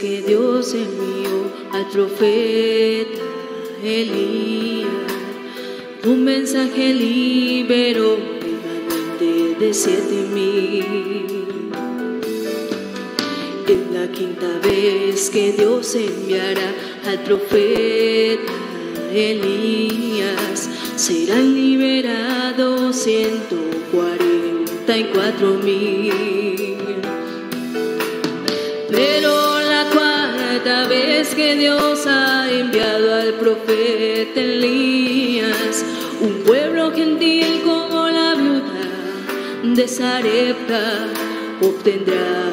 que Dios envió al profeta Elías, un mensaje liberó remanente de 7,000. Es la quinta vez que Dios enviará al profeta Elías, serán liberados 144,000. Pero la cuarta vez que Dios ha enviado al profeta Elías, un pueblo gentil como la viuda de Sarepta obtendrá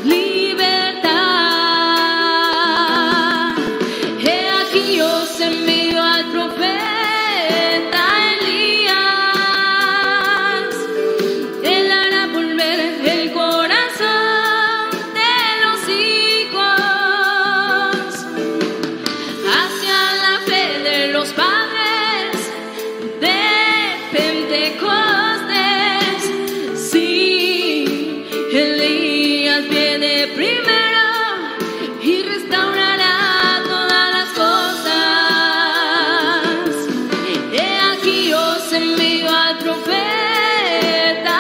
libertad. He aquí os envío al profeta Elías, él hará volver el corazón de los hijos hacia la fe de los padres de Pentecostés. Sí, Elías viene primero y restaurará todas las cosas. He aquí os envío al profeta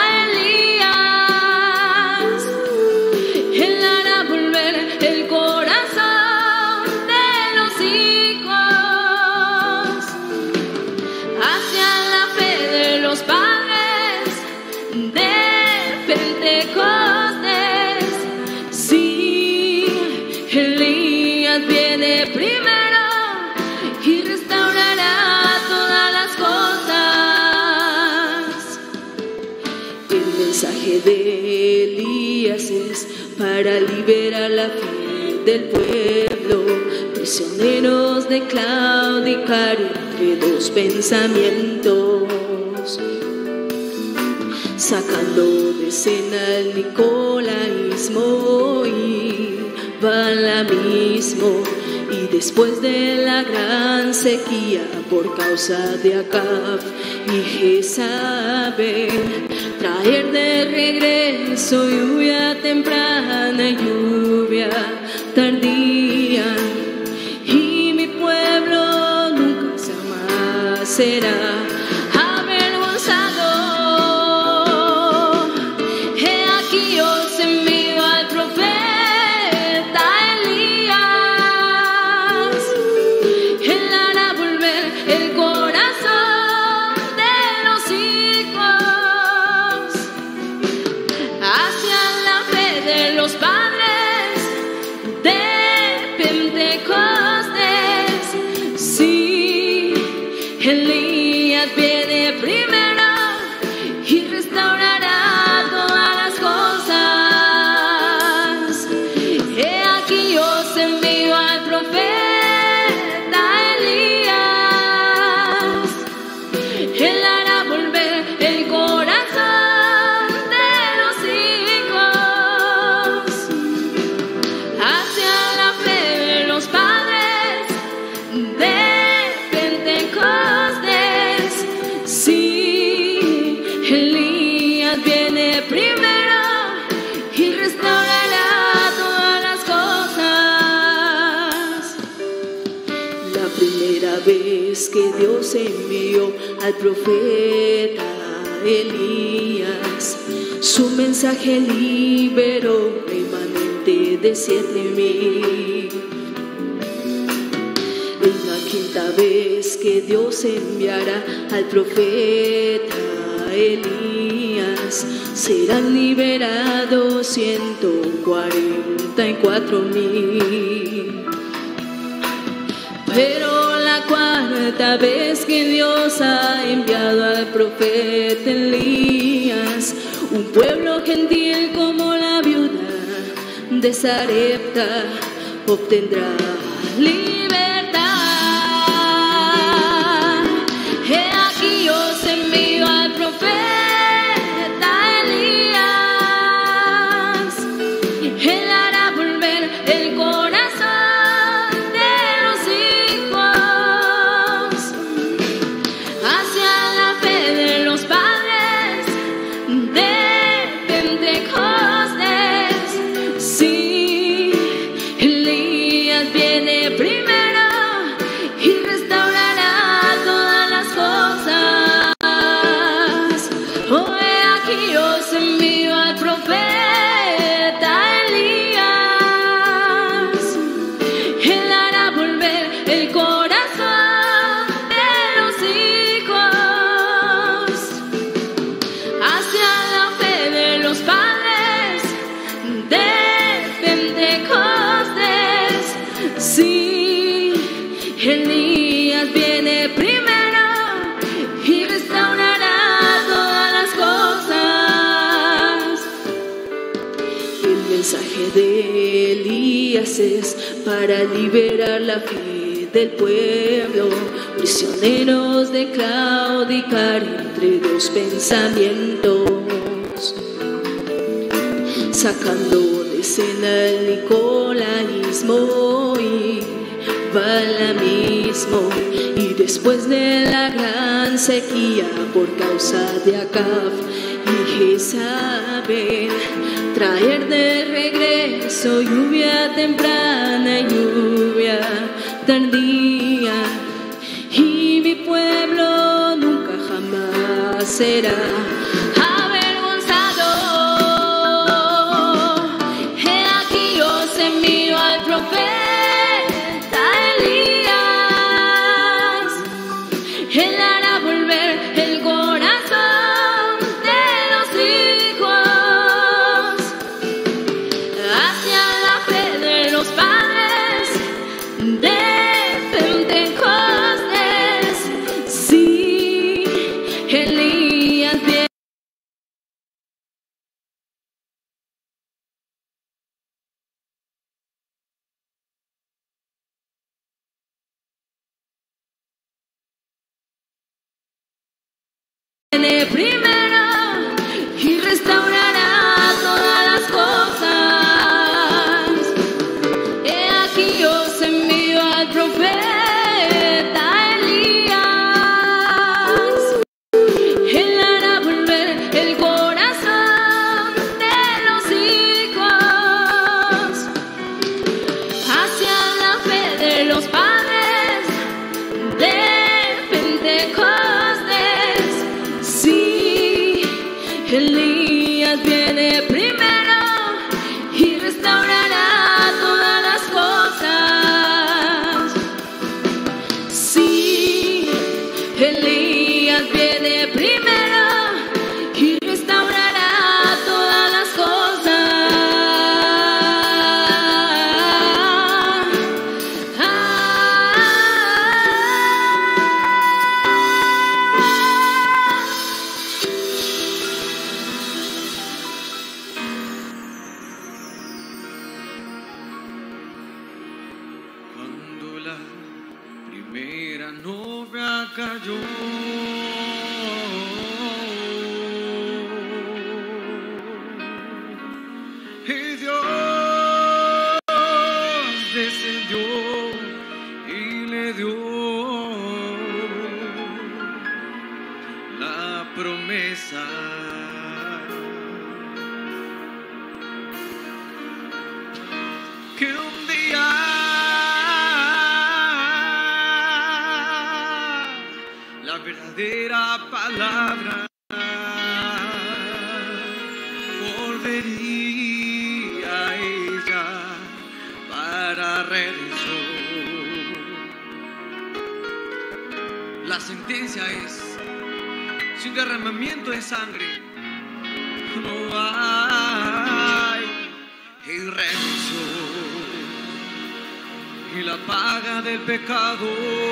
Elías, él hará volver el corazón de los hijos hacia la fe de los padres de Pentecostés. Sí, Elías viene primero y restaurará todas las cosas. El mensaje de Elías es para liberar la fe del pueblo, prisioneros de claudicar entre dos pensamientos, sacando de escena el nicolaísmo y balaamismo, y después de la gran sequía por causa de Acab y Jezabel, traer de regreso lluvia temprana y lluvia tardía, y mi pueblo nunca jamás será avergonzado. He aquí os envío al profeta Elías, él hará volver el corazón de los hijos hacia la fe de los padres de Pentecostés. Sí, Elías viene primero y restaurará todas las cosas. He aquí os envío al profeta Elías, él hará volver el corazón de los hijos hacia la fe de los padres de Pentecostés. Sí, Elías viene primero y restaurará todas las cosas. La primera vez que Dios envió al profeta Elías, su mensaje liberó remanente de 7,000. Es la quinta vez que Dios enviará al profeta Elías, serán liberados 144,000. Pero la cuarta vez que Dios ha enviado al profeta Elías, un pueblo gentil como la viuda de Sarepta obtendrá libertad. He aquí os envío al profeta Elías, él hará volver el corazón de los hijos hacia la fe de los padres de Pentecostés. Sí, Elías mensaje de Elías es para liberar la fe del pueblo, prisioneros de claudicar entre dos pensamientos, sacando de escena el nicolaísmo y balamismo, y después de la gran sequía por causa de Acab y Jezabel, traer de regreso lluvia temprana y lluvia tardía, y mi pueblo nunca jamás será avergonzado. He aquí os envío al profeta Elías, él hará volver el corazón de los hijos hacia la fe de los padres de Pentecostés. Sí, Elías viene. Viene primero y restaurará todas las cosas. He aquí os envío al profeta Elías, él hará volver el corazón de los hijos hacia la fe de los padres de Pentecostés. Sí, Elías viene primero y restaurará todas las cosas. Sí, Elías viene primero y restaurará todas las cosas. Cuando la primera novia cayó, y Dios descendió y le dio la promesa. Que un día la verdadera palabra volvería a ella para redención. La sentencia es: sin derramamiento de sangre no hay redención, y la paga del pecado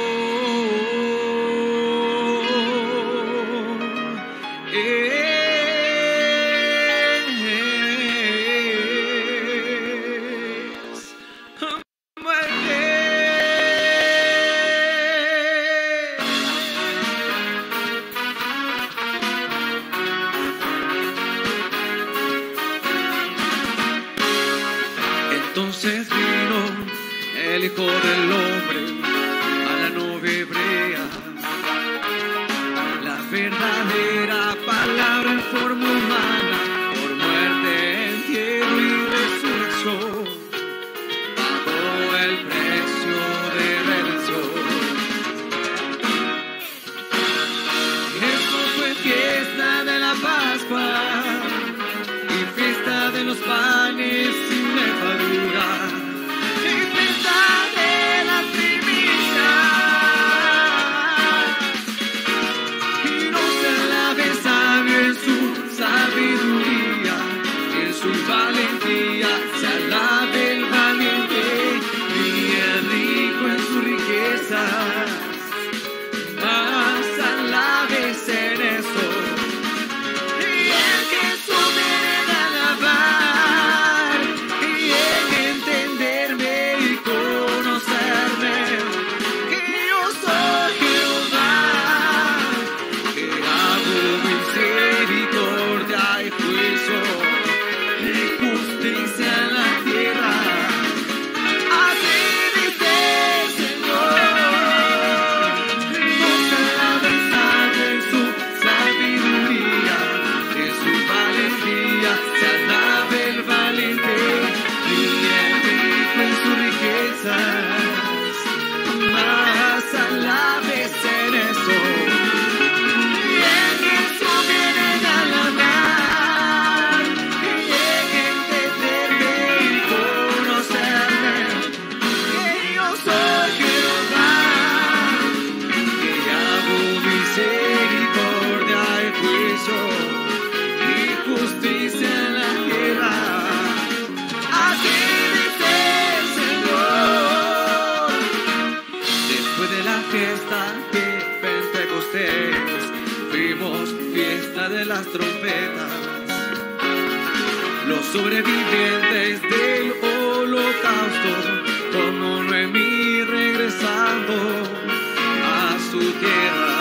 es muerte. Entonces vino el Hijo del Hombre a la novia hebrea, la verdadera palabra en forma humana, por muerte, entierro y resurrección, pagó el precio de redención. Esto fue fiesta de la Pascua y fiesta de los panes sin levadura, y fiesta de las primicias. Y no se alabe sabio en su sabiduría, y en su valentía se alabe el valiente, y el rico en su riqueza, más alabes en eso. Y el que sube de alabar trompetas. Los sobrevivientes del holocausto, como Noemí regresando a su tierra.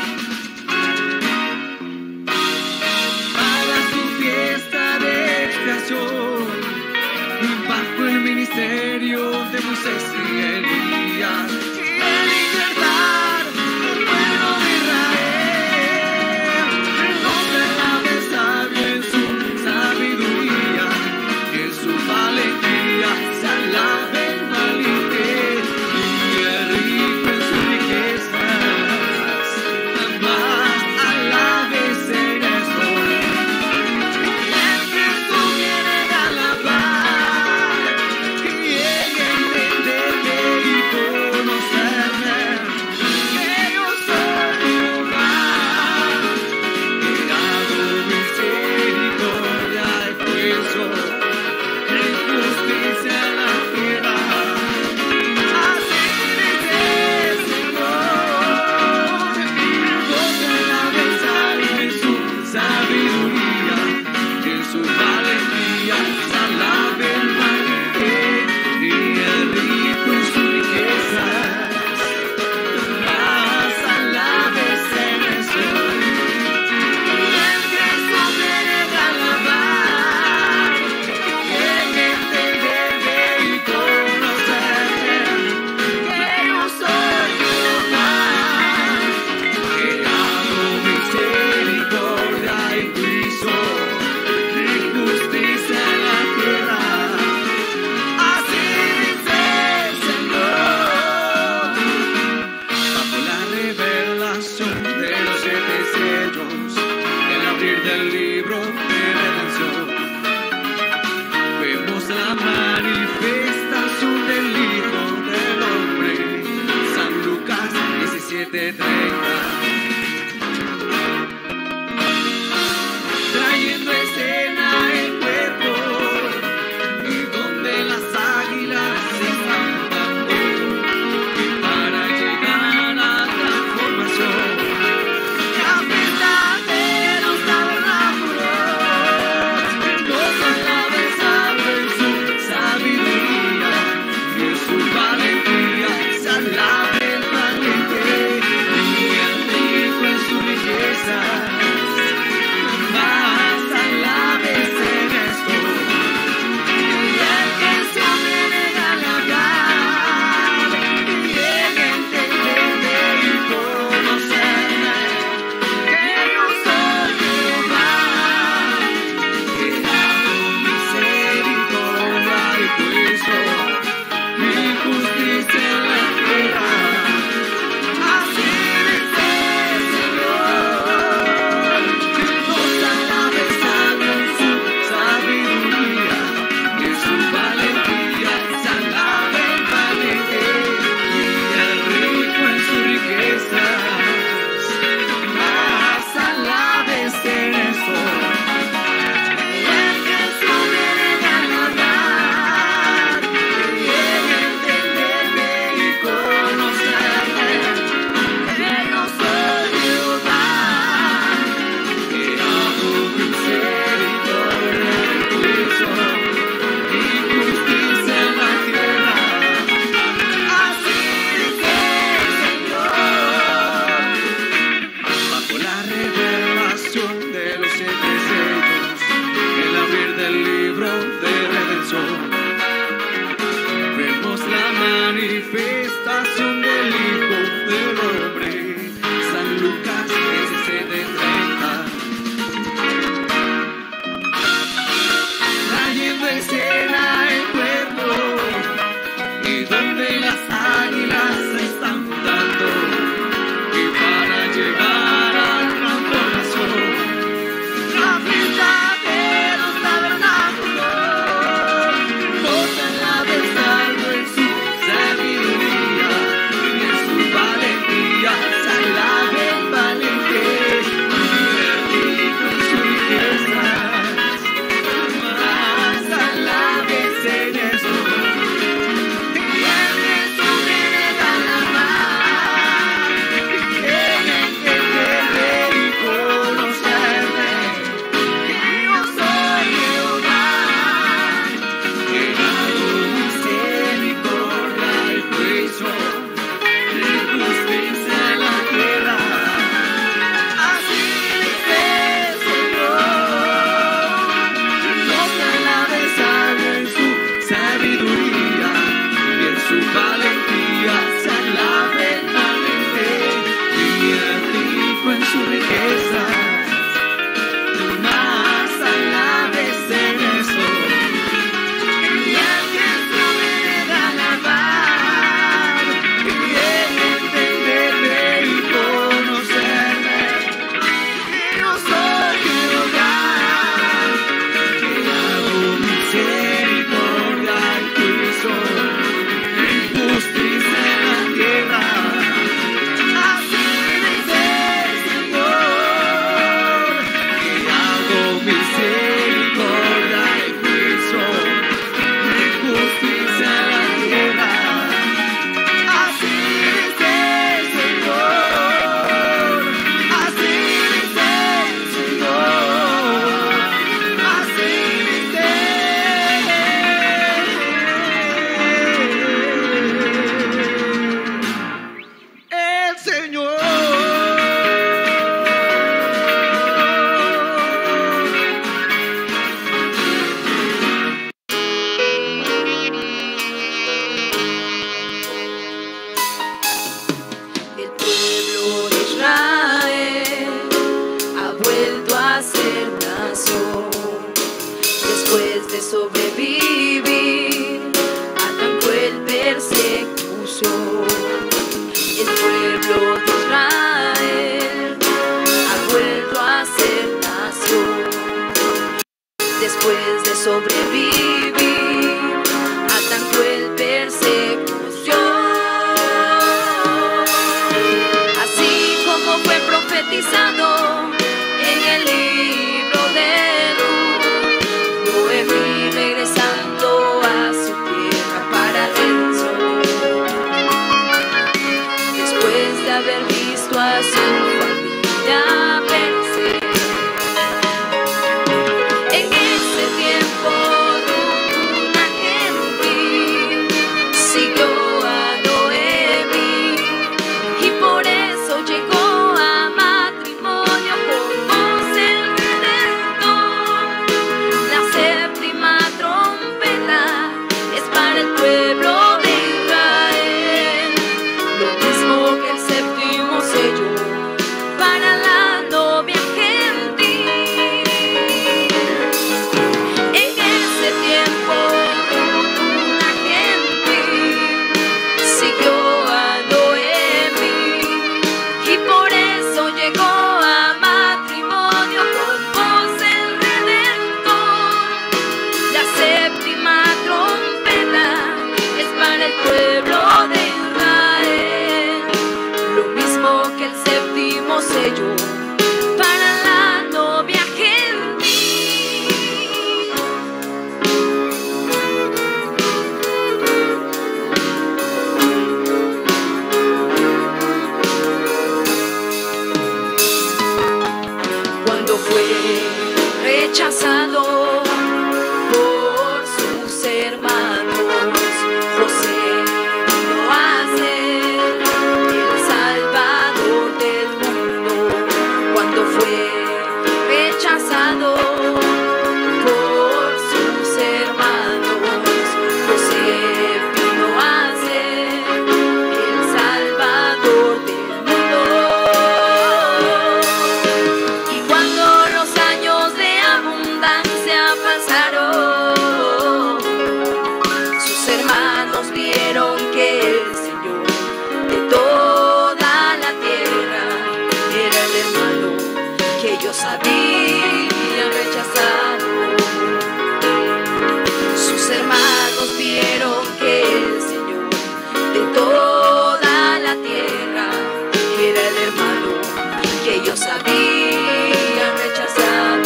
Para su fiesta de expiación, bajo el ministerio de Moisés y Elías, y el libertar al pueblo de Israel. No se alabe sabio en su sabiduría, en su valentía se alabe el valiente, y el rico en sus riquezas, jamás alabes en eso. El Cristo viene de alabar, y en entenderme y conocerme, que yo soy Jehová, que hago misericordia y juicio, en justicia en la tierra. Así dice el Señor, goza en la belleza y en su sabiduría, y en su valentía se alabe el valiente, y el rico en sus riquezas, más alabes en eso. El Cristo viene de alabar, sobrevivir a tan cruel persecución, el pueblo de Israel ha vuelto a ser nación. Después de sobrevivir a tan cruel persecución, así como fue profetizado en el libro de Ruth, Noemí regresando a su tierra para redención, después de haber visto a su familia perecer. En ese tiempo una gentil siguió a Noemí y por eso llegó a matrimonio con Dios el Redentor. La séptima trompeta es para el pueblo de Israel, lo mismo que el séptimo sello para la novia gentil. En ese tiempo una gentil siguió a Noemí y por eso llegó a matrimonio con Dios el Redentor. La séptima trompeta es para el pueblo de Israel, lo mismo que el séptimo sello para la novia gentil. Cuando fue rechazado por sus hermanos, José vino a ser el Salvador del mundo. Cuando fue rechazado por sus hermanos, José vino a ser el Salvador del mundo. Y cuando los años de abundancia pasaron, sus hermanos vieron que el Señor de toda la tierra era el hermano que ellos habían rechazado. Sus hermanos vieron que el Señor de toda la tierra era el hermano que ellos habían rechazado.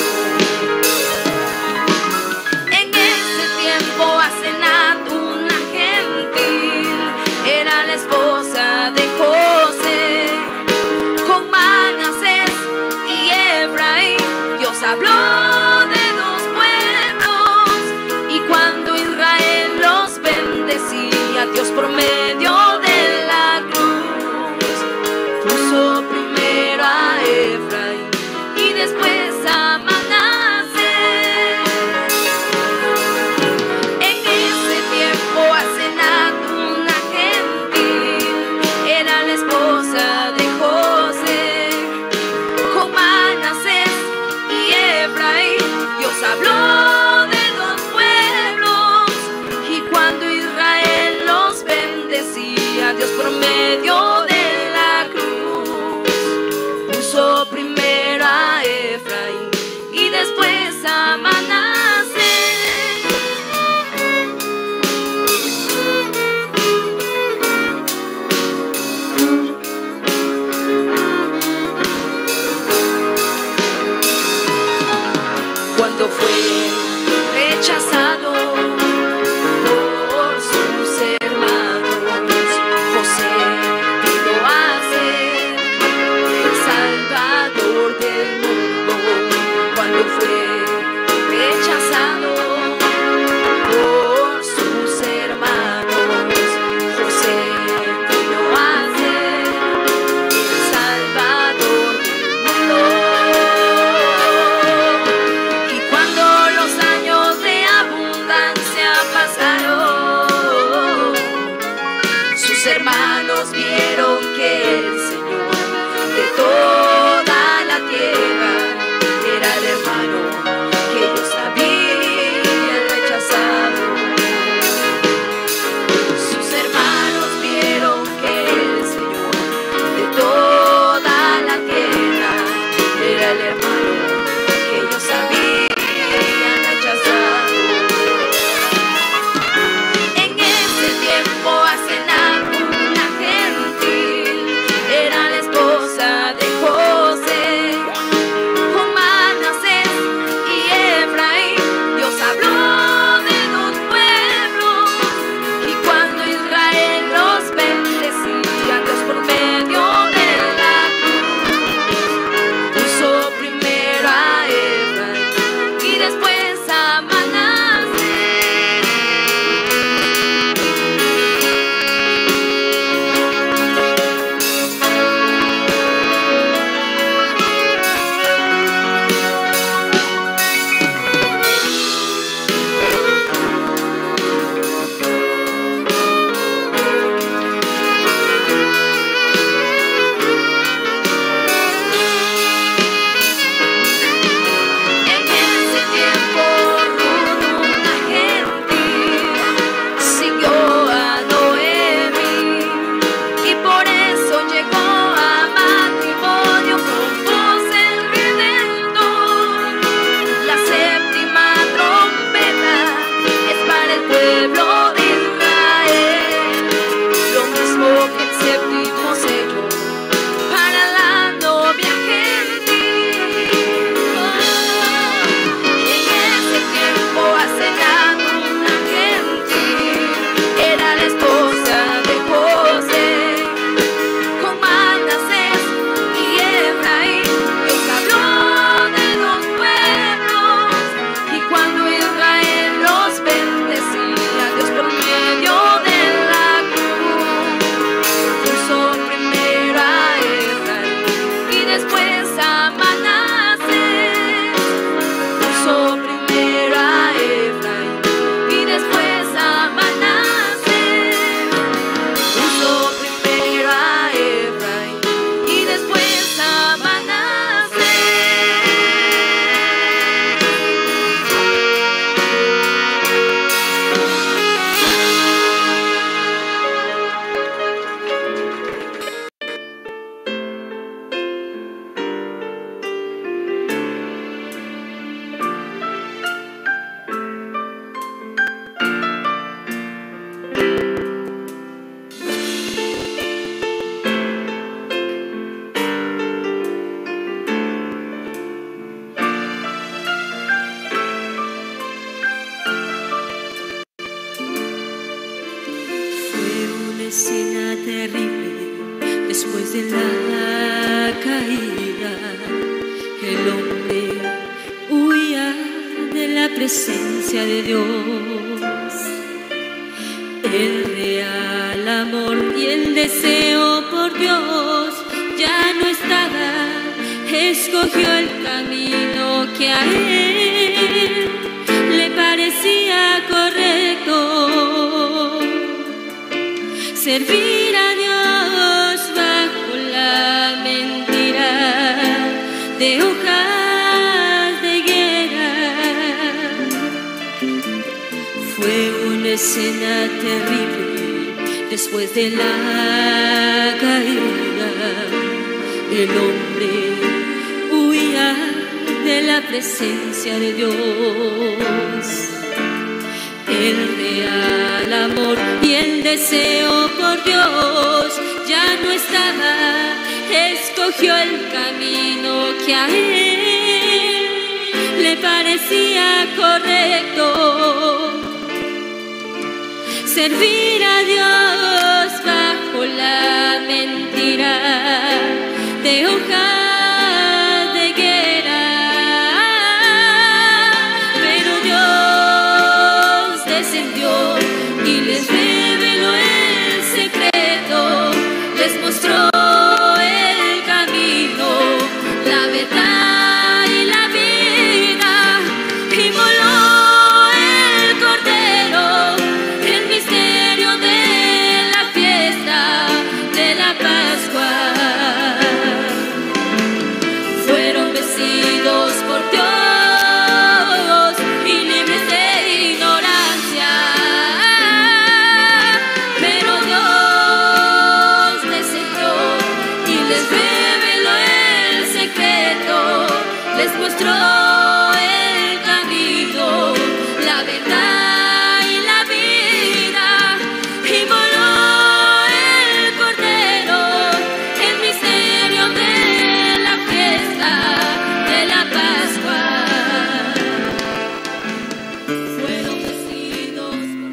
En ese tiempo Asenat, una gentil, era la esposa de José. Con Manasés y Efraín Dios habló de dos pueblos, y cuando Israel los bendecía, Dios por medio de la cruz puso primero a Efraín y después a Manasés. En ese tiempo Asenat, una gentil, era la esposa de José. Con Manasés y Efraín Dios habló de dos pueblos, y cuando Israel los bendecía, Dios por medio de la cruz puso primero a Efraín y después a Manasés. Cuando fue rechazado por sus hermanos, José vino a ser el Salvador del mundo. Cuando fue rechazado por sus hermanos, José vino a ser el Salvador del mundo. Y cuando los años de abundancia pasaron, sus hermanos vieron que el Señor de toda la tierra era el hermano que ellos habían rechazado. escena terrible después de la caída. El hombre huía de la presencia de Dios. El real amor y el deseo por Dios ya no estaba. Escogió el camino que a él le parecía correcto. Servir a Dios bajo la mentira de hojas de higuera. Fue una escena terrible después de la caída. El hombre huía de la presencia de Dios. El real amor y el deseo por Dios ya no estaba. Escogió el camino que a él le parecía correcto. Servir a Dios bajo la mentira de hojas de higuera. Pero Dios descendió y les reveló el secreto, les mostró el camino, la verdad y la vida, y voló el Cordero, el misterio de la fiesta de la Pascua. Fueron vencidos por Dios y libres de ignorancia. Pero Dios descendió y les reveló el secreto, les mostró el camino, la verdad y la vida, y voló el Cordero, el misterio de la fiesta de la Pascua. Fueron vestidos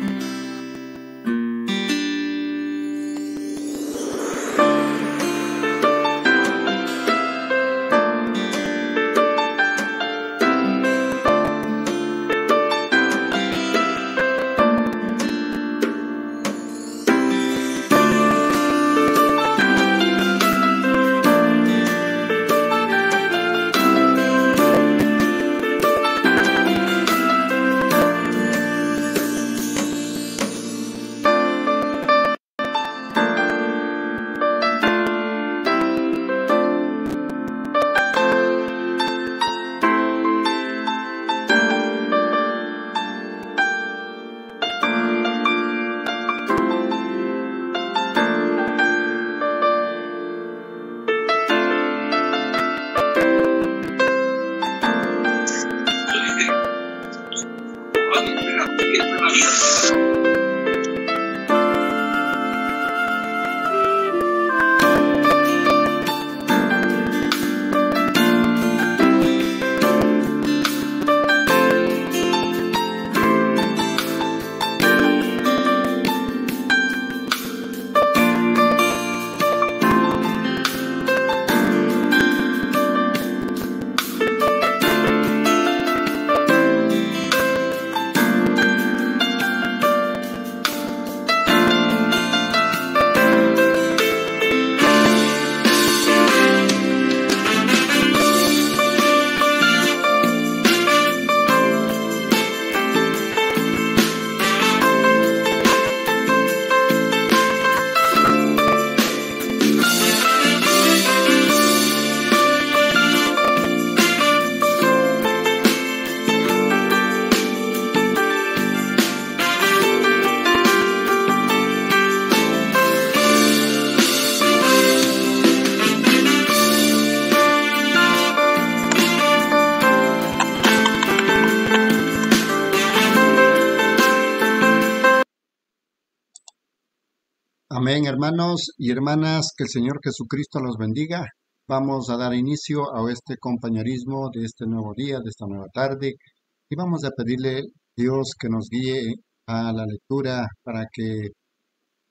Amén, hermanos y hermanas, que el Señor Jesucristo los bendiga. Vamos a dar inicio a este compañerismo de este nuevo día, de esta nueva tarde, y vamos a pedirle a Dios que nos guíe a la lectura para que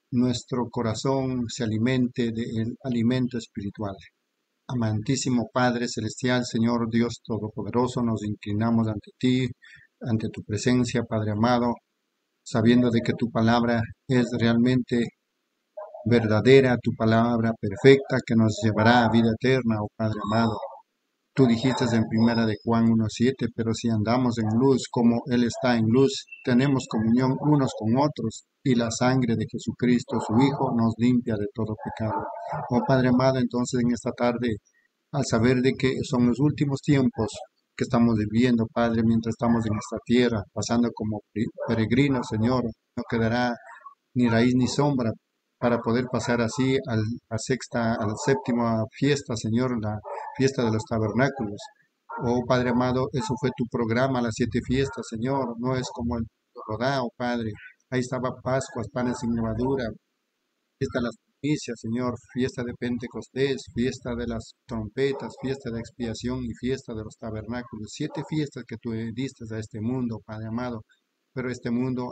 nuestro corazón se alimente del alimento espiritual. Amantísimo Padre Celestial, Señor Dios Todopoderoso, nos inclinamos ante ti, ante tu presencia, Padre amado, sabiendo de que tu palabra es realmente verdadera, tu palabra perfecta que nos llevará a vida eterna, oh Padre amado. Tú dijiste en primera de Juan 1:7, pero si andamos en luz como Él está en luz, tenemos comunión unos con otros y la sangre de Jesucristo, su Hijo, nos limpia de todo pecado. Oh Padre amado, entonces en esta tarde, al saber de que son los últimos tiempos que estamos viviendo, Padre, mientras estamos en esta tierra, pasando como peregrinos, Señor, no quedará ni raíz ni sombra para poder pasar así a la séptima fiesta, Señor, la fiesta de los tabernáculos. Oh Padre amado, eso fue tu programa, las 7 fiestas, Señor, no es como el lo da, oh Padre. Ahí estaba Pascuas, panes sin levadura, fiesta de las primicias, Señor, fiesta de Pentecostés, fiesta de las trompetas, fiesta de expiación y fiesta de los tabernáculos. 7 fiestas que tú diste a este mundo, Padre amado, pero este mundo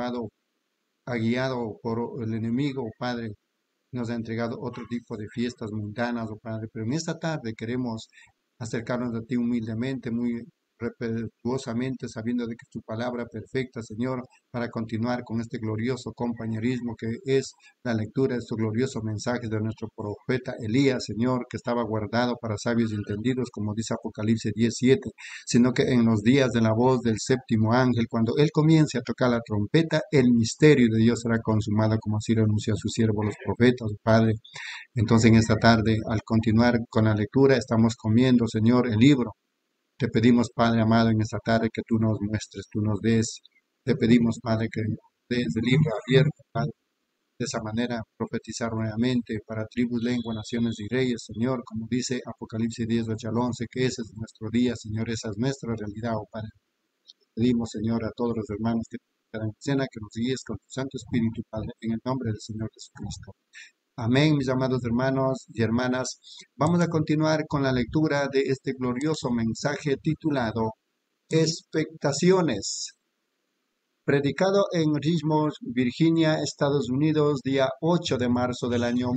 ha guiado por el enemigo, oh Padre, nos ha entregado otro tipo de fiestas mundanas, oh Padre, pero en esta tarde queremos acercarnos a ti humildemente, muy respetuosamente, sabiendo de que tu palabra perfecta, Señor, para continuar con este glorioso compañerismo que es la lectura de estos gloriosos mensajes de nuestro profeta Elías, Señor, que estaba guardado para sabios y entendidos, como dice Apocalipsis 17, sino que en los días de la voz del séptimo ángel, cuando él comience a tocar la trompeta, el misterio de Dios será consumado, como así lo anunció a sus siervos los profetas, Padre. Entonces en esta tarde, al continuar con la lectura, estamos comiendo, Señor, el libro. Te pedimos, Padre amado, en esta tarde que tú nos muestres, tú nos des. Te pedimos, Padre, que nos des el libro abierto, Padre. De esa manera, profetizar nuevamente para tribus, lenguas, naciones y reyes, Señor, como dice Apocalipsis 10, 8 al 11, que ese es nuestro día, Señor, esa es nuestra realidad, oh Padre. Pedimos, Señor, a todos los hermanos que están en escena, que nos guíes con tu Santo Espíritu, Padre, en el nombre del Señor Jesucristo. Amén, mis amados hermanos y hermanas. Vamos a continuar con la lectura de este glorioso mensaje titulado Expectaciones, predicado en Richmond, Virginia, Estados Unidos, día 8 de marzo del año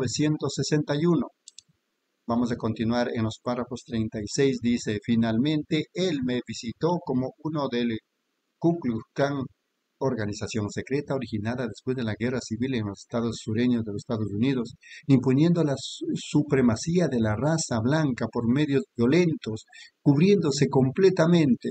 1961. Vamos a continuar en los párrafos 36. Dice, finalmente él me visitó como uno del Ku Klux Klan, organización secreta originada después de la guerra civil en los estados sureños de los Estados Unidos, imponiendo la supremacía de la raza blanca por medios violentos, cubriéndose completamente.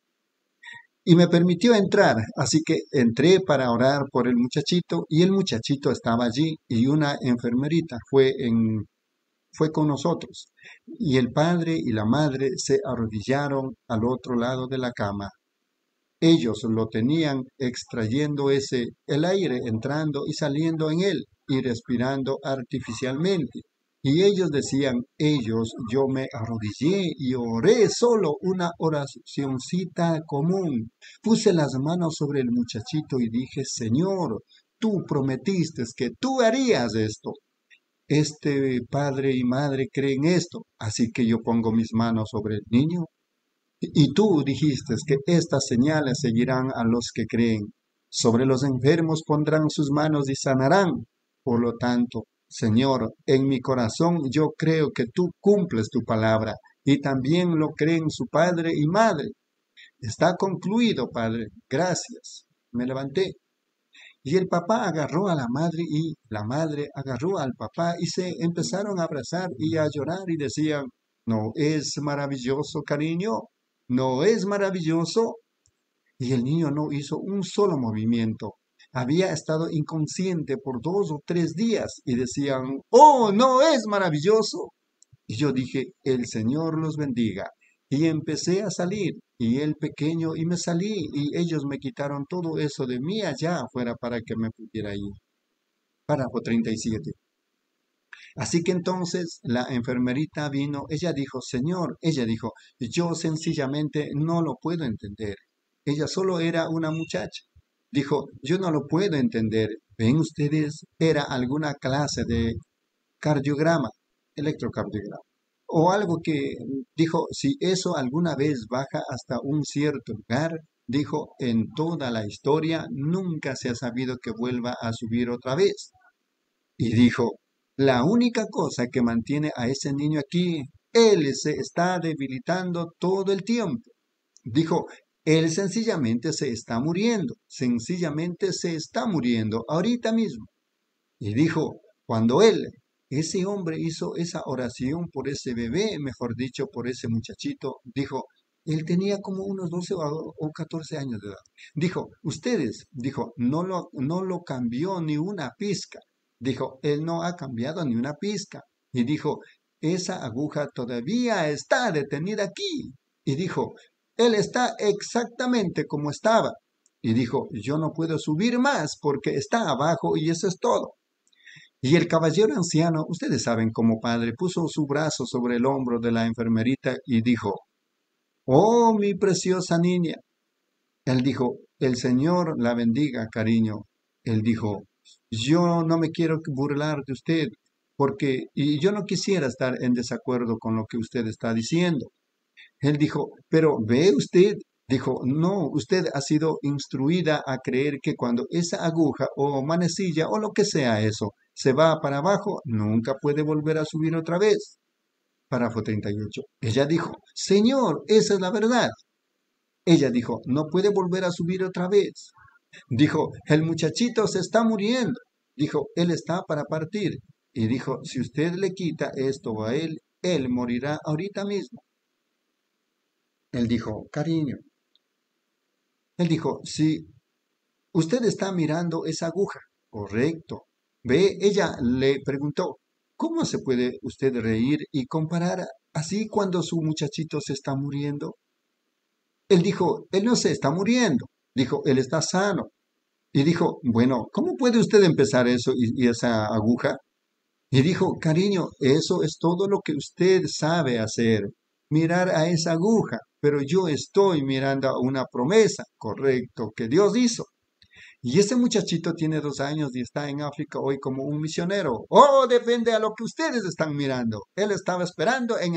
Y me permitió entrar, así que entré para orar por el muchachito, y el muchachito estaba allí, y una enfermerita fue con nosotros. Y el padre y la madre se arrodillaron al otro lado de la cama. Ellos lo tenían extrayendo el aire entrando y saliendo en él y respirando artificialmente. Y ellos decían, yo me arrodillé y oré solo una oracioncita común. Puse las manos sobre el muchachito y dije, Señor, tú prometiste que tú harías esto. Este padre y madre creen esto, así que yo pongo mis manos sobre el niño. Y tú dijiste que estas señales seguirán a los que creen. Sobre los enfermos pondrán sus manos y sanarán. Por lo tanto, Señor, en mi corazón yo creo que tú cumples tu palabra y también lo creen su padre y madre. Está concluido, Padre. Gracias. Me levanté. Y el papá agarró a la madre y la madre agarró al papá y se empezaron a abrazar y a llorar y decían, ¿no es maravilloso, cariño? ¿No es maravilloso? Y el niño no hizo un solo movimiento. Había estado inconsciente por 2 o 3 días y decían, ¡oh, no es maravilloso! Y yo dije, el Señor los bendiga. Y empecé a salir, y el pequeño, y me salí, y ellos me quitaron todo eso de mí allá afuera para que me pudiera ir. Párrafo 37. Así que entonces la enfermerita vino, ella dijo, yo sencillamente no lo puedo entender. Ella solo era una muchacha. Dijo, yo no lo puedo entender. ¿Ven ustedes? Era alguna clase de cardiograma, electrocardiograma. O algo que dijo, si eso alguna vez baja hasta un cierto lugar, Dijo, en toda la historia nunca se ha sabido que vuelva a subir otra vez. Y dijo, la única cosa que mantiene a ese niño aquí, él se está debilitando todo el tiempo. Dijo, él sencillamente se está muriendo, sencillamente se está muriendo ahorita mismo. Y dijo, cuando ese hombre hizo esa oración por ese bebé, mejor dicho, por ese muchachito, dijo, él tenía como unos 12 o 14 años de edad. Dijo, dijo, no lo cambió ni una pizca. Dijo, él no ha cambiado ni una pizca. Y dijo, esa aguja todavía está detenida aquí. Y dijo, él está exactamente como estaba. Y dijo, yo no puedo subir más porque está abajo y eso es todo. Y el caballero anciano, ustedes saben como padre, puso su brazo sobre el hombro de la enfermerita y dijo, oh, mi preciosa niña. Él dijo, el Señor la bendiga, cariño. Él dijo, yo no me quiero burlar de usted, y yo no quisiera estar en desacuerdo con lo que usted está diciendo. Él dijo, pero ve usted, dijo, no, usted ha sido instruida a creer que cuando esa aguja o manecilla o lo que sea eso se va para abajo, nunca puede volver a subir otra vez. Párrafo 38. Ella dijo, Señor, esa es la verdad. Ella dijo, no puede volver a subir otra vez. Dijo, el muchachito se está muriendo. Dijo, él está para partir. Y dijo, si usted le quita esto a él morirá ahorita mismo. Él dijo, cariño. Él dijo, sí, usted está mirando esa aguja. Correcto. Ve, ella le preguntó, ¿cómo se puede usted reír y comparar así cuando su muchachito se está muriendo? Él dijo, él no se está muriendo. Dijo, él está sano. Y dijo, bueno, ¿cómo puede usted empezar eso y esa aguja? Y dijo, cariño, eso es todo lo que usted sabe hacer, mirar a esa aguja, pero yo estoy mirando a una promesa, correcto, que Dios hizo. Y ese muchachito tiene 2 años y está en África hoy como un misionero. Oh, depende a lo que ustedes están mirando. Él estaba esperando en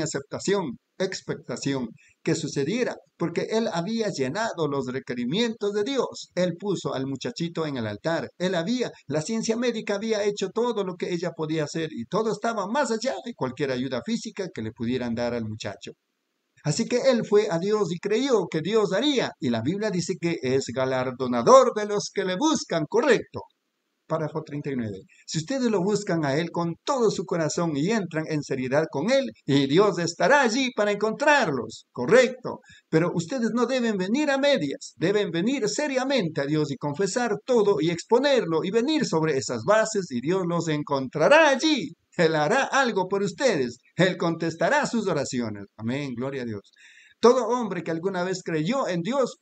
expectación que sucediera, porque él había llenado los requerimientos de Dios. Él puso al muchachito en el altar. La ciencia médica había hecho todo lo que ella podía hacer y todo estaba más allá de cualquier ayuda física que le pudieran dar al muchacho. Así que él fue a Dios y creyó que Dios haría. Y la Biblia dice que es galardonador de los que le buscan, correcto. Párrafo 39. Si ustedes lo buscan a él con todo su corazón y entran en seriedad con él, y Dios estará allí para encontrarlos, correcto. Pero ustedes no deben venir a medias, deben venir seriamente a Dios y confesar todo y exponerlo y venir sobre esas bases y Dios los encontrará allí. Él hará algo por ustedes. Él contestará sus oraciones. Amén, gloria a Dios. Todo hombre que alguna vez creyó en Dios,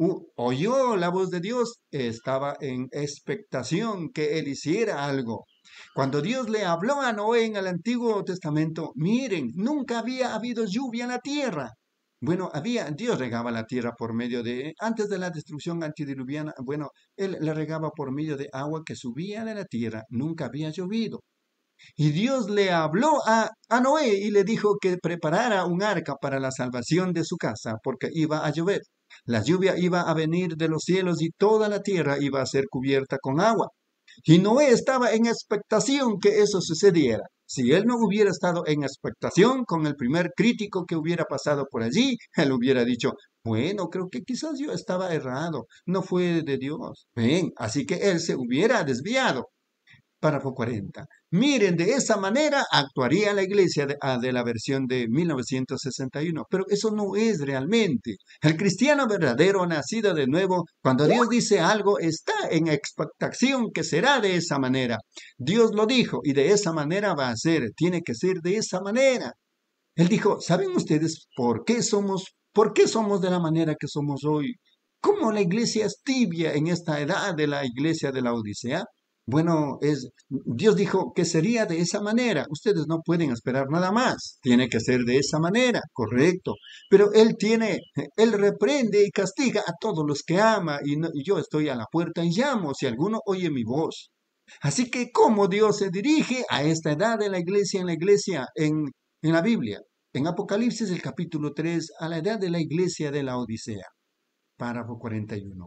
oyó la voz de Dios, estaba en expectación que Él hiciera algo. Cuando Dios le habló a Noé en el Antiguo Testamento, miren, nunca había habido lluvia en la tierra. Bueno, Dios regaba la tierra por medio antes de la destrucción antediluviana, Él la regaba por medio de agua que subía de la tierra, nunca había llovido. Y Dios le habló a Noé y le dijo que preparara un arca para la salvación de su casa, porque iba a llover. La lluvia iba a venir de los cielos y toda la tierra iba a ser cubierta con agua. Y Noé estaba en expectación que eso sucediera. Si él no hubiera estado en expectación con el primer crítico que hubiera pasado por allí, él hubiera dicho, bueno, creo que quizás yo estaba errado, no fue de Dios. Ven, así que él se hubiera desviado. Párrafo 40. Miren, de esa manera actuaría la iglesia de la versión de 1961. Pero eso no es realmente. El cristiano verdadero, nacido de nuevo, cuando Dios dice algo, está en expectación que será de esa manera. Dios lo dijo y de esa manera va a ser. Tiene que ser de esa manera. Él dijo, ¿saben ustedes por qué somos de la manera que somos hoy? ¿Cómo la iglesia es tibia en esta edad de la iglesia de la Odisea? Bueno, Dios dijo que sería de esa manera. Ustedes no pueden esperar nada más. Tiene que ser de esa manera, correcto. Pero Él reprende y castiga a todos los que ama. Y yo estoy a la puerta y llamo si alguno oye mi voz. Así que, ¿cómo Dios se dirige a esta edad de la iglesia en la Biblia? En Apocalipsis, el capítulo 3, a la edad de la iglesia de la Odisea. Párrafo 41.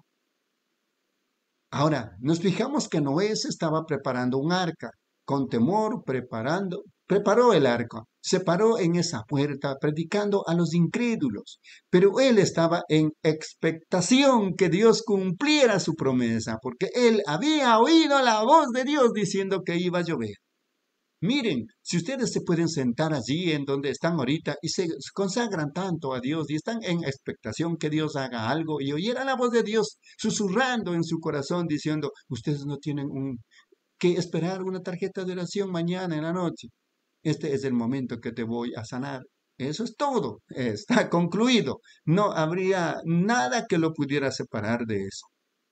Ahora, nos fijamos que Noé se estaba preparando un arca. Con temor, preparó el arca. Se paró en esa puerta predicando a los incrédulos. Pero él estaba en expectación que Dios cumpliera su promesa, porque él había oído la voz de Dios diciendo que iba a llover. Miren, si ustedes se pueden sentar allí en donde están ahorita y se consagran tanto a Dios y están en expectación que Dios haga algo y oyeran la voz de Dios susurrando en su corazón diciendo, ustedes no tienen que esperar una tarjeta de oración mañana en la noche. Este es el momento que te voy a sanar. Eso es todo. Está concluido. No habría nada que lo pudiera separar de eso.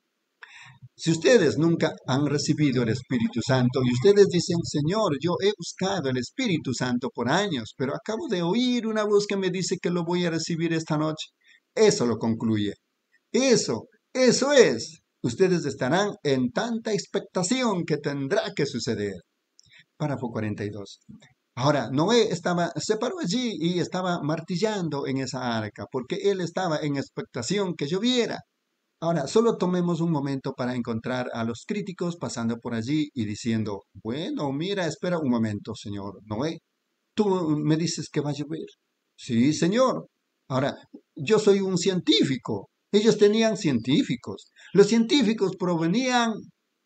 Si ustedes nunca han recibido el Espíritu Santo y ustedes dicen, Señor, yo he buscado el Espíritu Santo por años, pero acabo de oír una voz que me dice que lo voy a recibir esta noche. Eso lo concluye. Eso es. Ustedes estarán en tanta expectación que tendrá que suceder. Párrafo 42. Ahora, Noé se paró allí y estaba martillando en esa arca porque él estaba en expectación que lloviera. Ahora, solo tomemos un momento para encontrar a los críticos pasando por allí y diciendo, bueno, mira, espera un momento, señor Noé. ¿Tú me dices que va a llover? Sí, señor. Ahora, yo soy un científico. Ellos tenían científicos. Los científicos provenían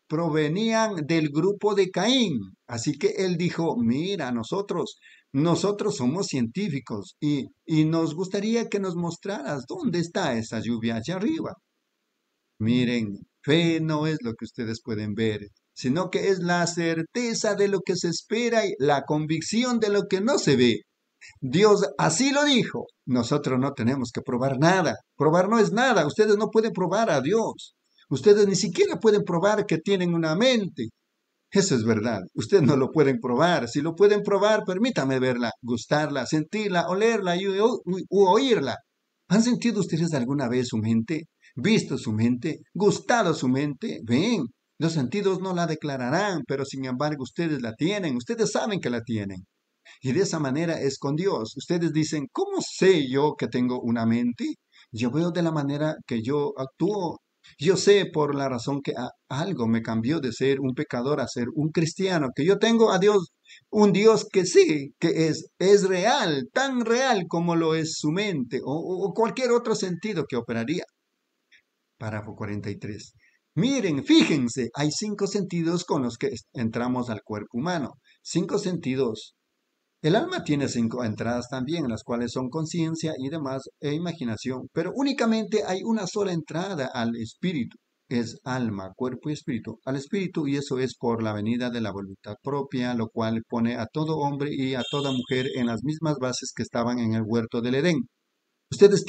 del grupo de Caín. Así que él dijo, mira, nosotros somos científicos y nos gustaría que nos mostraras dónde está esa lluvia allá arriba. Miren, fe no es lo que ustedes pueden ver, sino que es la certeza de lo que se espera y la convicción de lo que no se ve. Dios así lo dijo. Nosotros no tenemos que probar nada. Probar no es nada. Ustedes no pueden probar a Dios. Ustedes ni siquiera pueden probar que tienen una mente. Eso es verdad. Ustedes no lo pueden probar. Si lo pueden probar, permítame verla, gustarla, sentirla, olerla y oírla. ¿Han sentido ustedes alguna vez su mente? ¿Visto su mente? ¿Gustado su mente? Ven, los sentidos no la declararán, pero sin embargo ustedes la tienen. Ustedes saben que la tienen. Y de esa manera es con Dios. Ustedes dicen, ¿cómo sé yo que tengo una mente? Yo veo de la manera que yo actúo. Yo sé por la razón que algo me cambió de ser un pecador a ser un cristiano, que yo tengo a Dios, un Dios que sí, que es real, tan real como lo es su mente o cualquier otro sentido que operaría. Párrafo 43. Miren, fíjense, hay 5 sentidos con los que entramos al cuerpo humano. 5 sentidos. El alma tiene 5 entradas también, las cuales son conciencia y demás e imaginación, pero únicamente hay una sola entrada al espíritu. Es alma, cuerpo y espíritu. Al espíritu, y eso es por la venida de la voluntad propia, lo cual pone a todo hombre y a toda mujer en las mismas bases que estaban en el huerto del Edén. Ustedes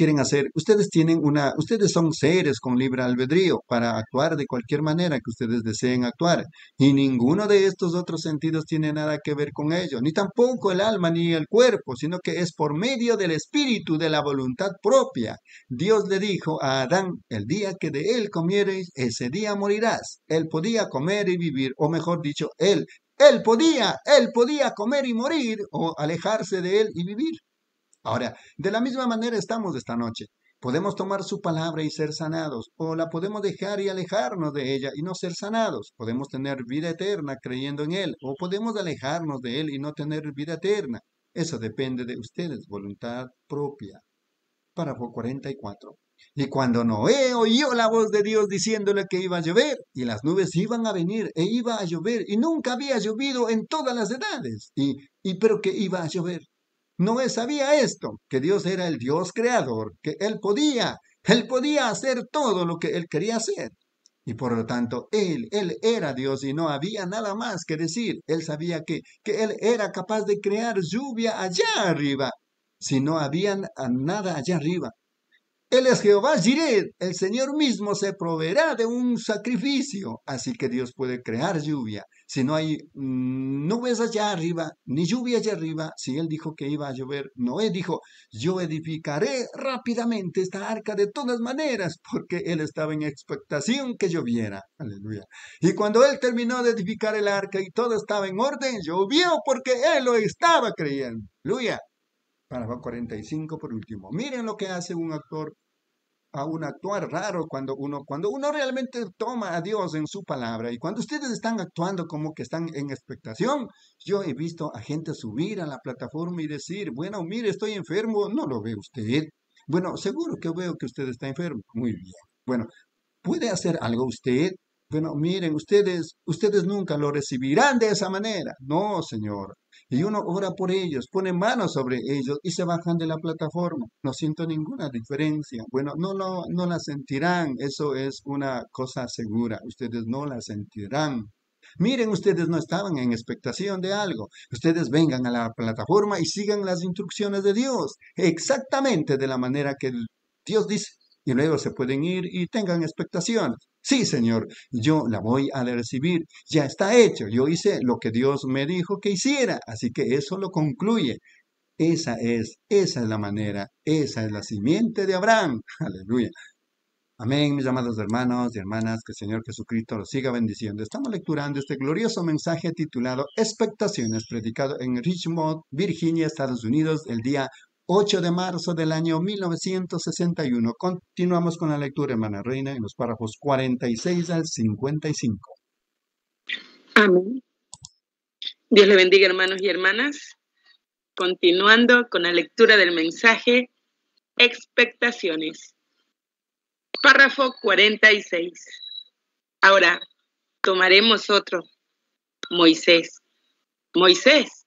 ustedes son seres con libre albedrío para actuar de cualquier manera que ustedes deseen actuar. Y ninguno de estos otros sentidos tiene nada que ver con ello, ni tampoco el alma ni el cuerpo, sino que es por medio del espíritu, de la voluntad propia. Dios le dijo a Adán, el día que de él comiereis, ese día morirás. Él podía comer y vivir, o mejor dicho, él podía comer y morir, o alejarse de él y vivir. Ahora, de la misma manera estamos esta noche. Podemos tomar su palabra y ser sanados, o la podemos dejar y alejarnos de ella y no ser sanados. Podemos tener vida eterna creyendo en Él, o podemos alejarnos de Él y no tener vida eterna. Eso depende de ustedes, voluntad propia. Párrafo 44. Y cuando Noé oyó la voz de Dios diciéndole que iba a llover, y las nubes iban a venir e iba a llover, y nunca había llovido en todas las edades, pero que iba a llover. Noé sabía esto, que Dios era el Dios creador, que él podía hacer todo lo que él quería hacer. Y por lo tanto, él era Dios y no había nada más que decir. Él sabía que él era capaz de crear lluvia allá arriba, si no había nada allá arriba. Él es Jehová Jireh, el Señor mismo se proveerá de un sacrificio, así que Dios puede crear lluvia. Si no hay nubes allá arriba, ni lluvia allá arriba, si Él dijo que iba a llover, Noé dijo, yo edificaré rápidamente esta arca de todas maneras, porque Él estaba en expectación que lloviera. Aleluya. Y cuando Él terminó de edificar el arca y todo estaba en orden, llovió porque Él lo estaba creyendo. Aleluya. Párrafo 45 por último. Miren lo que hace un actor a un actuar raro cuando uno realmente toma a Dios en su palabra. Y cuando ustedes están actuando como que están en expectación, yo he visto a gente subir a la plataforma y decir, bueno, mire, estoy enfermo, no lo ve usted. Bueno, seguro que veo que usted está enfermo. Muy bien. Bueno, ¿puede hacer algo usted? Bueno, miren, ustedes nunca lo recibirán de esa manera. No, Señor. Y uno ora por ellos, pone manos sobre ellos y se bajan de la plataforma. No siento ninguna diferencia. Bueno, no la sentirán. Eso es una cosa segura. Ustedes no la sentirán. Miren, ustedes no estaban en expectación de algo. Ustedes vengan a la plataforma y sigan las instrucciones de Dios, exactamente de la manera que Dios dice. Y luego se pueden ir y tengan expectaciones. Sí, Señor, yo la voy a recibir. Ya está hecho. Yo hice lo que Dios me dijo que hiciera. Así que eso lo concluye. Esa es la manera. Esa es la simiente de Abraham. Aleluya. Amén, mis amados hermanos y hermanas, que el Señor Jesucristo los siga bendiciendo. Estamos lecturando este glorioso mensaje titulado Expectaciones, predicado en Richmond, Virginia, Estados Unidos, el día 8 de marzo del año 1961. Continuamos con la lectura, hermana Reina, en los párrafos 46 al 55. Amén. Dios le bendiga, hermanos y hermanas. Continuando con la lectura del mensaje, expectaciones. Párrafo 46. Ahora, tomaremos otro. Moisés. Moisés.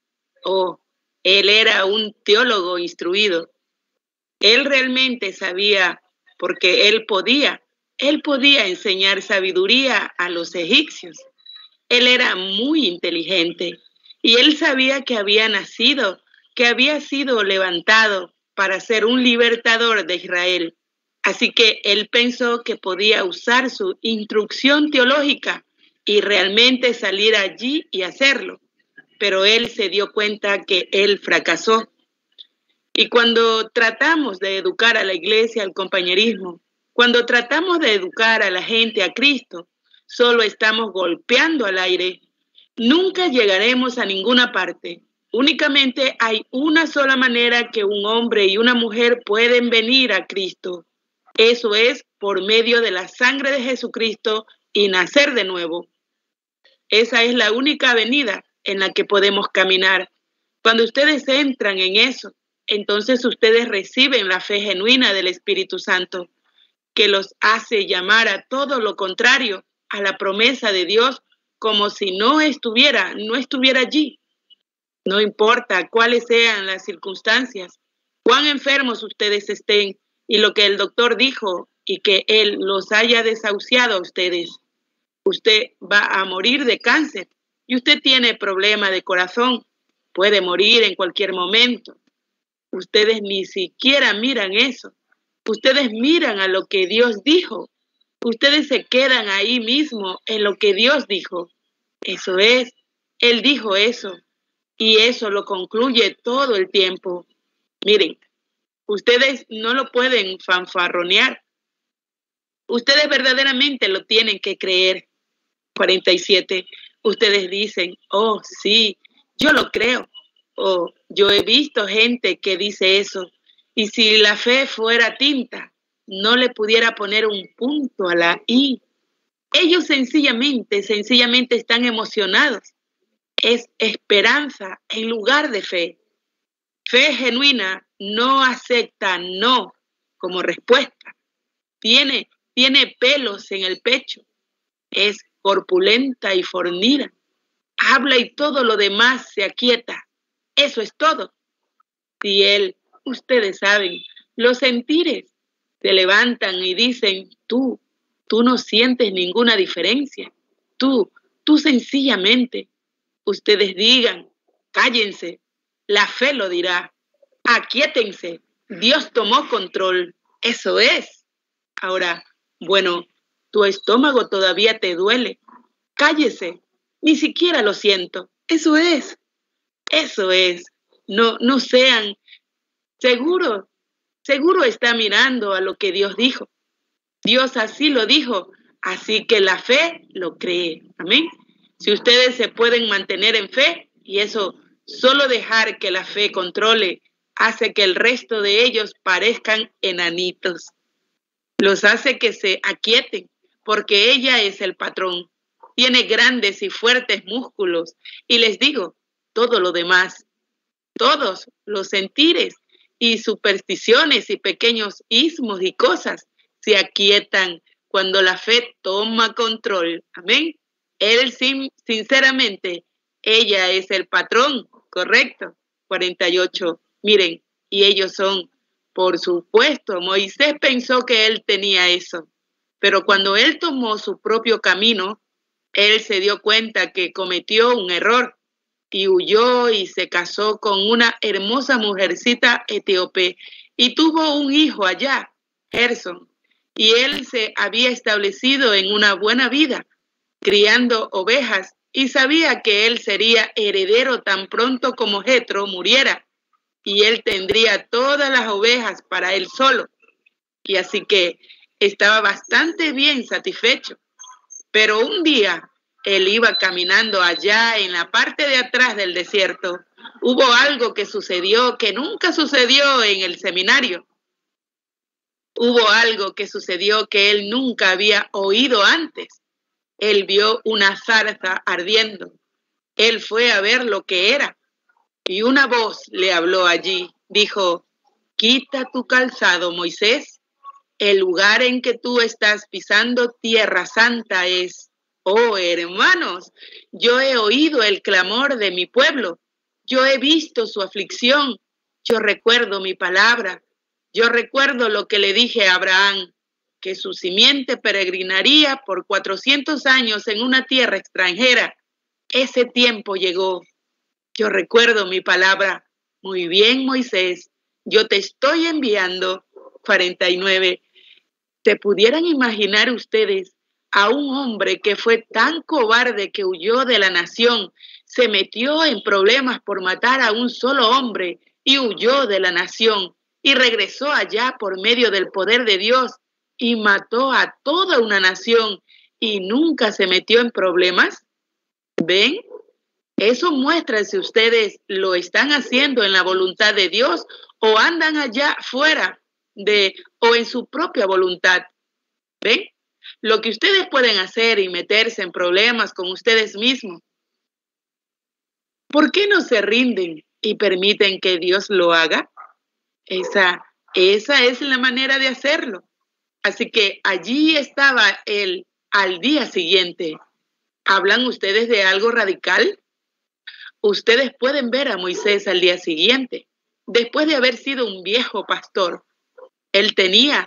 Él era un teólogo instruido. Él realmente sabía, porque él podía enseñar sabiduría a los egipcios. Él era muy inteligente y él sabía que había sido levantado para ser un libertador de Israel. Así que él pensó que podía usar su instrucción teológica y realmente salir allí y hacerlo. Pero él se dio cuenta que él fracasó. Y cuando tratamos de educar a la iglesia al compañerismo, cuando tratamos de educar a la gente a Cristo, solo estamos golpeando al aire. Nunca llegaremos a ninguna parte. Únicamente hay una sola manera que un hombre y una mujer pueden venir a Cristo. Eso es por medio de la sangre de Jesucristo y nacer de nuevo. Esa es la única avenida en la que podemos caminar. Cuando ustedes entran en eso, entonces ustedes reciben la fe genuina del Espíritu Santo, que los hace llamar a todo lo contrario a la promesa de Dios, como si no estuviera allí. No importa cuáles sean las circunstancias, cuán enfermos ustedes estén y lo que el doctor dijo y que él los haya desahuciado a ustedes. Usted va a morir de cáncer y usted tiene problema de corazón. Puede morir en cualquier momento. Ustedes ni siquiera miran eso. Ustedes miran a lo que Dios dijo. Ustedes se quedan ahí mismo en lo que Dios dijo. Eso es, Él dijo eso. Y eso lo concluye todo el tiempo. Miren, ustedes no lo pueden fanfarronear. Ustedes verdaderamente lo tienen que creer. 47. Ustedes dicen, sí, yo lo creo. Yo he visto gente que dice eso. Y si la fe fuera tinta, no le pudiera poner un punto a la I. Ellos sencillamente están emocionados. Es esperanza en lugar de fe. Fe genuina no acepta no como respuesta. Tiene pelos en el pecho. Es corpulenta y fornida. Habla y todo lo demás se aquieta. Eso es todo. Si ustedes saben, los sentires se levantan y dicen, tú no sientes ninguna diferencia. Tú sencillamente, ustedes digan, cállense, la fe lo dirá. Aquíétense, Dios tomó control. Eso es. Ahora, bueno, tu estómago todavía te duele. Cállese, ni siquiera lo siento. Eso es. No sean seguros. Seguro está mirando a lo que Dios dijo. Dios así lo dijo, así que la fe lo cree. Amén. Si ustedes se pueden mantener en fe, y eso solo dejar que la fe controle, hace que el resto de ellos parezcan enanitos. Los hace que se aquieten, porque ella es el patrón. Tiene grandes y fuertes músculos. Y les digo, todo lo demás, todos los sentires y supersticiones y pequeños ismos y cosas se aquietan cuando la fe toma control. Amén. Él, sinceramente, ella es el patrón, correcto. 48. Miren, y ellos son, por supuesto, Moisés pensó que él tenía eso, pero cuando él tomó su propio camino, él se dio cuenta que cometió un error y huyó y se casó con una hermosa mujercita etíope y tuvo un hijo allá, Gerson, y él se había establecido en una buena vida, criando ovejas, y sabía que él sería heredero tan pronto como Jetro muriera, y él tendría todas las ovejas para él solo. Y así que estaba bastante bien satisfecho. Pero un día él iba caminando allá en la parte de atrás del desierto. Hubo algo que sucedió que nunca sucedió en el seminario. Hubo algo que sucedió que él nunca había oído antes. Él vio una zarza ardiendo. Él fue a ver lo que era. Y una voz le habló allí. Dijo, quita tu calzado, Moisés. El lugar en que tú estás pisando tierra santa es. Oh, hermanos, yo he oído el clamor de mi pueblo. Yo he visto su aflicción. Yo recuerdo mi palabra. Yo recuerdo lo que le dije a Abraham, que su simiente peregrinaría por 400 años en una tierra extranjera. Ese tiempo llegó. Yo recuerdo mi palabra. Muy bien, Moisés, yo te estoy enviando. 49. ¿Se pudieran imaginar ustedes a un hombre que fue tan cobarde que huyó de la nación, se metió en problemas por matar a un solo hombre y huyó de la nación y regresó allá por medio del poder de Dios y mató a toda una nación y nunca se metió en problemas? ¿Ven? Eso muestra si ustedes lo están haciendo en la voluntad de Dios o andan allá fuera o en su propia voluntad. ¿Ven? Lo que ustedes pueden hacer y meterse en problemas con ustedes mismos. ¿Por qué no se rinden y permiten que Dios lo haga? Esa es la manera de hacerlo. Así que allí estaba él al día siguiente. ¿Hablan ustedes de algo radical? Ustedes pueden ver a Moisés al día siguiente, después de haber sido un viejo pastor. Él tenía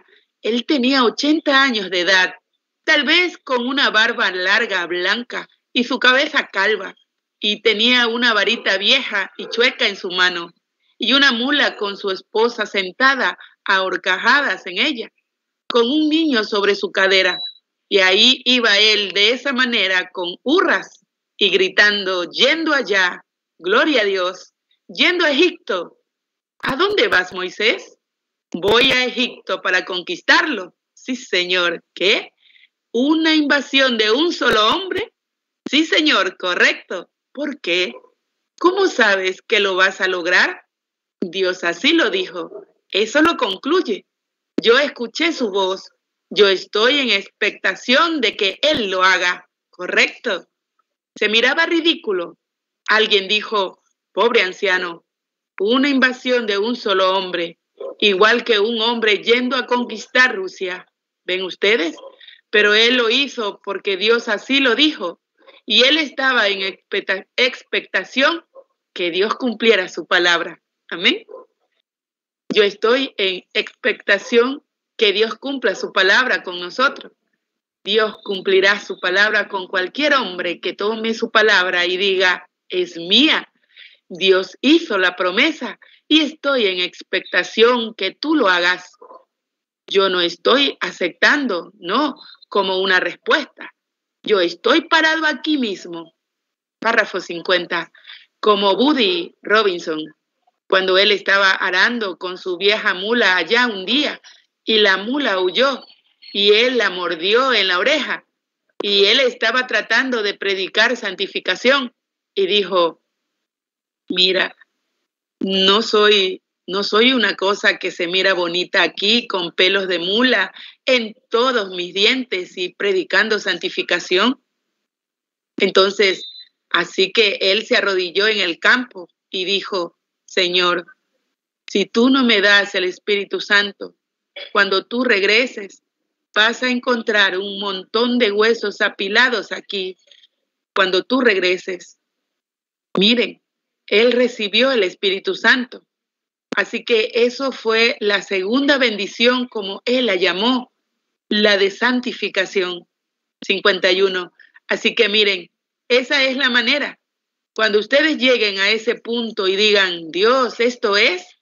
80 años de edad, tal vez con una barba larga, blanca, y su cabeza calva, y tenía una varita vieja y chueca en su mano, y una mula con su esposa sentada a horcajadas en ella, con un niño sobre su cadera. Y ahí iba él de esa manera con hurras y gritando, yendo allá, gloria a Dios, yendo a Egipto. ¿A dónde vas, Moisés? Voy a Egipto para conquistarlo. Sí, señor. ¿Qué? ¿Una invasión de un solo hombre? Sí, señor, correcto. ¿Por qué? ¿Cómo sabes que lo vas a lograr? Dios así lo dijo. Eso lo concluye. Yo escuché su voz. Yo estoy en expectación de que Él lo haga. ¿Correcto? Se miraba ridículo. Alguien dijo, pobre anciano, una invasión de un solo hombre, igual que un hombre yendo a conquistar Rusia. ¿Ven ustedes? Pero él lo hizo porque Dios así lo dijo. Y él estaba en expectación que Dios cumpliera su palabra. Amén. Yo estoy en expectación que Dios cumpla su palabra con nosotros. Dios cumplirá su palabra con cualquier hombre que tome su palabra y diga, es mía. Dios hizo la promesa y estoy en expectación que tú lo hagas. Yo no estoy aceptando, no, como una respuesta. Yo estoy parado aquí mismo. Párrafo 50. Como Woody Robinson, cuando él estaba arando con su vieja mula allá un día y la mula huyó y él la mordió en la oreja y él estaba tratando de predicar santificación y dijo, mira, no soy una cosa que se mira bonita aquí con pelos de mula en todos mis dientes y predicando santificación. Entonces, así que él se arrodilló en el campo y dijo, Señor, si tú no me das el Espíritu Santo, cuando tú regreses, vas a encontrar un montón de huesos apilados aquí. Cuando tú regreses, miren, él recibió el Espíritu Santo. Así que eso fue la segunda bendición, como él la llamó, la de santificación. 51. Así que miren, esa es la manera. Cuando ustedes lleguen a ese punto y digan, Dios, esto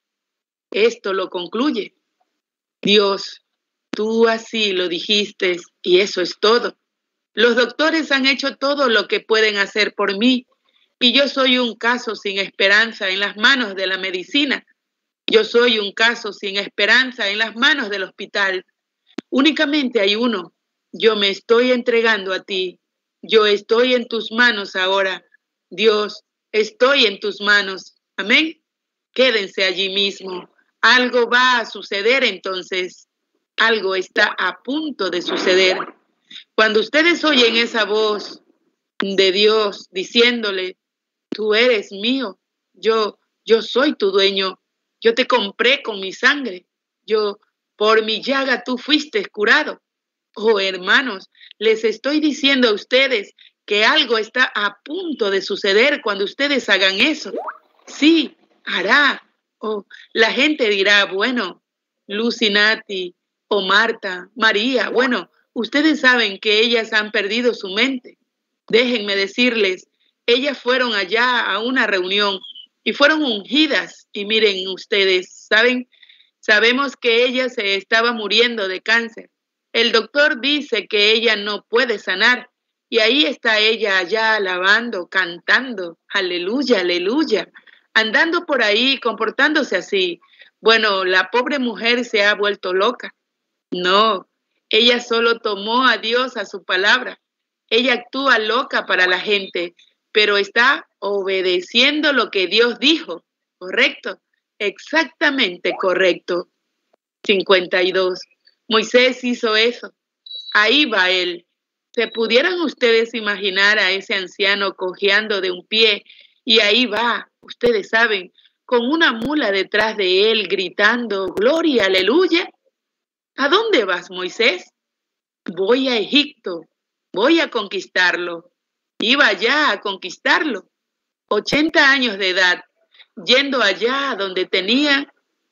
lo concluye. Dios, tú así lo dijiste y eso es todo. Los doctores han hecho todo lo que pueden hacer por mí y yo soy un caso sin esperanza en las manos de la medicina. Yo soy un caso sin esperanza en las manos del hospital. Únicamente hay uno. Yo me estoy entregando a ti. Yo estoy en tus manos ahora. Dios, estoy en tus manos. Amén. Quédense allí mismo. Algo va a suceder entonces. Algo está a punto de suceder. Cuando ustedes oyen esa voz de Dios diciéndole, tú eres mío, yo soy tu dueño, yo te compré con mi sangre, por mi llaga tú fuiste curado. Oh, hermanos, les estoy diciendo a ustedes que algo está a punto de suceder cuando ustedes hagan eso. Sí, hará. Oh, la gente dirá, bueno, Lucy, Nati o Marta, María, bueno, ustedes saben que ellas han perdido su mente. Déjenme decirles, ellas fueron allá a una reunión y fueron ungidas. Y miren ustedes, sabemos que ella se estaba muriendo de cáncer. El doctor dice que ella no puede sanar. Y ahí está ella allá alabando, cantando, aleluya, aleluya, andando por ahí, comportándose así. Bueno, la pobre mujer se ha vuelto loca. No, ella solo tomó a Dios a su palabra. Ella actúa loca para la gente, pero está obedeciendo lo que Dios dijo. ¿Correcto? Exactamente correcto. 52. Moisés hizo eso. Ahí va él. ¿Se pudieran ustedes imaginar a ese anciano cojeando de un pie? Y ahí va, ustedes saben, con una mula detrás de él gritando, ¡Gloria, aleluya! ¿A dónde vas, Moisés? Voy a Egipto, voy a conquistarlo. Iba allá a conquistarlo. 80 años de edad, yendo allá donde tenían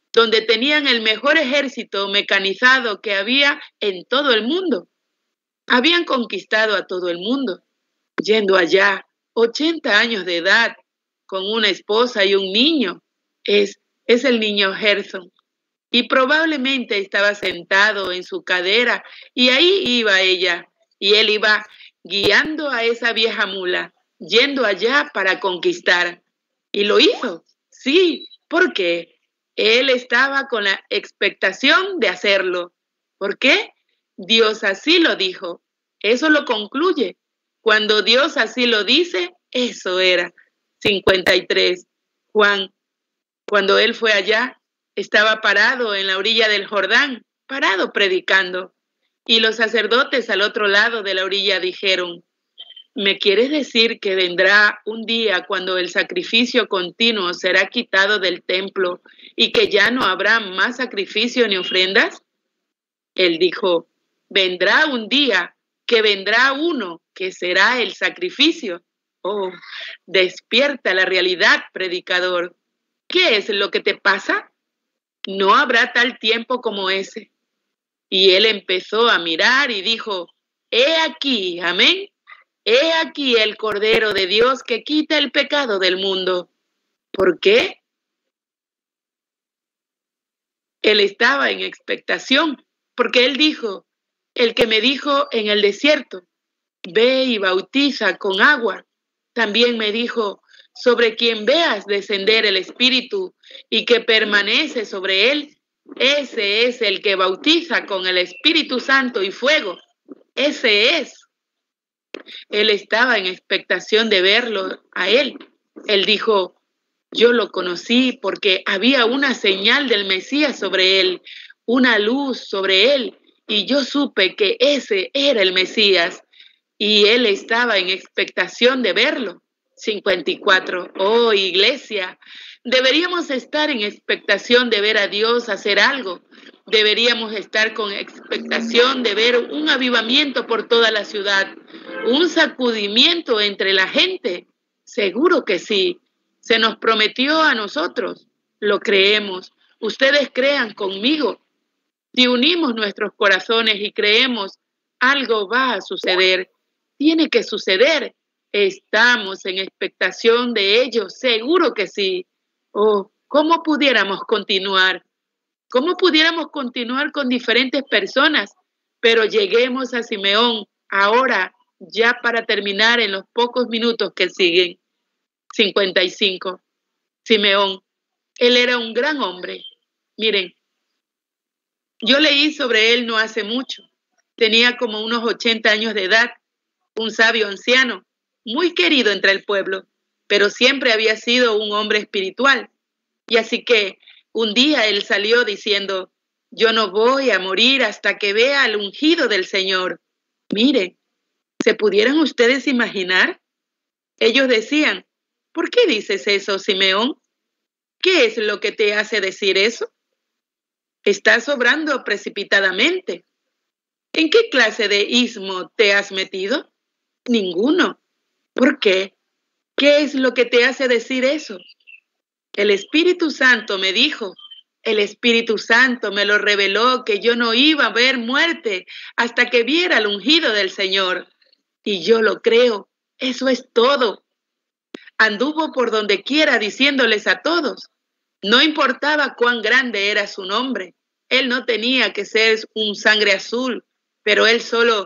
el mejor ejército mecanizado que había en todo el mundo. Habían conquistado a todo el mundo, yendo allá, 80 años de edad, con una esposa y un niño. Es el niño Gerson. Y probablemente estaba sentado en su cadera y ahí iba ella. Y él iba guiando a esa vieja mula, yendo allá para conquistar. Y lo hizo, sí, porque él estaba con la expectación de hacerlo. ¿Por qué? Dios así lo dijo. Eso lo concluye. Cuando Dios así lo dice, eso era. 53. Juan, cuando él fue allá, estaba parado en la orilla del Jordán, parado predicando. Y los sacerdotes al otro lado de la orilla dijeron, ¿me quieres decir que vendrá un día cuando el sacrificio continuo será quitado del templo y que ya no habrá más sacrificio ni ofrendas? Él dijo, vendrá un día que vendrá uno que será el sacrificio. Oh, despierta la realidad, predicador. ¿Qué es lo que te pasa? No habrá tal tiempo como ese. Y él empezó a mirar y dijo, he aquí, amén, he aquí el Cordero de Dios que quita el pecado del mundo. ¿Por qué? Él estaba en expectación, porque él dijo, el que me dijo en el desierto, ve y bautiza con agua, también me dijo, sobre quien veas descender el Espíritu y que permanece sobre él, ese es el que bautiza con el Espíritu Santo y fuego. Ese es. Él estaba en expectación de verlo a él. Él dijo, yo lo conocí porque había una señal del Mesías sobre él, una luz sobre él, y yo supe que ese era el Mesías y él estaba en expectación de verlo. 54. Oh, iglesia, deberíamos estar en expectación de ver a Dios hacer algo. Deberíamos estar con expectación de ver un avivamiento por toda la ciudad, un sacudimiento entre la gente. Seguro que sí. Se nos prometió a nosotros. Lo creemos. Ustedes crean conmigo. Si unimos nuestros corazones y creemos, algo va a suceder. Tiene que suceder. Estamos en expectación de ello. Seguro que sí. Oh, ¿cómo pudiéramos continuar? ¿Cómo pudiéramos continuar con diferentes personas? Pero lleguemos a Simeón ahora, ya para terminar en los pocos minutos que siguen. 55. Simeón. Él era un gran hombre. Miren, yo leí sobre él no hace mucho. Tenía como unos 80 años de edad, un sabio anciano, muy querido entre el pueblo, pero siempre había sido un hombre espiritual. Y así que un día él salió diciendo, yo no voy a morir hasta que vea al ungido del Señor. Miren, ¿se pudieran ustedes imaginar? Ellos decían, ¿por qué dices eso, Simeón? ¿Qué es lo que te hace decir eso? Estás obrando precipitadamente. ¿En qué clase de ismo te has metido? Ninguno. ¿Por qué? ¿Qué es lo que te hace decir eso? El Espíritu Santo me dijo, el Espíritu Santo me lo reveló que yo no iba a ver muerte hasta que viera al ungido del Señor. Y yo lo creo. Eso es todo. Anduvo por donde quiera diciéndoles a todos. No importaba cuán grande era su nombre. Él no tenía que ser un sangre azul, pero él solo,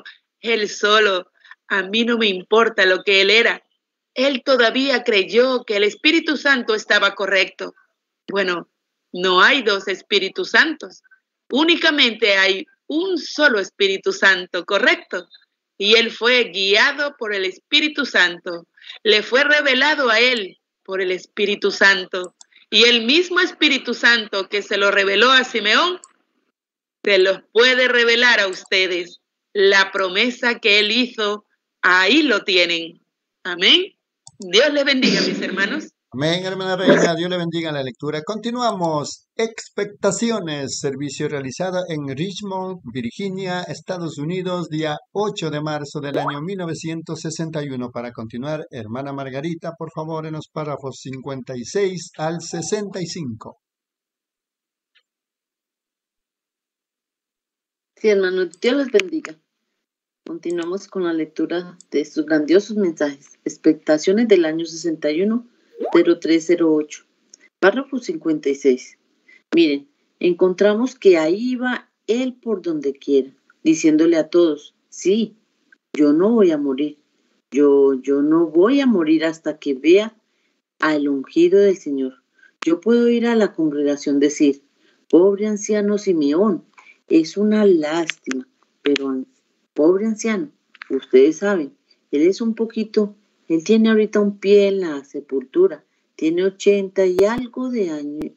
a mí no me importa lo que él era. Él todavía creyó que el Espíritu Santo estaba correcto. Bueno, no hay dos Espíritus Santos. Únicamente hay un solo Espíritu Santo, ¿correcto? Y él fue guiado por el Espíritu Santo. Le fue revelado a él por el Espíritu Santo. Y el mismo Espíritu Santo que se lo reveló a Simeón, se los puede revelar a ustedes. La promesa que él hizo, ahí lo tienen. Amén. Dios les bendiga, mis hermanos. Amén, hermana Reina, Dios le bendiga la lectura. Continuamos. Expectaciones, servicio realizado en Richmond, Virginia, Estados Unidos, día 8 de marzo del año 1961. Para continuar, hermana Margarita, por favor, en los párrafos 56 al 65. Sí, hermanos, Dios les bendiga. Continuamos con la lectura de estos grandiosos mensajes. Expectaciones del año 61, 0308. Párrafo 56. Miren, encontramos que ahí va él por donde quiera, diciéndole a todos, sí, yo no voy a morir. Yo no voy a morir hasta que vea al ungido del Señor. Yo puedo ir a la congregación decir, pobre anciano Simeón, es una lástima, pero pobre anciano, ustedes saben, él tiene ahorita un pie en la sepultura, tiene 80 y algo de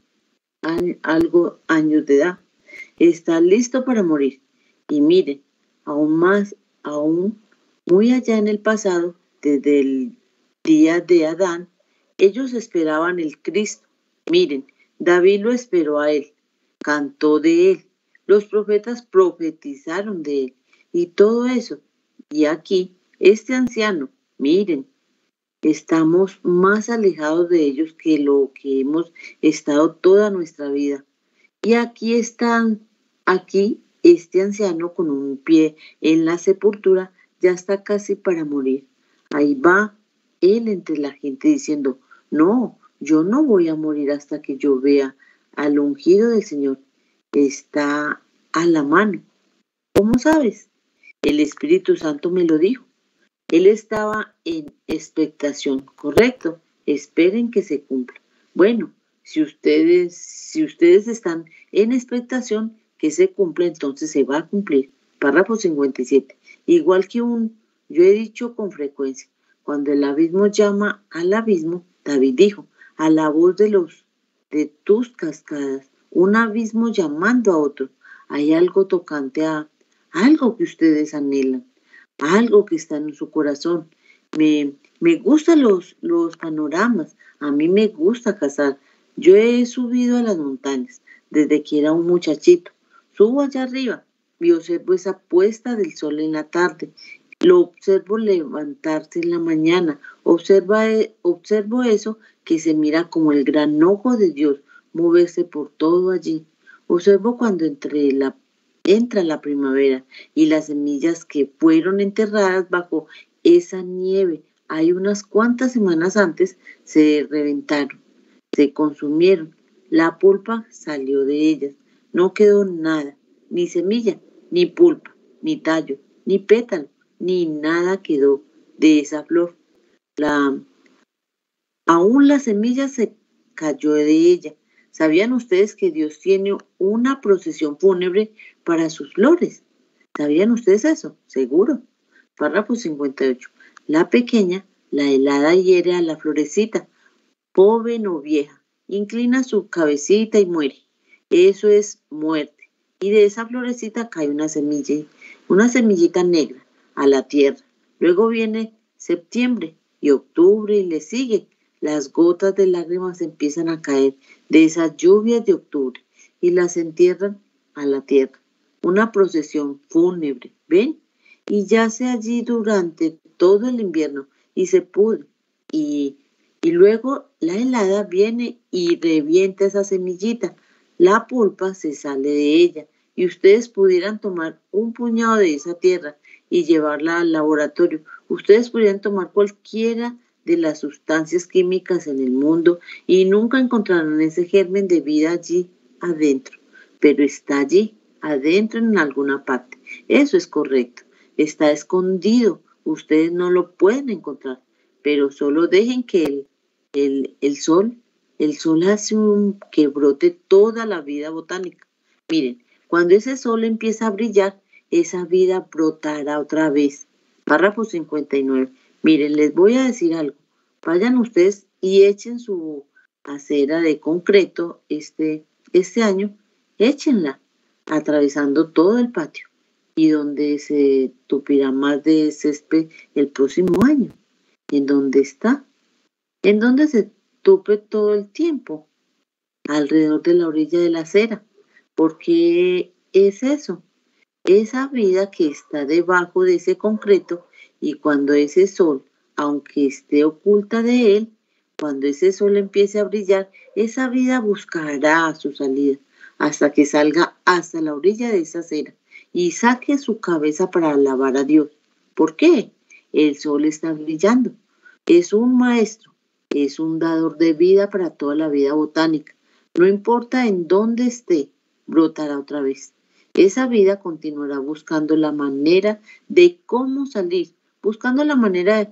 años de edad, está listo para morir. Y miren, aún muy allá en el pasado, desde el día de Adán, ellos esperaban el Cristo. Miren, David lo esperó a él, cantó de él, los profetas profetizaron de él, y todo eso. Y aquí, este anciano, miren, estamos más alejados de ellos que lo que hemos estado toda nuestra vida. Y aquí este anciano con un pie en la sepultura ya está casi para morir. Ahí va él entre la gente diciendo, no, yo no voy a morir hasta que yo vea al ungido del Señor. Está a la mano. ¿Cómo sabes? El Espíritu Santo me lo dijo. Él estaba en expectación, correcto. Esperen que se cumpla. Bueno, si ustedes están en expectación que se cumpla, entonces se va a cumplir. Párrafo 57. Igual que yo he dicho con frecuencia, cuando el abismo llama al abismo, David dijo, a la voz de tus cascadas, un abismo llamando a otro. Hay algo tocante a algo que ustedes anhelan, algo que está en su corazón. Me gustan los panoramas, a mí me gusta cazar. Yo he subido a las montañas desde que era un muchachito. Subo allá arriba y observo esa puesta del sol en la tarde. Lo observo levantarse en la mañana. Observo eso que se mira como el gran ojo de Dios moverse por todo allí. Observo cuando entra la primavera y las semillas que fueron enterradas bajo esa nieve hay unas cuantas semanas antes se reventaron, se consumieron. La pulpa salió de ellas. No quedó nada, ni semilla, ni pulpa, ni tallo, ni pétalo, ni nada quedó de esa flor. Aún la semilla se cayó de ella. ¿Sabían ustedes que Dios tiene una procesión fúnebre para sus flores? ¿Sabían ustedes eso? Seguro. Párrafo 58. La pequeña, la helada hiere a la florecita, joven o vieja, inclina su cabecita y muere. Eso es muerte. Y de esa florecita cae una semillita negra a la tierra. Luego viene septiembre y octubre y le sigue. Las gotas de lágrimas empiezan a caer de esas lluvias de octubre y las entierran a la tierra. Una procesión fúnebre, ¿ven? Y yace allí durante todo el invierno y se pudre. Y luego la helada viene y revienta esa semillita. La pulpa se sale de ella y ustedes pudieran tomar un puñado de esa tierra y llevarla al laboratorio. Ustedes pudieran tomar cualquiera de las sustancias químicas en el mundo y nunca encontrarán ese germen de vida allí adentro, pero está allí adentro en alguna parte. Eso es correcto, está escondido, ustedes no lo pueden encontrar, pero solo dejen que el sol hace que brote toda la vida botánica. Miren, cuando ese sol empieza a brillar, esa vida brotará otra vez. Párrafo 59. Miren, les voy a decir algo. Vayan ustedes y echen su acera de concreto este año, échenla atravesando todo el patio y donde se tupirá más de césped el próximo año. ¿En dónde está? ¿En dónde se tupe todo el tiempo? Alrededor de la orilla de la acera. ¿Por qué es eso? Esa vida que está debajo de ese concreto y cuando ese sol, aunque esté oculta de él, cuando ese sol empiece a brillar, esa vida buscará su salida hasta que salga hasta la orilla de esa acera y saque su cabeza para alabar a Dios. ¿Por qué? El sol está brillando. Es un maestro, es un dador de vida para toda la vida botánica. No importa en dónde esté, brotará otra vez. Esa vida continuará buscando la manera de cómo salir, buscando la manera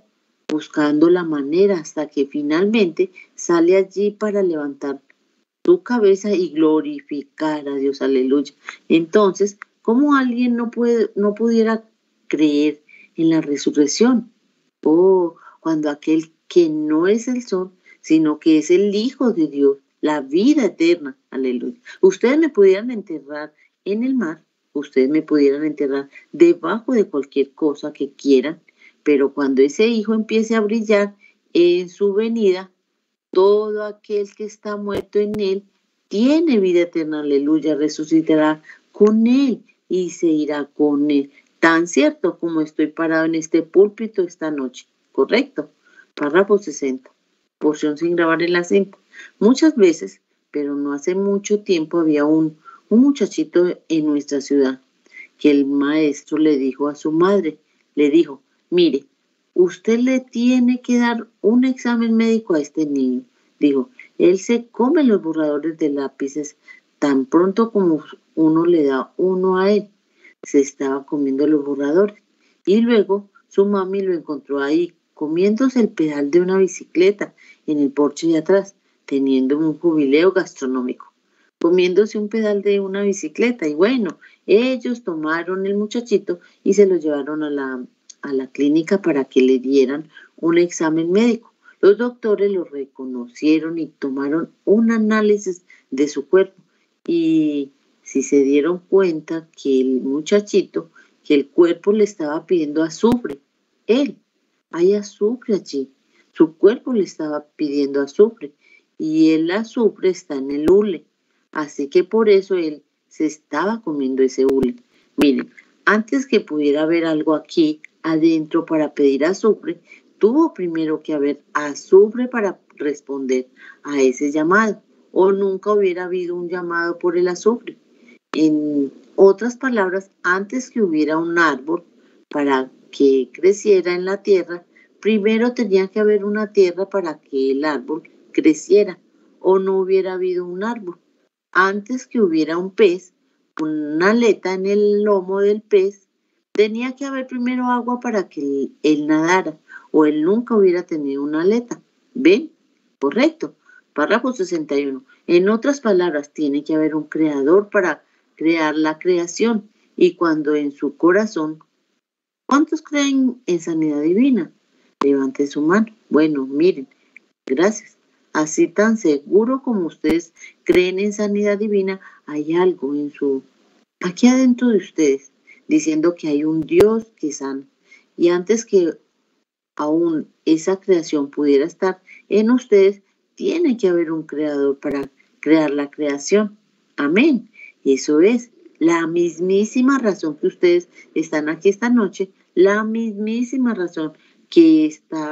hasta que finalmente sale allí para levantar su cabeza y glorificar a Dios. Aleluya. Entonces, ¿cómo alguien no pudiera creer en la resurrección? Cuando aquel que no es el sol, sino que es el Hijo de Dios, la vida eterna. Aleluya. Ustedes me pudieran enterrar en el mar, ustedes me pudieran enterrar debajo de cualquier cosa que quieran, pero cuando ese Hijo empiece a brillar en su venida, todo aquel que está muerto en él tiene vida eterna, aleluya, resucitará con él y se irá con él, tan cierto como estoy parado en este púlpito esta noche, ¿correcto? Párrafo 60, porción sin grabar en la cinta. Muchas veces, pero no hace mucho tiempo, había un muchachito en nuestra ciudad que el maestro le dijo a su madre, le dijo, mire, usted le tiene que dar un examen médico a este niño. Dijo, él se come los borradores de lápices tan pronto como uno le da uno a él. Se estaba comiendo los borradores. Y luego su mami lo encontró ahí, comiéndose el pedal de una bicicleta en el porche de atrás, teniendo un jubileo gastronómico, comiéndose un pedal de una bicicleta. Y bueno, ellos tomaron el muchachito y se lo llevaron a la clínica para que le dieran un examen médico. Los doctores lo reconocieron y tomaron un análisis de su cuerpo y si se dieron cuenta que el muchachito que el cuerpo le estaba pidiendo azufre. Él, hay azufre allí. Su cuerpo le estaba pidiendo azufre y el azufre está en el hule. Así que por eso él se estaba comiendo ese hule. Miren, antes que pudiera haber algo aquí adentro para pedir azufre, tuvo primero que haber azufre para responder a ese llamado, o nunca hubiera habido un llamado por el azufre. En otras palabras, antes que hubiera un árbol para que creciera en la tierra, primero tenía que haber una tierra para que el árbol creciera, o no hubiera habido un árbol. Antes que hubiera un pez, una aleta en el lomo del pez, tenía que haber primero agua para que él nadara, o él nunca hubiera tenido una aleta. ¿Ven? Correcto. Párrafo 61. En otras palabras, tiene que haber un creador para crear la creación. Y cuando en su corazón, ¿cuántos creen en sanidad divina? Levante su mano. Bueno, miren, gracias. Así tan seguro como ustedes creen en sanidad divina, hay algo aquí adentro de ustedes, diciendo que hay un Dios que sana. Y antes que aún esa creación pudiera estar en ustedes, tiene que haber un creador para crear la creación. Amén. Eso es la mismísima razón que ustedes están aquí esta noche, la mismísima razón que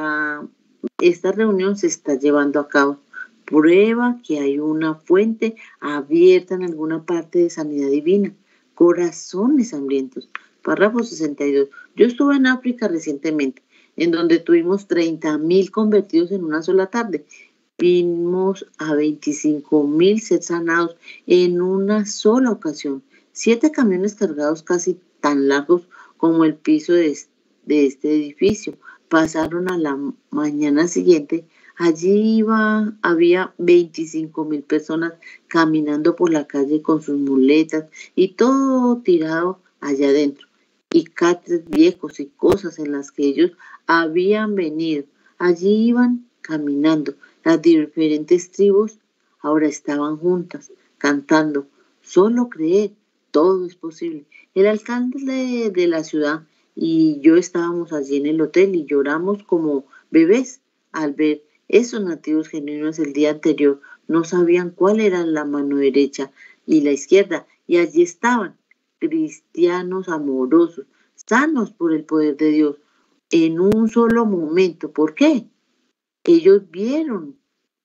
esta reunión se está llevando a cabo. Prueba que hay una fuente abierta en alguna parte de sanidad divina. Corazones hambrientos. Párrafo 62. Yo estuve en África recientemente, en donde tuvimos 30,000 convertidos en una sola tarde. Vimos a 25,000 ser sanados en una sola ocasión. 7 camiones cargados casi tan largos como el piso de este edificio pasaron a la mañana siguiente. Allí había 25,000 personas caminando por la calle con sus muletas y todo tirado allá adentro. Y catres viejos y cosas en las que ellos habían venido. Allí iban caminando. Las diferentes tribus ahora estaban juntas, cantando. Solo creer, todo es posible. El alcalde de la ciudad y yo estábamos allí en el hotel y lloramos como bebés al ver esos nativos genuinos el día anterior. No sabían cuál era la mano derecha y la izquierda, y allí estaban, cristianos amorosos, sanos por el poder de Dios, en un solo momento. ¿Por qué? Ellos vieron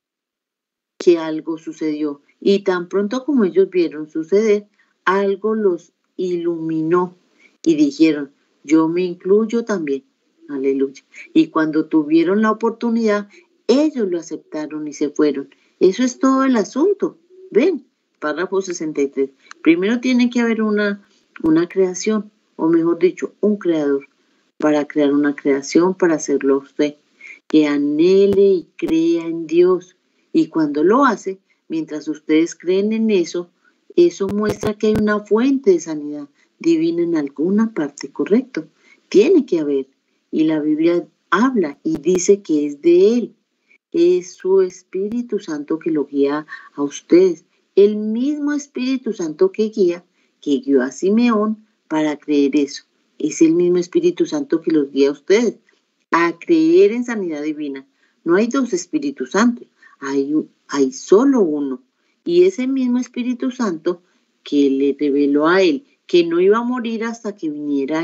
que algo sucedió, y tan pronto como ellos vieron suceder, algo los iluminó y dijeron, yo me incluyo también. Aleluya. Y cuando tuvieron la oportunidad, ellos lo aceptaron y se fueron. Eso es todo el asunto. Ven, párrafo 63. Primero tiene que haber una creación, o mejor dicho, un creador, para crear una creación, para hacerlo a usted, que anhele y crea en Dios. Y cuando lo hace, mientras ustedes creen en eso, eso muestra que hay una fuente de sanidad divina en alguna parte, ¿correcto? Tiene que haber. Y la Biblia habla y dice que es de Él. Es su Espíritu Santo que lo guía a ustedes. El mismo Espíritu Santo que guió a Simeón para creer eso. Es el mismo Espíritu Santo que los guía a ustedes a creer en sanidad divina. No hay 2 Espíritus Santos, hay solo uno. Y ese mismo Espíritu Santo que le reveló a él que no iba a morir hasta que viniera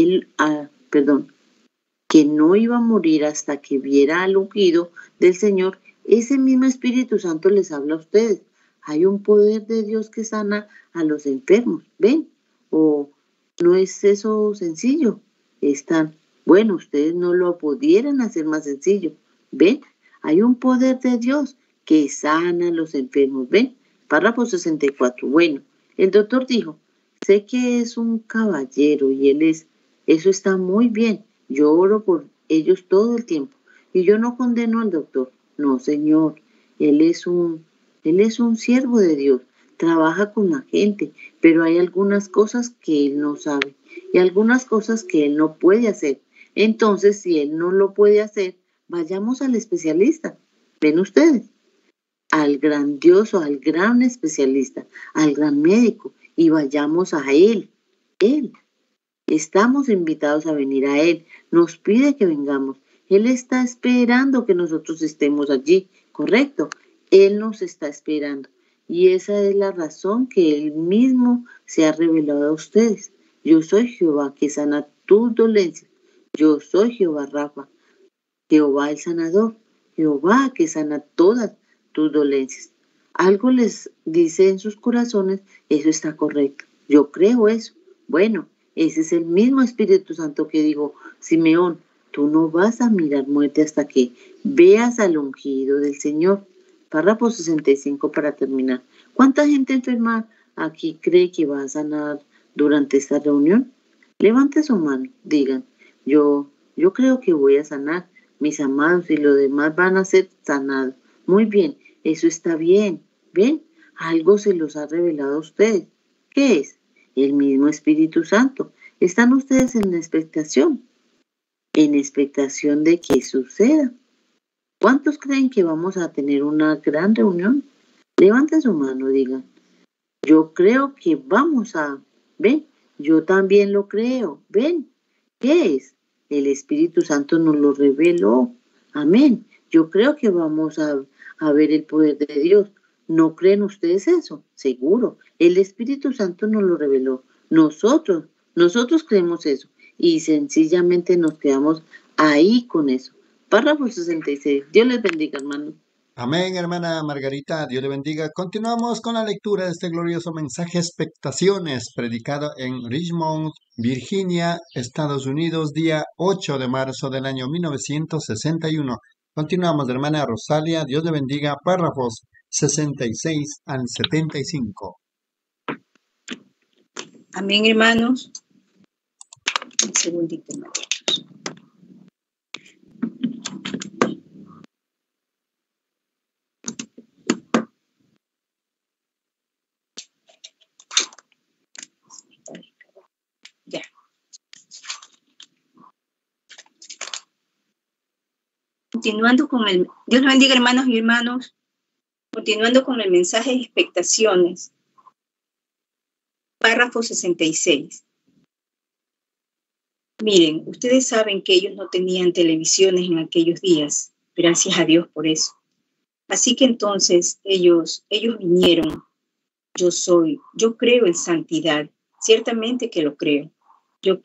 que no iba a morir hasta que viera al ungido del Señor, ese mismo Espíritu Santo les habla a ustedes. Hay un poder de Dios que sana a los enfermos, ¿ven? ¿O no es eso sencillo? Bueno, ustedes no lo pudieran hacer más sencillo, ¿ven? Hay un poder de Dios que sana a los enfermos, ¿ven? Párrafo 64. Bueno, el doctor dijo, sé que es un caballero y eso está muy bien. Yo oro por ellos todo el tiempo. Y yo no condeno al doctor. No, señor. Él es un siervo de Dios. Trabaja con la gente. Pero hay algunas cosas que él no sabe. Y algunas cosas que él no puede hacer. Entonces, si él no lo puede hacer, vayamos al especialista. ¿Ven ustedes? Al grandioso, al gran especialista, al gran médico. Y vayamos a él. Estamos invitados a venir a Él. Nos pide que vengamos. Él está esperando que nosotros estemos allí, ¿correcto? Él nos está esperando. Y esa es la razón que Él mismo se ha revelado a ustedes. Yo soy Jehová que sana tus dolencias. Yo soy Jehová Rafa, Jehová el sanador, Jehová que sana todas tus dolencias. Algo les dice en sus corazones, eso está correcto. Yo creo eso. Bueno, ese es el mismo Espíritu Santo que dijo, Simeón, tú no vas a mirar muerte hasta que veas al ungido del Señor. Párrafo 65 para terminar. ¿Cuánta gente enferma aquí cree que va a sanar durante esta reunión? Levante su mano, digan, yo creo que voy a sanar, mis amados, y los demás van a ser sanados. Muy bien, eso está bien. ¿Ven? Algo se los ha revelado a ustedes. ¿Qué es? El mismo Espíritu Santo. ¿Están ustedes en expectación? En expectación de que suceda. ¿Cuántos creen que vamos a tener una gran reunión? Levanten su mano, digan. Yo creo que vamos a... ¿Ven? Yo también lo creo. ¿Ven? ¿Qué es? El Espíritu Santo nos lo reveló. Amén. Yo creo que vamos a ver el poder de Dios. ¿No creen ustedes eso? Seguro. El Espíritu Santo nos lo reveló. Nosotros creemos eso. Y sencillamente nos quedamos ahí con eso. Párrafo 66. Dios les bendiga, hermano. Amén, hermana Margarita, Dios le bendiga. Continuamos con la lectura de este glorioso mensaje Expectaciones, predicado en Richmond, Virginia, Estados Unidos, día 8 de marzo del año 1961. Continuamos, hermana Rosalia, Dios le bendiga, párrafos 66 al 75. Amén, hermanos. Un segundito, hermanos. Ya. Continuando con el... Dios los bendiga, hermanos y hermanos. Continuando con el mensaje de expectaciones. Párrafo 66. Miren, ustedes saben que ellos no tenían televisiones en aquellos días. Gracias a Dios por eso. Así que entonces ellos vinieron. Yo creo en santidad. Ciertamente que lo creo. Yo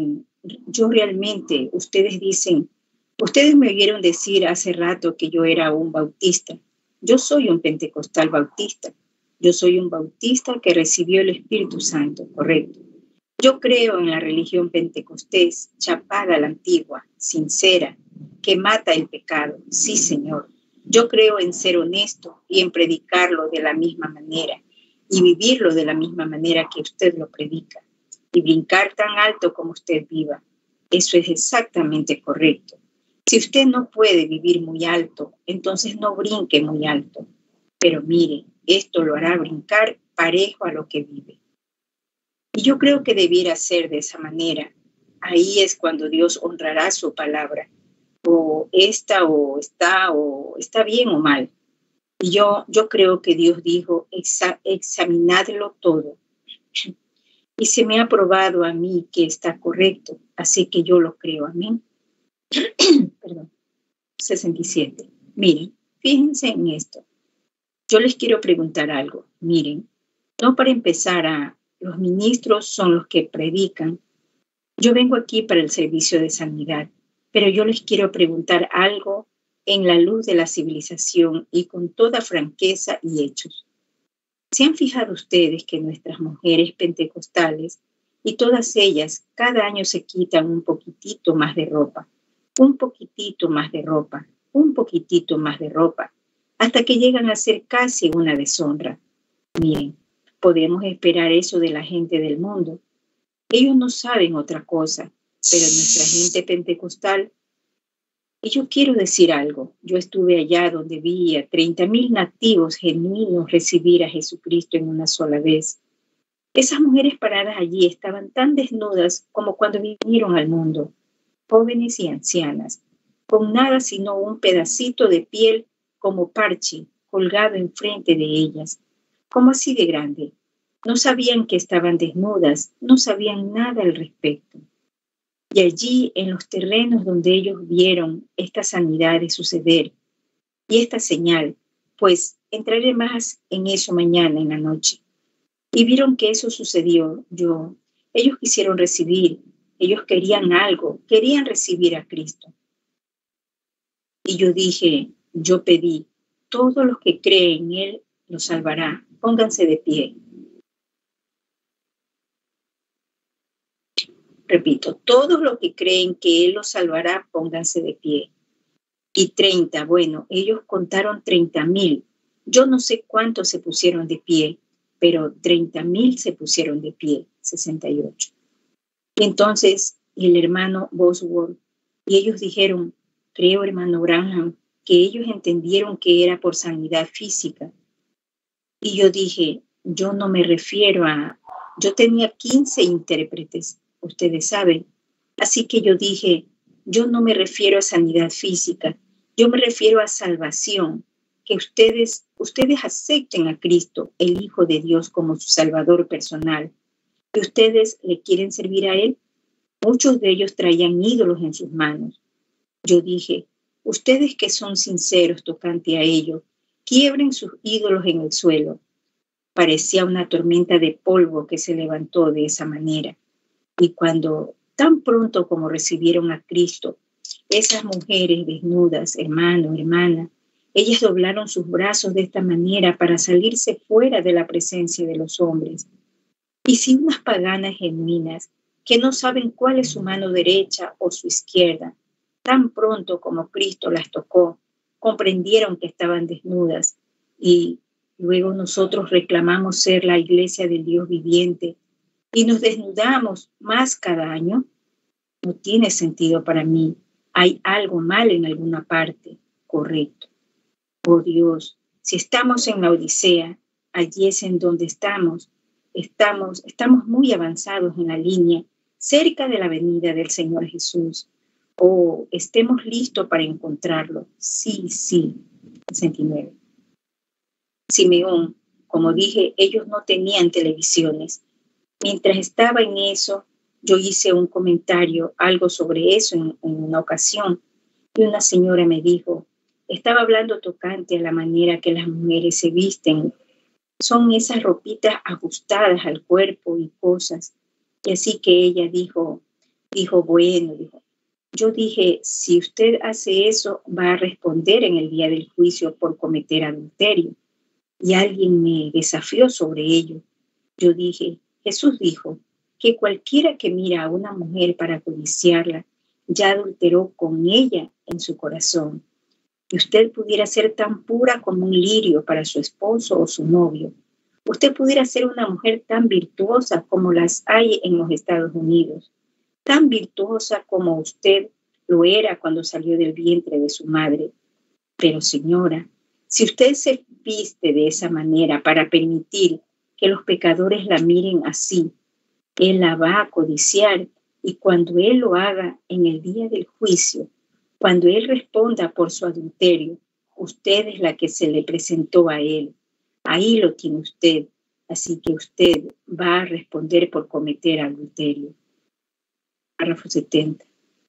realmente, ustedes me oyeron decir hace rato que yo era un bautista. Yo soy un pentecostal bautista. Yo soy un bautista que recibió el Espíritu Santo, correcto. Yo creo en la religión pentecostés, chapada a la antigua, sincera, que mata el pecado. Sí, Señor. Yo creo en ser honesto y en predicarlo de la misma manera y vivirlo de la misma manera que usted lo predica y brincar tan alto como usted viva. Eso es exactamente correcto. Si usted no puede vivir muy alto, entonces no brinque muy alto. Pero mire, esto lo hará brincar parejo a lo que vive. Y yo creo que debiera ser de esa manera. Ahí es cuando Dios honrará su palabra. O está bien o mal. Y yo creo que Dios dijo, examinadlo todo. Y se me ha probado a mí que está correcto. Así que yo lo creo. Amén. Perdón. 67. Miren, fíjense en esto. Yo les quiero preguntar algo. Miren, no para empezar los ministros son los que predican. Yo vengo aquí para el servicio de sanidad, pero yo les quiero preguntar algo en la luz de la civilización y con toda franqueza y hechos. ¿Se han fijado ustedes que nuestras mujeres pentecostales y todas ellas cada año se quitan un poquitito más de ropa, un poquitito más de ropa, un poquitito más de ropa, hasta que llegan a ser casi una deshonra? Miren, podemos esperar eso de la gente del mundo. Ellos no saben otra cosa, pero nuestra gente pentecostal... Y yo quiero decir algo. Yo estuve allá donde vi a 30,000 nativos genuinos recibir a Jesucristo en una sola vez. Esas mujeres paradas allí estaban tan desnudas como cuando vinieron al mundo, jóvenes y ancianas, con nada sino un pedacito de piel como parche colgado enfrente de ellas. ¿Cómo así de grande? No sabían que estaban desnudas, no sabían nada al respecto. Y allí, en los terrenos donde ellos vieron esta sanidad de suceder y esta señal, pues entraré más en eso mañana en la noche. Y vieron que eso sucedió. Ellos quisieron recibir, ellos querían algo, querían recibir a Cristo. Y yo pedí, todos los que creen en Él los salvará. Pónganse de pie. Repito, todos los que creen que Él los salvará, pónganse de pie. Y 30, bueno, ellos contaron 30,000. Yo no sé cuántos se pusieron de pie, pero 30,000 se pusieron de pie, 68. Y entonces el hermano Bosworth, y ellos dijeron, creo, hermano Branham, que ellos entendieron que era por sanidad física. Y yo dije, yo no me refiero a... Yo tenía 15 intérpretes, ustedes saben. Así que yo dije, yo no me refiero a sanidad física, yo me refiero a salvación, que ustedes acepten a Cristo, el Hijo de Dios, como su Salvador personal. ¿Y ustedes le quieren servir a Él? Muchos de ellos traían ídolos en sus manos. Yo dije, ustedes que son sinceros tocante a ello, quiebren sus ídolos en el suelo. Parecía una tormenta de polvo que se levantó de esa manera. Y cuando, tan pronto como recibieron a Cristo, esas mujeres desnudas, hermano, hermana, ellas doblaron sus brazos de esta manera para salirse fuera de la presencia de los hombres. Y si unas paganas genuinas, que no saben cuál es su mano derecha o su izquierda, tan pronto como Cristo las tocó, comprendieron que estaban desnudas, y luego nosotros reclamamos ser la iglesia del Dios viviente y nos desnudamos más cada año, no tiene sentido para mí. Hay algo mal en alguna parte. Correcto. Oh Dios, si estamos en la Odisea, allí es en donde estamos muy avanzados en la línea, cerca de la venida del Señor Jesús. Oh, estemos listos para encontrarlo. Sí. 69. Simeón, como dije, ellos no tenían televisiones. Mientras estaba en eso, yo hice un comentario, algo sobre eso en una ocasión, y una señora me dijo, estaba hablando tocante a la manera que las mujeres se visten. Son esas ropitas ajustadas al cuerpo y cosas. Y así que ella dijo, bueno, yo dije, si usted hace eso, va a responder en el día del juicio por cometer adulterio. Y alguien me desafió sobre ello. Yo dije, Jesús dijo que cualquiera que mira a una mujer para codiciarla, ya adulteró con ella en su corazón. Y usted pudiera ser tan pura como un lirio para su esposo o su novio. Usted pudiera ser una mujer tan virtuosa como las hay en los Estados Unidos, tan virtuosa como usted lo era cuando salió del vientre de su madre. Pero señora, si usted se viste de esa manera para permitir que los pecadores la miren así, Él la va a codiciar, y cuando Él lo haga en el día del juicio, cuando Él responda por su adulterio, usted es la que se le presentó a Él. Ahí lo tiene usted, así que usted va a responder por cometer adulterio. Párrafo 70.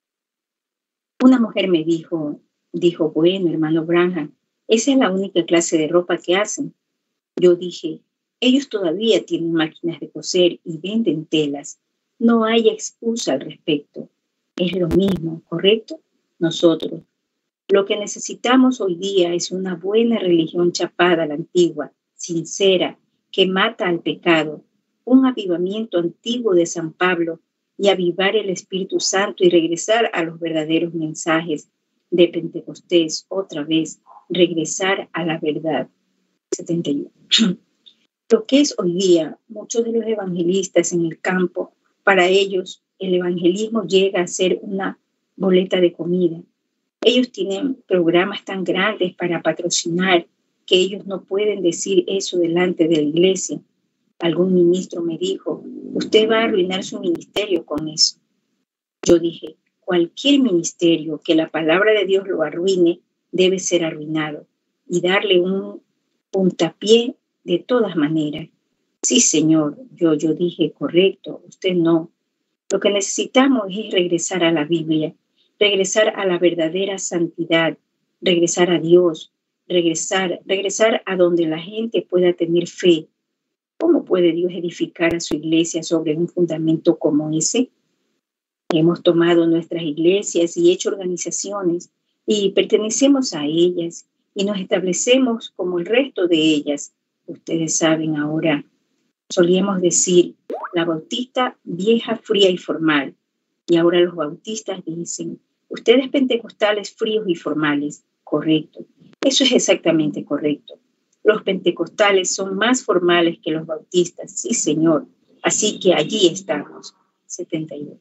Una mujer me dijo, bueno, hermano Branham, esa es la única clase de ropa que hacen. Yo dije, ellos todavía tienen máquinas de coser y venden telas. No hay excusa al respecto. Es lo mismo, ¿correcto? Nosotros. Lo que necesitamos hoy día es una buena religión chapada a la antigua, sincera, que mata al pecado, un avivamiento antiguo de San Pablo y avivar el Espíritu Santo y regresar a los verdaderos mensajes de Pentecostés, otra vez, regresar a la verdad. 71. Lo que es hoy día, muchos de los evangelistas en el campo, para ellos el evangelismo llega a ser una boleta de comida. Ellos tienen programas tan grandes para patrocinar que ellos no pueden decir eso delante de la iglesia. Algún ministro me dijo, usted va a arruinar su ministerio con eso. Yo dije, cualquier ministerio que la palabra de Dios lo arruine debe ser arruinado y darle un puntapié de todas maneras. Sí, Señor, yo dije correcto, usted no. Lo que necesitamos es regresar a la Biblia, regresar a la verdadera santidad, regresar a Dios, regresar a donde la gente pueda tener fe. ¿Cómo puede Dios edificar a su iglesia sobre un fundamento como ese? Hemos tomado nuestras iglesias y hecho organizaciones y pertenecemos a ellas y nos establecemos como el resto de ellas. Ustedes saben ahora, solíamos decir, la bautista vieja, fría y formal. Y ahora los bautistas dicen, ustedes pentecostales fríos y formales. Correcto. Eso es exactamente correcto. Los pentecostales son más formales que los bautistas. Sí, Señor. Así que allí estamos. 72.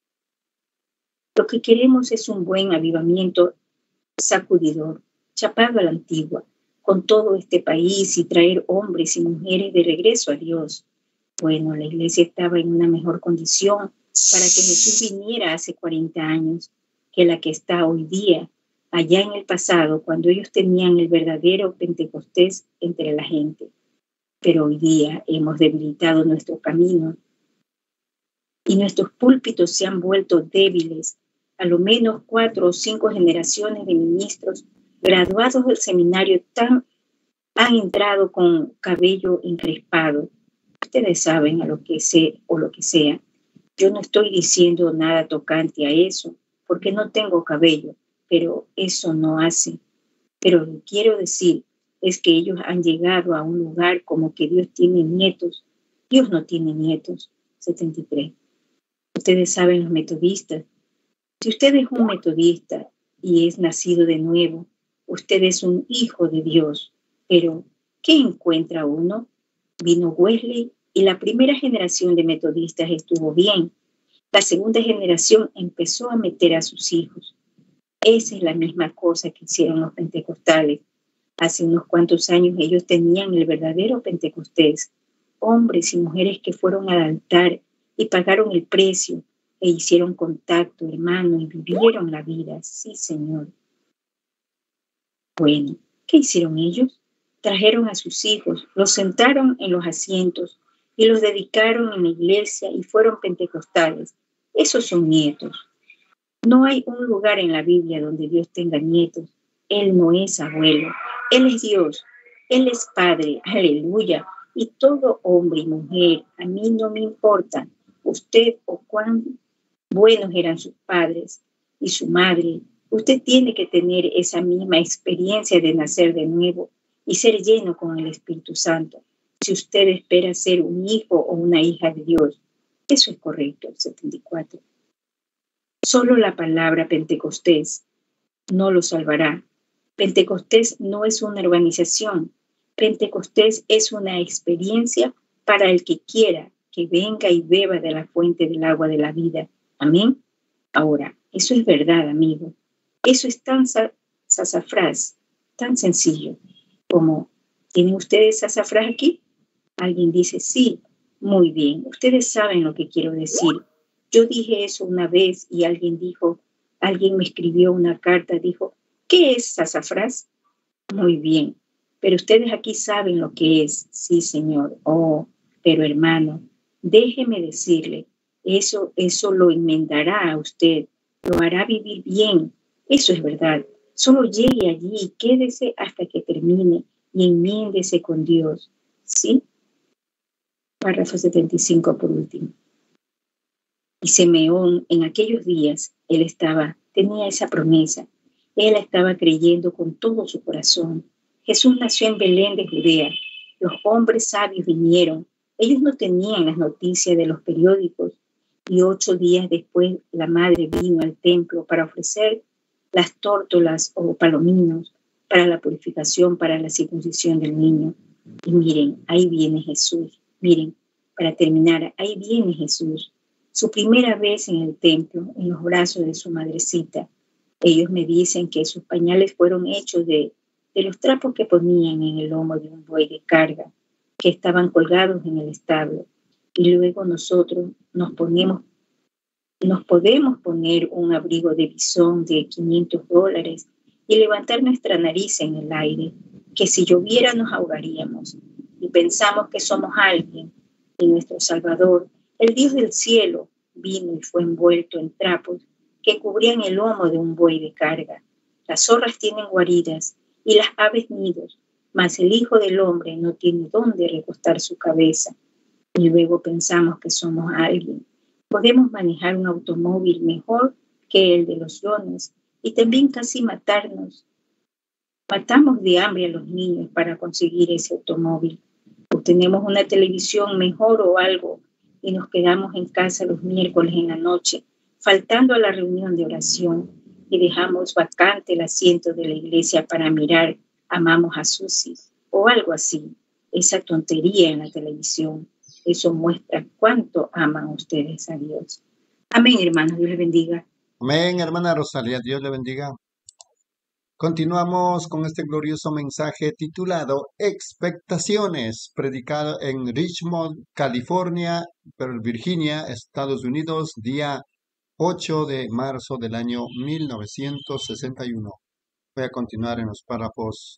Lo que queremos es un buen avivamiento sacudidor, chapado a la antigua, con todo este país y traer hombres y mujeres de regreso a Dios. Bueno, la iglesia estaba en una mejor condición para que Jesús viniera hace 40 años que la que está hoy día, allá en el pasado, cuando ellos tenían el verdadero Pentecostés entre la gente. Pero hoy día hemos debilitado nuestro camino y nuestros púlpitos se han vuelto débiles. A lo menos 4 o 5 generaciones de ministros graduados del seminario han entrado con cabello encrespado. Ustedes saben a lo que sé o lo que sea. Yo no estoy diciendo nada tocante a eso, porque no tengo cabello, pero eso no hace. Pero lo que quiero decir es que ellos han llegado a un lugar como que Dios tiene nietos. Dios no tiene nietos. 73. Ustedes saben los metodistas. Si usted es un metodista y es nacido de nuevo, usted es un hijo de Dios. Pero, ¿qué encuentra uno? Vino Wesley y la primera generación de metodistas estuvo bien. La segunda generación empezó a meter a sus hijos. Esa es la misma cosa que hicieron los pentecostales. Hace unos cuantos años ellos tenían el verdadero Pentecostés. Hombres y mujeres que fueron al altar y pagaron el precio e hicieron contacto, hermano, y vivieron la vida. Sí, Señor. Bueno, ¿qué hicieron ellos? Trajeron a sus hijos, los sentaron en los asientos y los dedicaron en la iglesia y fueron pentecostales. Esos son nietos. No hay un lugar en la Biblia donde Dios tenga nietos. Él no es abuelo. Él es Dios. Él es Padre. Aleluya. Y todo hombre y mujer, a mí no me importa usted o cuán buenos eran sus padres y su madre. Usted tiene que tener esa misma experiencia de nacer de nuevo y ser lleno con el Espíritu Santo. Si usted espera ser un hijo o una hija de Dios, eso es correcto. 74. Solo la palabra Pentecostés no lo salvará. Pentecostés no es una organización. Pentecostés es una experiencia para el que quiera que venga y beba de la fuente del agua de la vida. Amén. Ahora, eso es verdad, amigo. Eso es tan sasafrás, tan sencillo como, ¿tienen ustedes sasafrás aquí? Alguien dice, sí, muy bien. Ustedes saben lo que quiero decir. Yo dije eso una vez y alguien me escribió una carta, dijo, ¿qué es sasafrás? Muy bien, pero ustedes aquí saben lo que es. Sí, Señor. Oh, pero hermano, déjeme decirle, eso lo enmendará a usted, lo hará vivir bien. Eso es verdad. Solo llegue allí y quédese hasta que termine y enmiéndese con Dios. ¿Sí? Párrafo 75 por último. Y Simeón, en aquellos días, tenía esa promesa. Él estaba creyendo con todo su corazón. Jesús nació en Belén de Judea. Los hombres sabios vinieron. Ellos no tenían las noticias de los periódicos. Y 8 días después, la madre vino al templo para ofrecer las tórtolas o palominos para la purificación, para la circuncisión del niño. Y miren, ahí viene Jesús. Miren, para terminar, ahí viene Jesús. Su primera vez en el templo, en los brazos de su madrecita. Ellos me dicen que sus pañales fueron hechos de los trapos que ponían en el lomo de un buey de carga, que estaban colgados en el establo. Y luego nosotros nos podemos poner un abrigo de bisón de $500 y levantar nuestra nariz en el aire, que si lloviera nos ahogaríamos. Y pensamos que somos alguien, Y nuestro Salvador, el Dios del cielo, vino y fue envuelto en trapos que cubrían el lomo de un buey de carga. Las zorras tienen guaridas y las aves nidos, mas el Hijo del Hombre no tiene dónde recostar su cabeza. Y luego pensamos que somos alguien. Podemos manejar un automóvil mejor que el de los leones y también casi matarnos. Matamos de hambre a los niños para conseguir ese automóvil. O tenemos una televisión mejor o algo y nos quedamos en casa los miércoles en la noche, faltando a la reunión de oración y dejamos vacante el asiento de la iglesia para mirar Amamos a Susi o algo así. Esa tontería en la televisión. Eso muestra cuánto aman ustedes a Dios. Amén, hermanos. Dios les bendiga. Amén, hermana Rosalía. Dios le bendiga. Continuamos con este glorioso mensaje titulado Expectaciones, predicado en Richmond, California, Virginia, Estados Unidos, día 8 de marzo del año 1961. Voy a continuar en los párrafos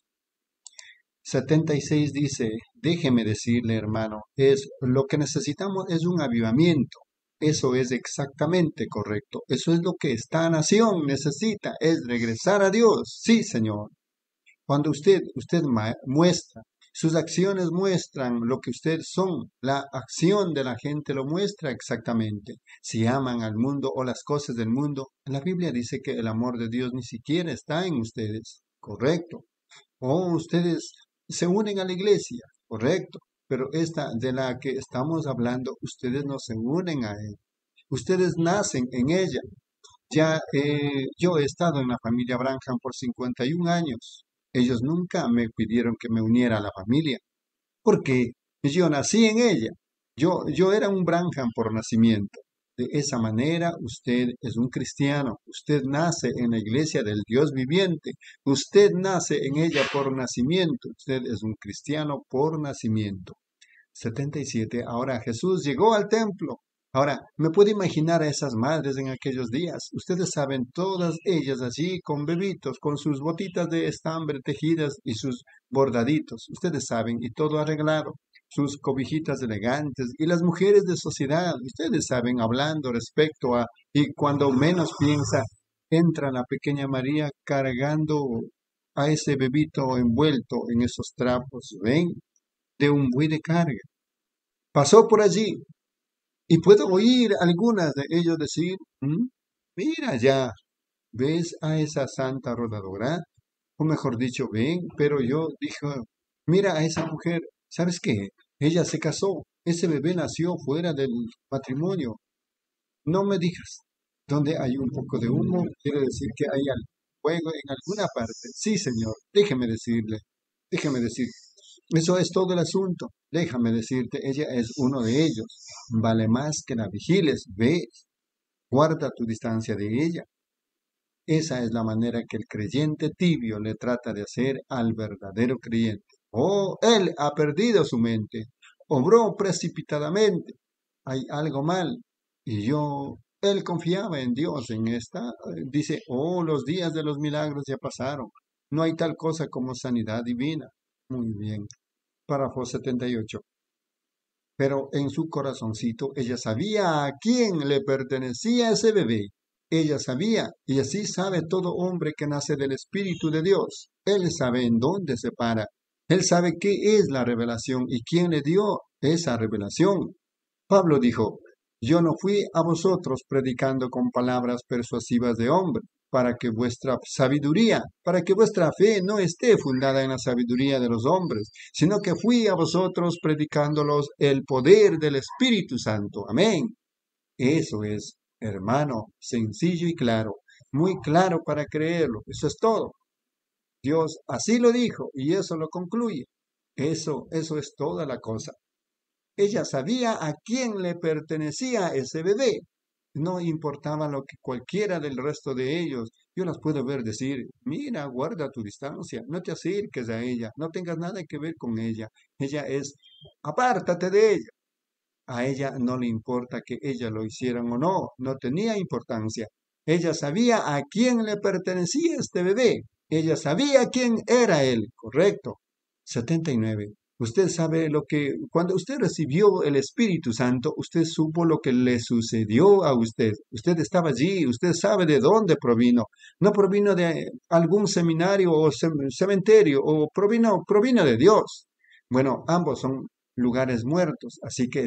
76. Dice, déjeme decirle, hermano, lo que necesitamos es un avivamiento. Eso es exactamente correcto. Eso es lo que esta nación necesita, es regresar a Dios. Sí, Señor. Cuando usted muestra, sus acciones muestran lo que ustedes son. La acción de la gente lo muestra exactamente. Si aman al mundo o las cosas del mundo, la Biblia dice que el amor de Dios ni siquiera está en ustedes. Correcto. O ustedes se unen a la iglesia. Correcto. Pero esta de la que estamos hablando, ustedes no se unen a ella. Ustedes nacen en ella. Yo he estado en la familia Branham por 51 años. Ellos nunca me pidieron que me uniera a la familia. Porque yo nací en ella. Yo era un Branham por nacimiento. De esa manera, usted es un cristiano. Usted nace en la iglesia del Dios viviente. Usted nace en ella por nacimiento. Usted es un cristiano por nacimiento. 77. Ahora Jesús llegó al templo. Ahora, me puedo imaginar a esas madres en aquellos días. Ustedes saben, todas ellas allí con bebitos, con sus botitas de estambre tejidas y sus bordaditos. Ustedes saben, y todo arreglado. Sus cobijitas elegantes y las mujeres de sociedad, ustedes saben, hablando respecto a, y cuando menos piensa, entra la pequeña María cargando a ese bebito envuelto en esos trapos, ¿ven? De un buey de carga. Pasó por allí y puedo oír algunas de ellos decir, mira ya, ¿ves a esa santa rodadora? O mejor dicho, ven, pero yo dije, mira a esa mujer, ¿sabes qué? Ella se casó, ese bebé nació fuera del matrimonio. No me digas, donde hay un poco de humo, quiere decir que hay fuego en alguna parte. Sí, Señor, déjeme decir. Eso es todo el asunto. Déjame decirte, ella es uno de ellos. Vale más que la vigiles. Ve, guarda tu distancia de ella. Esa es la manera que el creyente tibio le trata de hacer al verdadero creyente. Oh, él ha perdido su mente. Obró precipitadamente. Hay algo mal. Y él confiaba en Dios en esta. Dice, oh, los días de los milagros ya pasaron. No hay tal cosa como sanidad divina. Muy bien. Párrafo 78. Pero en su corazoncito ella sabía a quién le pertenecía ese bebé. Ella sabía, y así sabe todo hombre que nace del Espíritu de Dios. Él sabe en dónde se para. Él sabe qué es la revelación y quién le dio esa revelación. Pablo dijo, yo no fui a vosotros predicando con palabras persuasivas de hombre, para que vuestra fe no esté fundada en la sabiduría de los hombres, sino que fui a vosotros predicándolos el poder del Espíritu Santo. Amén. Eso es, hermano, sencillo y claro, muy claro para creerlo. Eso es todo. Dios así lo dijo y eso lo concluye. Eso es toda la cosa. Ella sabía a quién le pertenecía ese bebé. No importaba lo que cualquiera del resto de ellos. Yo las puedo ver decir, mira, guarda tu distancia, no te acerques a ella, no tengas nada que ver con ella. Apártate de ella. A ella no le importa que ella lo hicieran o no, no tenía importancia. Ella sabía a quién le pertenecía este bebé. Ella sabía quién era él, correcto. 79. Usted sabe cuando usted recibió el Espíritu Santo, usted supo lo que le sucedió a usted. Usted estaba allí, usted sabe de dónde provino. No provino de algún seminario o cementerio, o provino de Dios. Bueno, ambos son lugares muertos.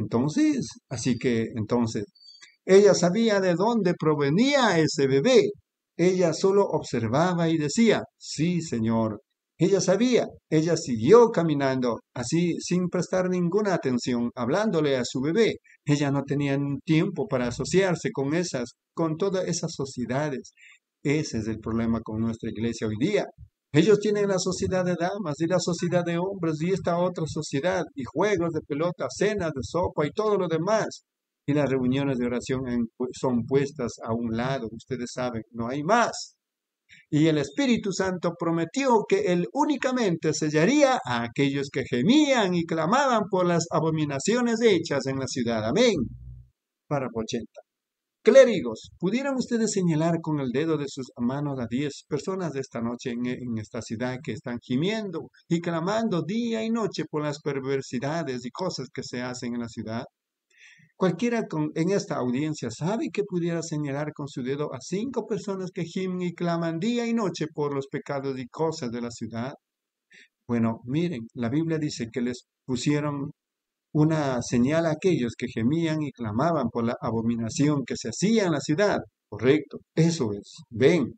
Así que entonces, ella sabía de dónde provenía ese bebé. Ella solo observaba y decía, sí, Señor. Ella sabía, ella siguió caminando, así sin prestar ninguna atención, hablándole a su bebé. Ella no tenía tiempo para asociarse con todas esas sociedades. Ese es el problema con nuestra iglesia hoy día. Ellos tienen la sociedad de damas y la sociedad de hombres y esta otra sociedad, y juegos de pelota, cenas de sopa y todo lo demás. Y las reuniones de oración son puestas a un lado, ustedes saben, no hay más. Y el Espíritu Santo prometió que Él únicamente sellaría a aquellos que gemían y clamaban por las abominaciones hechas en la ciudad. Amén. Párrafo 80. Clérigos, ¿pudieran ustedes señalar con el dedo de sus manos a 10 personas de esta noche en esta ciudad que están gimiendo y clamando día y noche por las perversidades y cosas que se hacen en la ciudad? Cualquiera en esta audiencia sabe que pudiera señalar con su dedo a 5 personas que gimen y claman día y noche por los pecados y cosas de la ciudad. Bueno, miren, la Biblia dice que les pusieron una señal a aquellos que gemían y clamaban por la abominación que se hacía en la ciudad. Correcto, eso es. Ven,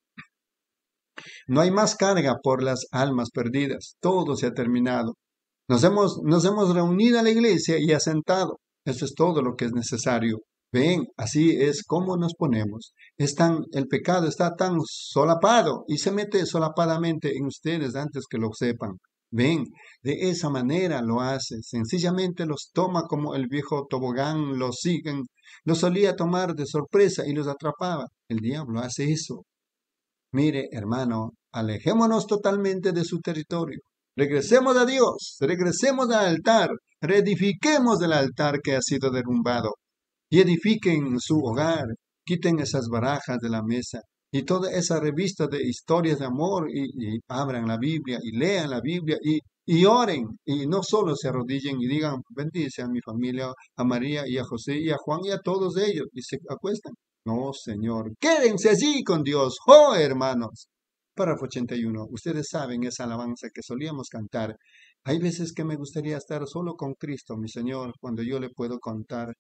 no hay más carga por las almas perdidas. Todo se ha terminado. Nos hemos reunido a la iglesia y asentado. Eso es todo lo que es necesario. Ven, así es como nos ponemos. El pecado está tan solapado y se mete solapadamente en ustedes antes que lo sepan. Ven, de esa manera lo hace. Sencillamente los toma como el viejo tobogán, los siguen. Los solía tomar de sorpresa y los atrapaba. El diablo hace eso. Mire, hermano, alejémonos totalmente de su territorio. Regresemos a Dios, regresemos al altar, reedifiquemos el altar que ha sido derrumbado y edifiquen su hogar, quiten esas barajas de la mesa y toda esa revista de historias de amor y abran la Biblia y lean la Biblia y oren y no solo se arrodillen y digan bendice a mi familia, a María y a José y a Juan y a todos ellos y se acuestan. No, Señor, quédense allí con Dios, oh hermanos. Párrafo 81. Ustedes saben esa alabanza que solíamos cantar. Hay veces que me gustaría estar solo con Cristo, mi Señor, cuando yo le puedo contar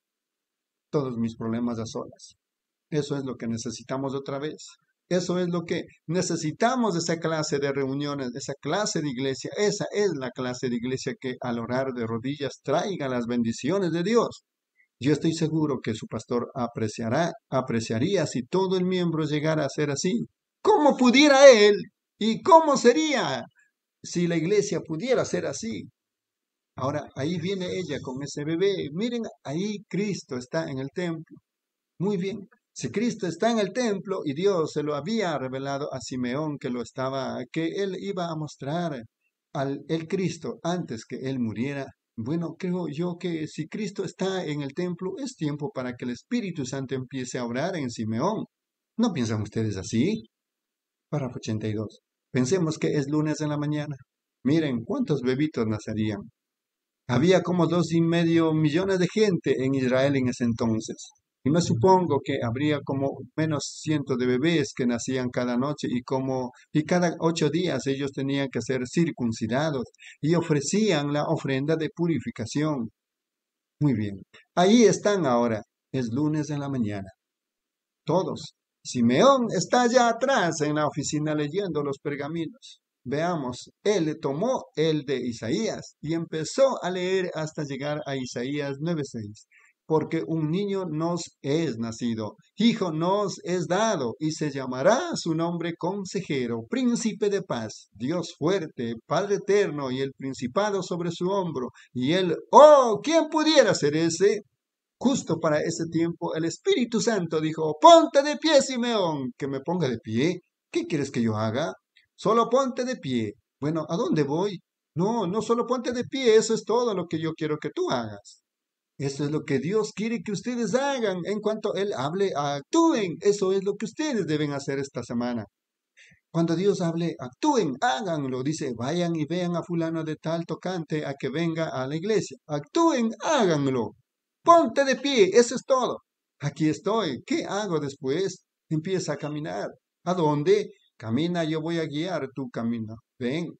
todos mis problemas a solas. Eso es lo que necesitamos otra vez. Eso es lo que necesitamos, esa clase de reuniones, esa clase de iglesia. Esa es la clase de iglesia que al orar de rodillas traiga las bendiciones de Dios. Yo estoy seguro que su pastor apreciaría si todo el miembro llegara a ser así. ¿Cómo pudiera él? ¿Y cómo sería si la iglesia pudiera ser así? Ahora, ahí viene ella con ese bebé. Miren, ahí Cristo está en el templo. Muy bien. Si Cristo está en el templo y Dios se lo había revelado a Simeón que él iba a mostrar el Cristo antes que él muriera. Bueno, creo yo que si Cristo está en el templo, es tiempo para que el Espíritu Santo empiece a orar en Simeón. ¿No piensan ustedes así? Párrafo 82. Pensemos que es lunes en la mañana. Miren, ¿cuántos bebitos nacerían? Había como 2,5 millones de gente en Israel en ese entonces. Y me supongo que habría como menos cientos de bebés que nacían cada noche y cada 8 días ellos tenían que ser circuncidados y ofrecían la ofrenda de purificación. Muy bien. Ahí están ahora. Es lunes en la mañana. Todos. Simeón está allá atrás en la oficina leyendo los pergaminos. Veamos, él tomó el de Isaías y empezó a leer hasta llegar a Isaías 9:6. Porque un niño nos es nacido, hijo nos es dado, y se llamará su nombre Consejero, Príncipe de Paz, Dios fuerte, Padre eterno, y el principado sobre su hombro. Y él, ¡oh! ¿Quién pudiera ser ese? Justo para ese tiempo, el Espíritu Santo dijo, ponte de pie, Simeón. ¿Que me ponga de pie? ¿Qué quieres que yo haga? Solo ponte de pie. Bueno, ¿a dónde voy? No solo ponte de pie, eso es todo lo que yo quiero que tú hagas. Eso es lo que Dios quiere que ustedes hagan. En cuanto Él hable, actúen. Eso es lo que ustedes deben hacer esta semana. Cuando Dios hable, actúen, háganlo. Dice, vayan y vean a fulano de tal tocante a que venga a la iglesia. Actúen, háganlo. Ponte de pie, eso es todo. Aquí estoy. ¿Qué hago después? Empieza a caminar. ¿A dónde? Camina, yo voy a guiar tu camino. Ven.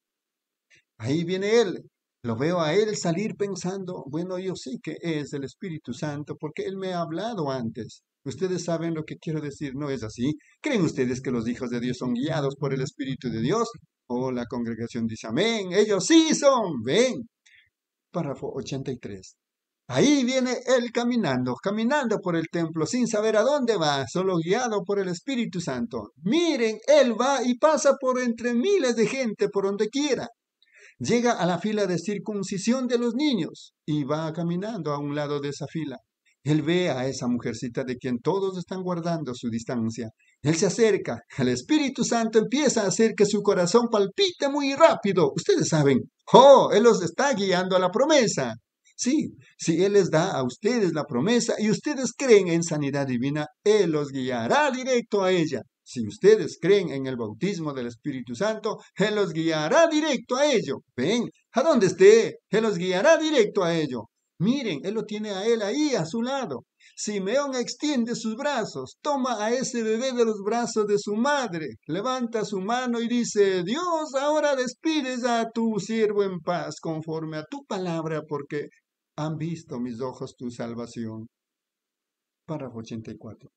Ahí viene Él. Lo veo a Él salir pensando, bueno, yo sé que es el Espíritu Santo porque Él me ha hablado antes. Ustedes saben lo que quiero decir, ¿no es así? ¿Creen ustedes que los hijos de Dios son guiados por el Espíritu de Dios? Oh, la congregación dice amén. Ellos sí son. Ven. Párrafo 83. Ahí viene Él caminando por el templo sin saber a dónde va, solo guiado por el Espíritu Santo. Miren, Él va y pasa por entre miles de gente por donde quiera. Llega a la fila de circuncisión de los niños y va caminando a un lado de esa fila. Él ve a esa mujercita de quien todos están guardando su distancia. Él se acerca. El Espíritu Santo empieza a hacer que su corazón palpite muy rápido. Ustedes saben, Él los está guiando a la promesa. Sí, si Él les da a ustedes la promesa y ustedes creen en sanidad divina, Él los guiará directo a ella. Si ustedes creen en el bautismo del Espíritu Santo, Él los guiará directo a ello. Ven, a donde esté, Él los guiará directo a ello. Miren, Él lo tiene a Él ahí a su lado. Simeón extiende sus brazos, toma a ese bebé de los brazos de su madre, levanta su mano y dice, Dios, ahora despides a tu siervo en paz conforme a tu palabra, porque han visto mis ojos tu salvación. Párrafo 84.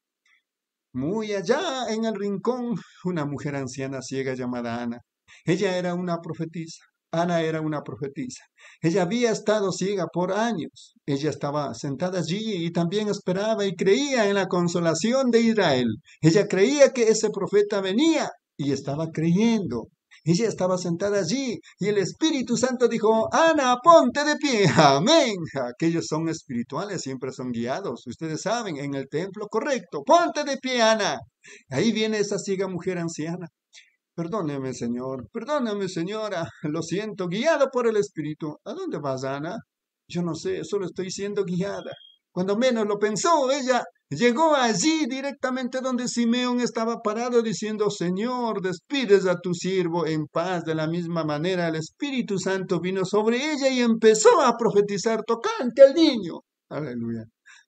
Muy allá en el rincón, una mujer anciana ciega llamada Ana. Ella era una profetisa. Ana era una profetisa. Ella había estado ciega por años. Ella estaba sentada allí y también esperaba y creía en la consolación de Israel. Ella creía que ese profeta venía y estaba creyendo. Ella estaba sentada allí y el Espíritu Santo dijo, Ana, ponte de pie. Amén. Aquellos son espirituales, siempre son guiados. Ustedes saben, en el templo, correcto. Ponte de pie, Ana. Ahí viene esa ciega mujer anciana. Perdóneme, Señor. Perdóname, señora. Lo siento, guiada por el Espíritu. ¿A dónde vas, Ana? Yo no sé, solo estoy siendo guiada. Cuando menos lo pensó, ella llegó allí directamente donde Simeón estaba parado diciendo, Señor, despides a tu siervo en paz. De la misma manera el Espíritu Santo vino sobre ella y empezó a profetizar tocante al niño. Aleluya.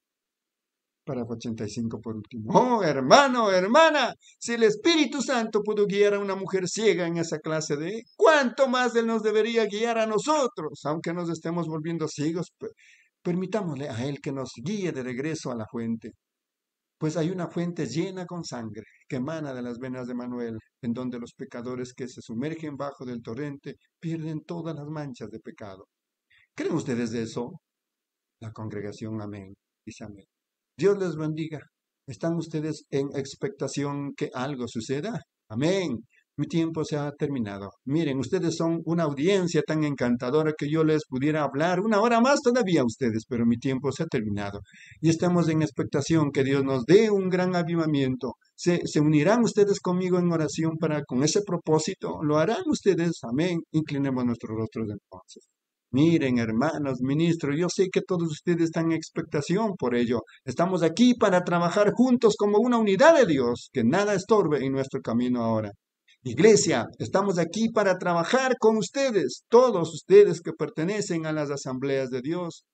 Párrafo 85 por último. Oh, hermano, hermana, si el Espíritu Santo pudo guiar a una mujer ciega en esa clase de, ¿cuánto más Él nos debería guiar a nosotros? Aunque nos estemos volviendo ciegos, permitámosle a Él que nos guíe de regreso a la fuente. Pues hay una fuente llena con sangre que emana de las venas de Manuel, en donde los pecadores que se sumergen bajo del torrente pierden todas las manchas de pecado. ¿Creen ustedes de eso? La congregación, amén. Dice amén. Dios les bendiga. ¿Están ustedes en expectación que algo suceda? Amén. Mi tiempo se ha terminado. Miren, ustedes son una audiencia tan encantadora que yo les pudiera hablar una hora más todavía a ustedes, pero mi tiempo se ha terminado. Y estamos en expectación que Dios nos dé un gran avivamiento. ¿Se unirán ustedes conmigo en oración con ese propósito? ¿Lo harán ustedes? Amén. Inclinemos nuestros rostros entonces. Miren, hermanos, ministros, yo sé que todos ustedes están en expectación por ello. Estamos aquí para trabajar juntos como una unidad de Dios, que nada estorbe en nuestro camino ahora. Iglesia, estamos aquí para trabajar con ustedes, todos ustedes que pertenecen a las asambleas de Dios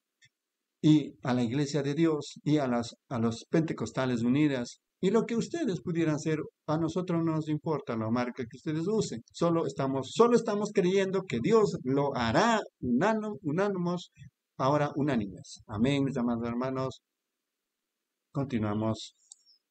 y a la iglesia de Dios y a los Pentecostales Unidas. Y lo que ustedes pudieran hacer, a nosotros no nos importa la marca que ustedes usen. Solo estamos creyendo que Dios lo hará unánimos, ahora unánimes. Amén, mis amados hermanos. Continuamos.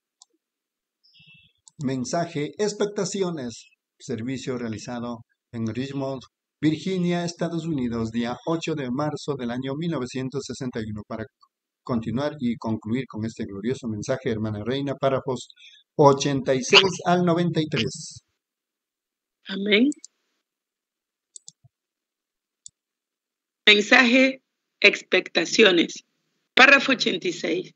Mensaje, expectaciones. Servicio realizado en Richmond, Virginia, Estados Unidos, día 8 de marzo del año 1961. Para continuar y concluir con este glorioso mensaje, hermana Reina, párrafos 86 al 93. Amén. Mensaje, expectaciones. Párrafo 86.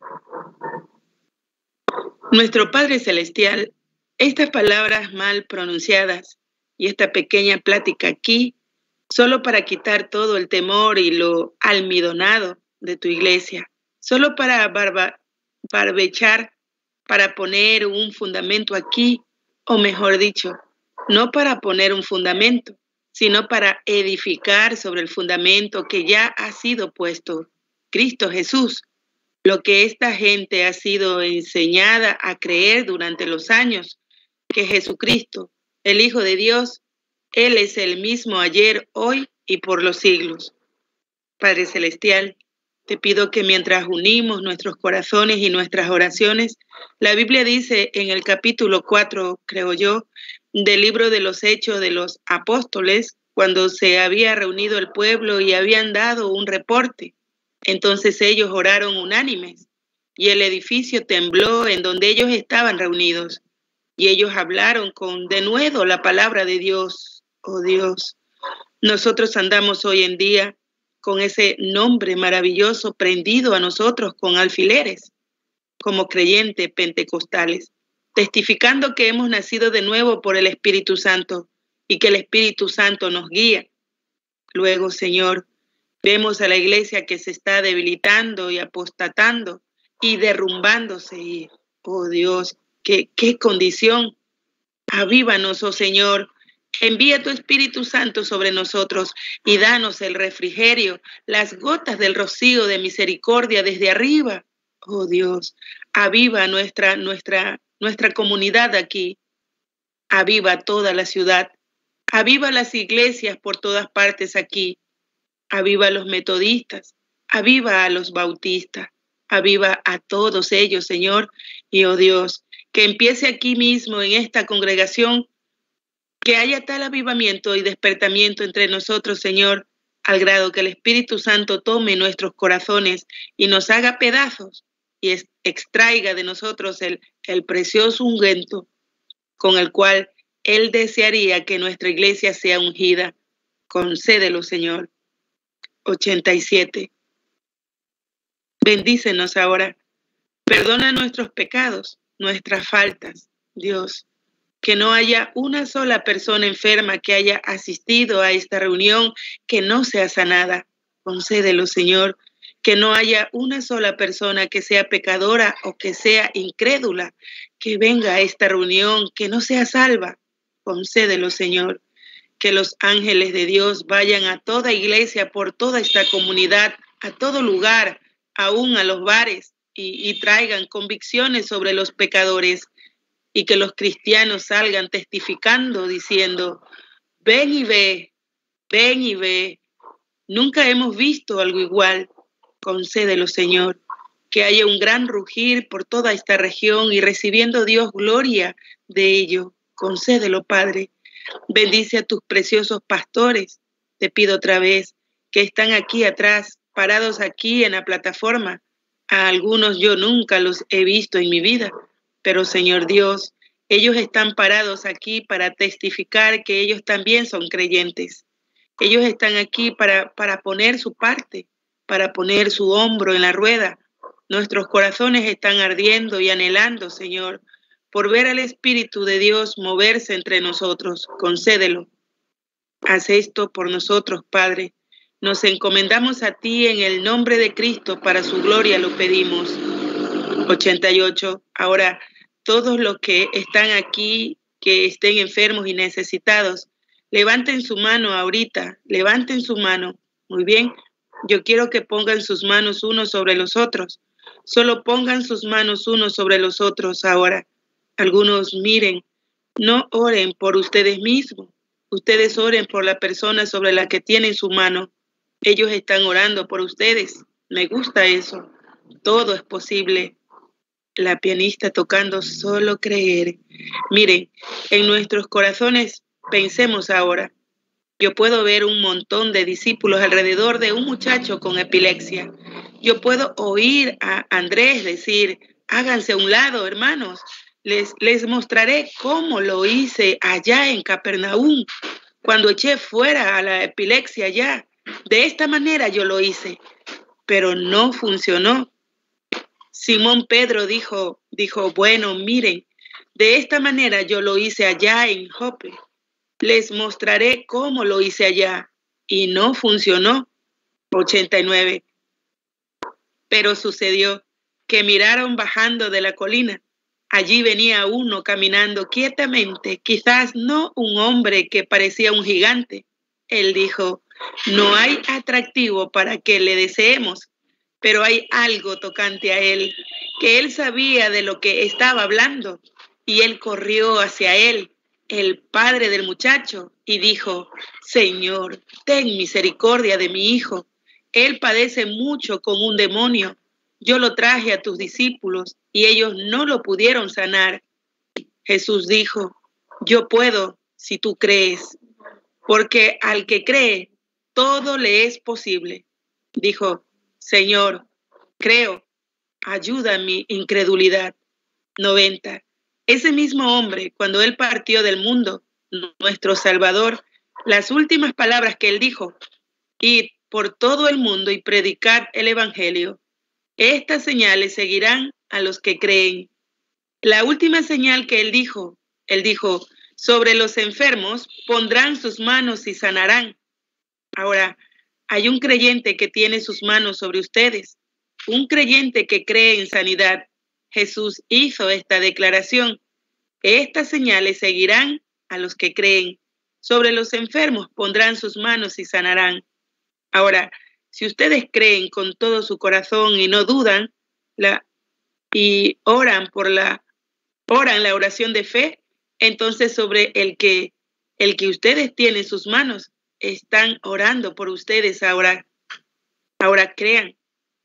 Nuestro Padre Celestial, estas palabras mal pronunciadas y esta pequeña plática aquí, solo para quitar todo el temor y lo almidonado de tu iglesia, solo para barbechar, para poner un fundamento aquí, o mejor dicho, no para poner un fundamento, sino para edificar sobre el fundamento que ya ha sido puesto, Cristo Jesús. Lo que esta gente ha sido enseñada a creer durante los años, que Jesucristo, el Hijo de Dios, Él es el mismo ayer, hoy y por los siglos. Padre Celestial, te pido que mientras unimos nuestros corazones y nuestras oraciones, la Biblia dice en el capítulo 4, creo yo, del libro de los Hechos de los Apóstoles, cuando se había reunido el pueblo y habían dado un reporte. Entonces ellos oraron unánimes y el edificio tembló en donde ellos estaban reunidos. Y ellos hablaron con denuedo la palabra de Dios. Oh Dios, nosotros andamos hoy en día con ese nombre maravilloso prendido a nosotros con alfileres, como creyentes pentecostales, testificando que hemos nacido de nuevo por el Espíritu Santo y que el Espíritu Santo nos guía. Luego, Señor, vemos a la iglesia que se está debilitando y apostatando y derrumbándose. Y, oh Dios, qué condición. Avívanos, oh Señor. Envía tu Espíritu Santo sobre nosotros y danos el refrigerio, las gotas del rocío de misericordia desde arriba. Oh Dios, aviva nuestra comunidad aquí. Aviva toda la ciudad. Aviva las iglesias por todas partes aquí. Aviva a los metodistas. Aviva a los bautistas. Aviva a todos ellos, Señor. Y, oh Dios, que empiece aquí mismo en esta congregación, que haya tal avivamiento y despertamiento entre nosotros, Señor, al grado que el Espíritu Santo tome nuestros corazones y nos haga pedazos y extraiga de nosotros el precioso ungüento con el cual Él desearía que nuestra iglesia sea ungida. Concédelo, Señor. 87. Bendícenos ahora. Perdona nuestros pecados, nuestras faltas, Dios. Que no haya una sola persona enferma que haya asistido a esta reunión que no sea sanada. Concédelo, Señor. Que no haya una sola persona que sea pecadora o que sea incrédula, que venga a esta reunión, que no sea salva. Concédelo, Señor. Que los ángeles de Dios vayan a toda iglesia, por toda esta comunidad, a todo lugar, aún a los bares, y traigan convicciones sobre los pecadores. Y que los cristianos salgan testificando, diciendo, ven y ve, ven y ve. Nunca hemos visto algo igual. Concédelo, Señor, que haya un gran rugir por toda esta región y recibiendo Dios gloria de ello. Concédelo, Padre. Bendice a tus preciosos pastores. Te pido otra vez que están aquí atrás, parados aquí en la plataforma. A algunos yo nunca los he visto en mi vida. Pero, Señor Dios, ellos están parados aquí para testificar que ellos también son creyentes. Ellos están aquí para poner su parte, para poner su hombro en la rueda. Nuestros corazones están ardiendo y anhelando, Señor, por ver al Espíritu de Dios moverse entre nosotros. Concédelo. Haz esto por nosotros, Padre. Nos encomendamos a ti en el nombre de Cristo, para su gloria lo pedimos. 88. Ahora, todos los que están aquí, que estén enfermos y necesitados, levanten su mano ahorita, levanten su mano. Muy bien, yo quiero que pongan sus manos unos sobre los otros. Solo pongan sus manos unos sobre los otros ahora. Algunos miren, no oren por ustedes mismos. Ustedes oren por la persona sobre la que tienen su mano. Ellos están orando por ustedes. Me gusta eso. Todo es posible. La pianista tocando Solo Creer. Miren, en nuestros corazones pensemos ahora. Yo puedo ver un montón de discípulos alrededor de un muchacho con epilepsia. Yo puedo oír a Andrés decir, háganse a un lado, hermanos. Les mostraré cómo lo hice allá en Capernaum, cuando eché fuera a la epilepsia allá. De esta manera yo lo hice, pero no funcionó. Simón Pedro dijo, bueno, miren, de esta manera yo lo hice allá en Jope. Les mostraré cómo lo hice allá, y no funcionó. 89. Pero sucedió que miraron bajando de la colina Allí venía uno caminando quietamente, quizás no un hombre que parecía un gigante. Él dijo, no hay atractivo para que le deseemos, pero hay algo tocante a él, que él sabía de lo que estaba hablando. Y él corrió hacia él, el padre del muchacho, y dijo, Señor, ten misericordia de mi hijo. Él padece mucho con un demonio. Yo lo traje a tus discípulos y ellos no lo pudieron sanar. Jesús dijo, yo puedo si tú crees, porque al que cree, todo le es posible. Dijo, Señor, creo, ayuda a mi incredulidad. 90. Ese mismo hombre, cuando él partió del mundo, nuestro Salvador, las últimas palabras que él dijo, id por todo el mundo y predicad el evangelio. Estas señales seguirán a los que creen. La última señal que él dijo, sobre los enfermos pondrán sus manos y sanarán. Ahora, hay un creyente que tiene sus manos sobre ustedes, un creyente que cree en sanidad. Jesús hizo esta declaración. Estas señales seguirán a los que creen. Sobre los enfermos pondrán sus manos y sanarán. Ahora, si ustedes creen con todo su corazón y no dudan, y oran la oración de fe, entonces sobre el que ustedes tienen sus manos, están orando por ustedes ahora. Ahora crean.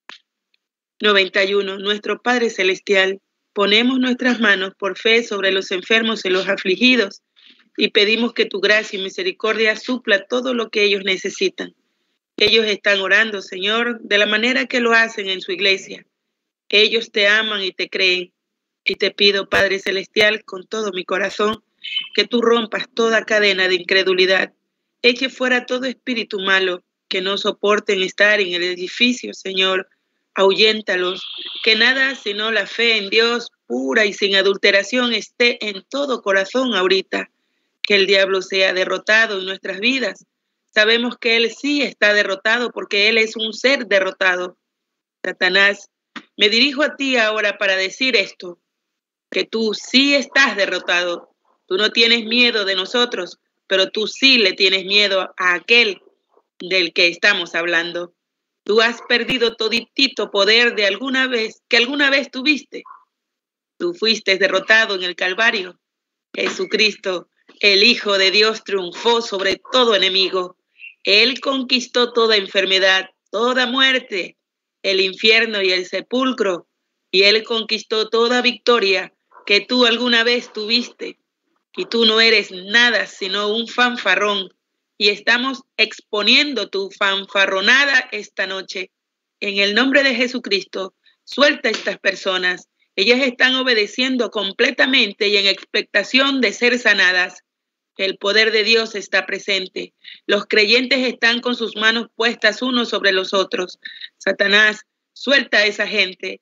91. Nuestro Padre Celestial, ponemos nuestras manos por fe sobre los enfermos y los afligidos y pedimos que tu gracia y misericordia supla todo lo que ellos necesitan. Ellos están orando, Señor, de la manera que lo hacen en su iglesia. Ellos te aman y te creen. Y te pido, Padre Celestial, con todo mi corazón, que tú rompas toda cadena de incredulidad. Eche fuera todo espíritu malo que no soporten estar en el edificio, Señor. Ahuyéntalos, que nada sino la fe en Dios pura y sin adulteración esté en todo corazón ahorita. Que el diablo sea derrotado en nuestras vidas. Sabemos que él sí está derrotado porque él es un ser derrotado. Satanás, me dirijo a ti ahora para decir esto, que tú sí estás derrotado. Tú no tienes miedo de nosotros, pero tú sí le tienes miedo a aquel del que estamos hablando. Tú has perdido toditito poder que alguna vez tuviste. Tú fuiste derrotado en el Calvario. Jesucristo, el Hijo de Dios, triunfó sobre todo enemigo. Él conquistó toda enfermedad, toda muerte, el infierno y el sepulcro, y él conquistó toda victoria que tú alguna vez tuviste. Y tú no eres nada sino un fanfarrón. Y estamos exponiendo tu fanfarronada esta noche. En el nombre de Jesucristo, suelta a estas personas. Ellas están obedeciendo completamente y en expectación de ser sanadas. El poder de Dios está presente. Los creyentes están con sus manos puestas unos sobre los otros. Satanás, suelta a esa gente.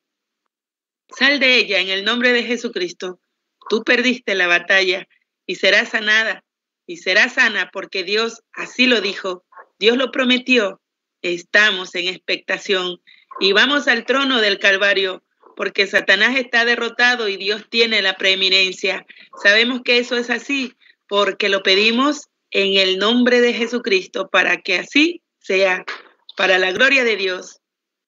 Sal de ella en el nombre de Jesucristo. Tú perdiste la batalla y serás sanada y serás sana porque Dios así lo dijo. Dios lo prometió. Estamos en expectación y vamos al trono del Calvario porque Satanás está derrotado y Dios tiene la preeminencia. Sabemos que eso es así porque lo pedimos en el nombre de Jesucristo para que así sea, para la gloria de Dios.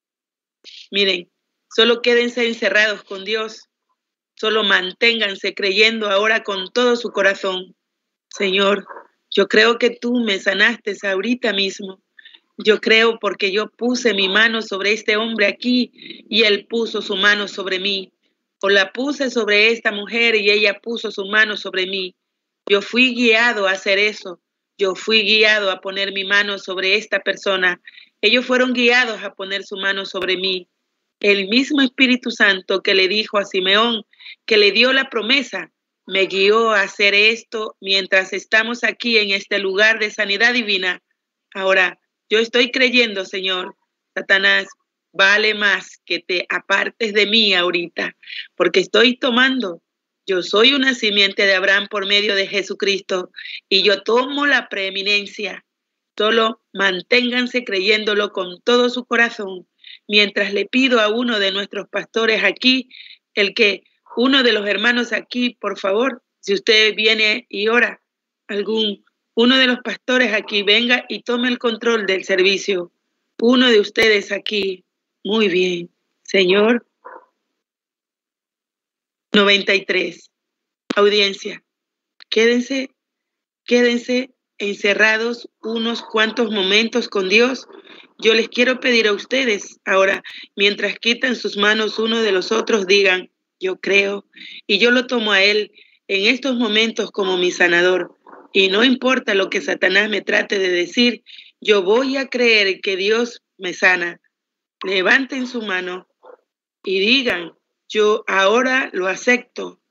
Miren, solo quédense encerrados con Dios. Solo manténganse creyendo ahora con todo su corazón. Señor, yo creo que tú me sanaste ahorita mismo. Yo creo porque yo puse mi mano sobre este hombre aquí y él puso su mano sobre mí. O la puse sobre esta mujer y ella puso su mano sobre mí. Yo fui guiado a hacer eso. Yo fui guiado a poner mi mano sobre esta persona. Ellos fueron guiados a poner su mano sobre mí. El mismo Espíritu Santo que le dijo a Simeón, que le dio la promesa, me guió a hacer esto mientras estamos aquí en este lugar de sanidad divina. Ahora, yo estoy creyendo, Señor. Satanás, vale más que te apartes de mí ahorita, porque estoy tomando. Yo soy una simiente de Abraham por medio de Jesucristo y yo tomo la preeminencia. Solo manténganse creyéndolo con todo su corazón, mientras le pido a uno de nuestros pastores aquí, el que uno de los hermanos aquí, por favor, si usted viene y ora, uno de los pastores aquí, venga y tome el control del servicio. Uno de ustedes aquí. Muy bien. Señor. 93. Audiencia. Quédense encerrados unos cuantos momentos con Dios. Yo les quiero pedir a ustedes ahora, mientras quitan sus manos uno de los otros, digan, yo creo, y yo lo tomo a Él en estos momentos como mi sanador. Y no importa lo que Satanás me trate de decir, yo voy a creer que Dios me sana. Levanten su mano y digan, yo ahora lo acepto.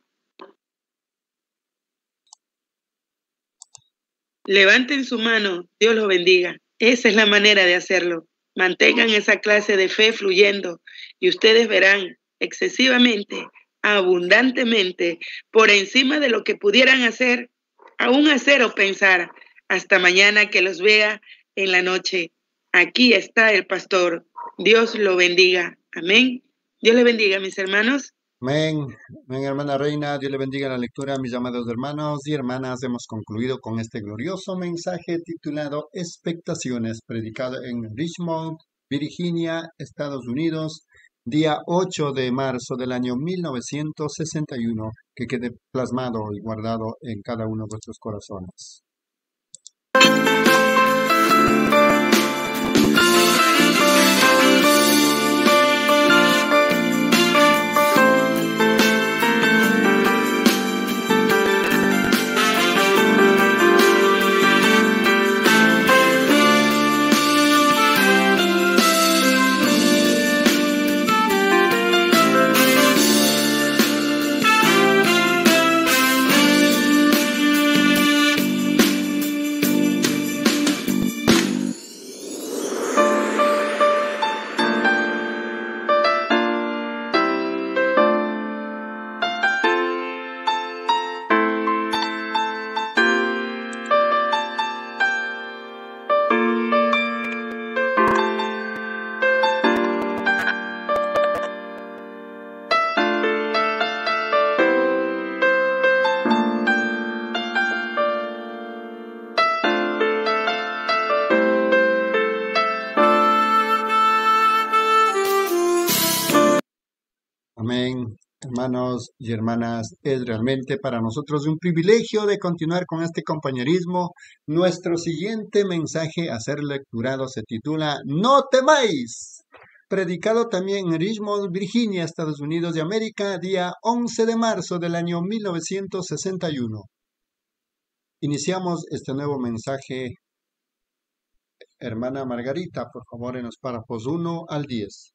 Levanten su mano, Dios los bendiga. Esa es la manera de hacerlo. Mantengan esa clase de fe fluyendo y ustedes verán excesivamente, abundantemente, por encima de lo que pudieran hacer, aún hacer o pensar, hasta mañana que los vea en la noche. Aquí está el pastor. Dios lo bendiga. Amén. Dios le bendiga, mis hermanos. Amén, amén, hermana Reina, Dios le bendiga la lectura, mis amados hermanos y hermanas. Hemos concluido con este glorioso mensaje titulado Expectaciones, predicado en Richmond, Virginia, Estados Unidos, día 8 de marzo del año 1961, que quede plasmado y guardado en cada uno de vuestros corazones. Amén, hermanos y hermanas, es realmente para nosotros un privilegio de continuar con este compañerismo. Nuestro siguiente mensaje a ser lecturado se titula No temáis, predicado también en Richmond, Virginia, Estados Unidos de América, día 11 de marzo del año 1961. Iniciamos este nuevo mensaje. Hermana Margarita, por favor, en los párrafos 1 al 10.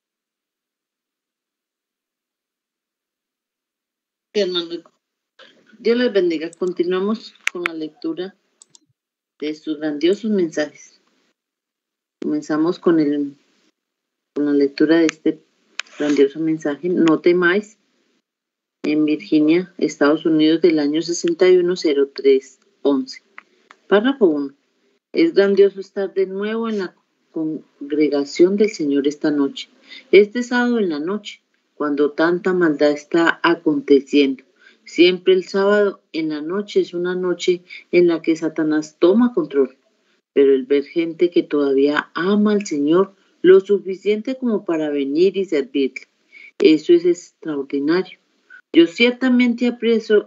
Hermano, Dios les bendiga. Continuamos con la lectura de estos grandiosos mensajes. Comenzamos con la lectura de este grandioso mensaje. No temáis, en Virginia, Estados Unidos, del año 610311. Párrafo 1. Es grandioso estar de nuevo en la congregación del Señor esta noche. Este sábado en la noche, cuando tanta maldad está aconteciendo. Siempre el sábado en la noche es una noche en la que Satanás toma control. Pero el ver gente que todavía ama al Señor lo suficiente como para venir y servirle, eso es extraordinario. Yo ciertamente aprecio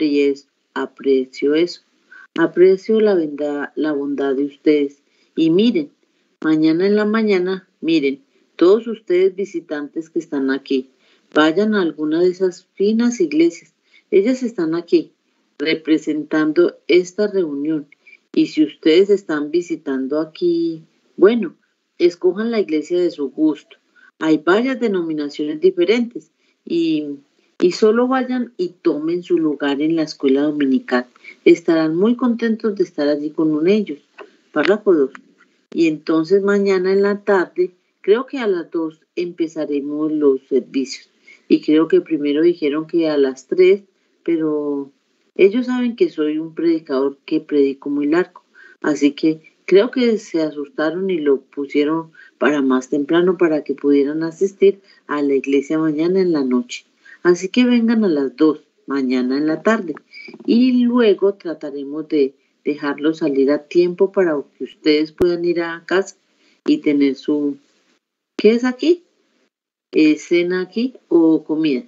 eso. Aprecio la bondad de ustedes. Y miren, mañana en la mañana, miren, todos ustedes visitantes que están aquí, vayan a alguna de esas finas iglesias. Ellas están aquí, representando esta reunión. Y si ustedes están visitando aquí, bueno, escojan la iglesia de su gusto. Hay varias denominaciones diferentes y solo vayan y tomen su lugar en la escuela dominical. Estarán muy contentos de estar allí con ellos. Párrafo 2. Y entonces mañana en la tarde, creo que a las 2 empezaremos los servicios. Y creo que primero dijeron que a las 3, pero ellos saben que soy un predicador que predico muy largo. Así que creo que se asustaron y lo pusieron para más temprano para que pudieran asistir a la iglesia mañana en la noche. Así que vengan a las 2 mañana en la tarde y luego trataremos de dejarlos salir a tiempo para que ustedes puedan ir a casa y tener su, ¿qué es aquí? Cena aquí o comida.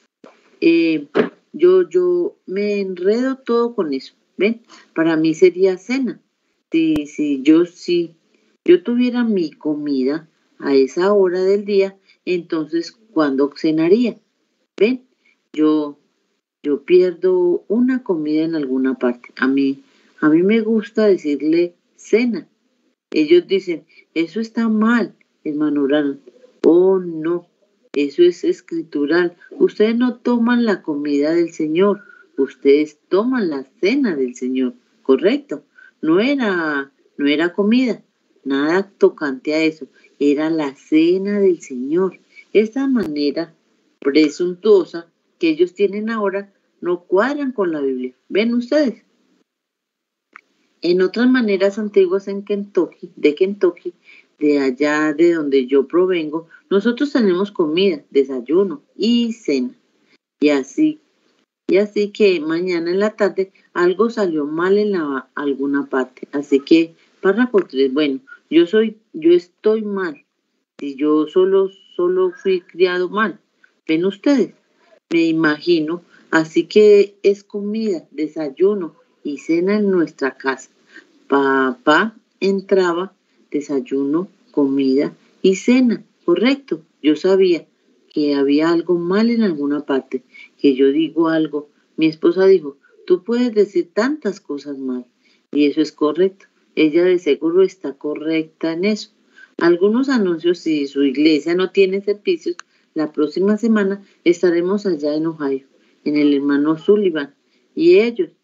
Yo me enredo todo con eso, ¿ven? Para mí sería cena. Si yo tuviera mi comida a esa hora del día, entonces, ¿cuándo cenaría? ¿Ven? Yo pierdo una comida en alguna parte. A mí me gusta decirle cena. Ellos dicen, eso está mal, hermano Brandon. Oh, no, eso es escritural. Ustedes no toman la comida del Señor, ustedes toman la cena del Señor, ¿correcto? No era comida, nada tocante a eso, era la cena del Señor. Esta manera presuntuosa que ellos tienen ahora no cuadran con la Biblia. ¿Ven ustedes? En otras maneras antiguas de Kentucky, de allá de donde yo provengo, nosotros tenemos comida, desayuno y cena. Y así que mañana en la tarde algo salió mal en alguna parte. Así que, párrafo 3, bueno, yo estoy mal. Si yo solo fui criado mal. ¿Ven ustedes? Me imagino. Así que es comida, desayuno y cena en nuestra casa. Papá entraba, desayuno, comida y cena, correcto. Yo sabía que había algo mal en alguna parte, que yo digo algo. Mi esposa dijo, tú puedes decir tantas cosas mal, y eso es correcto. Ella de seguro está correcta en eso. Algunos anuncios, si su iglesia no tiene servicios, la próxima semana estaremos allá en Ohio, en el hermano Sullivan, y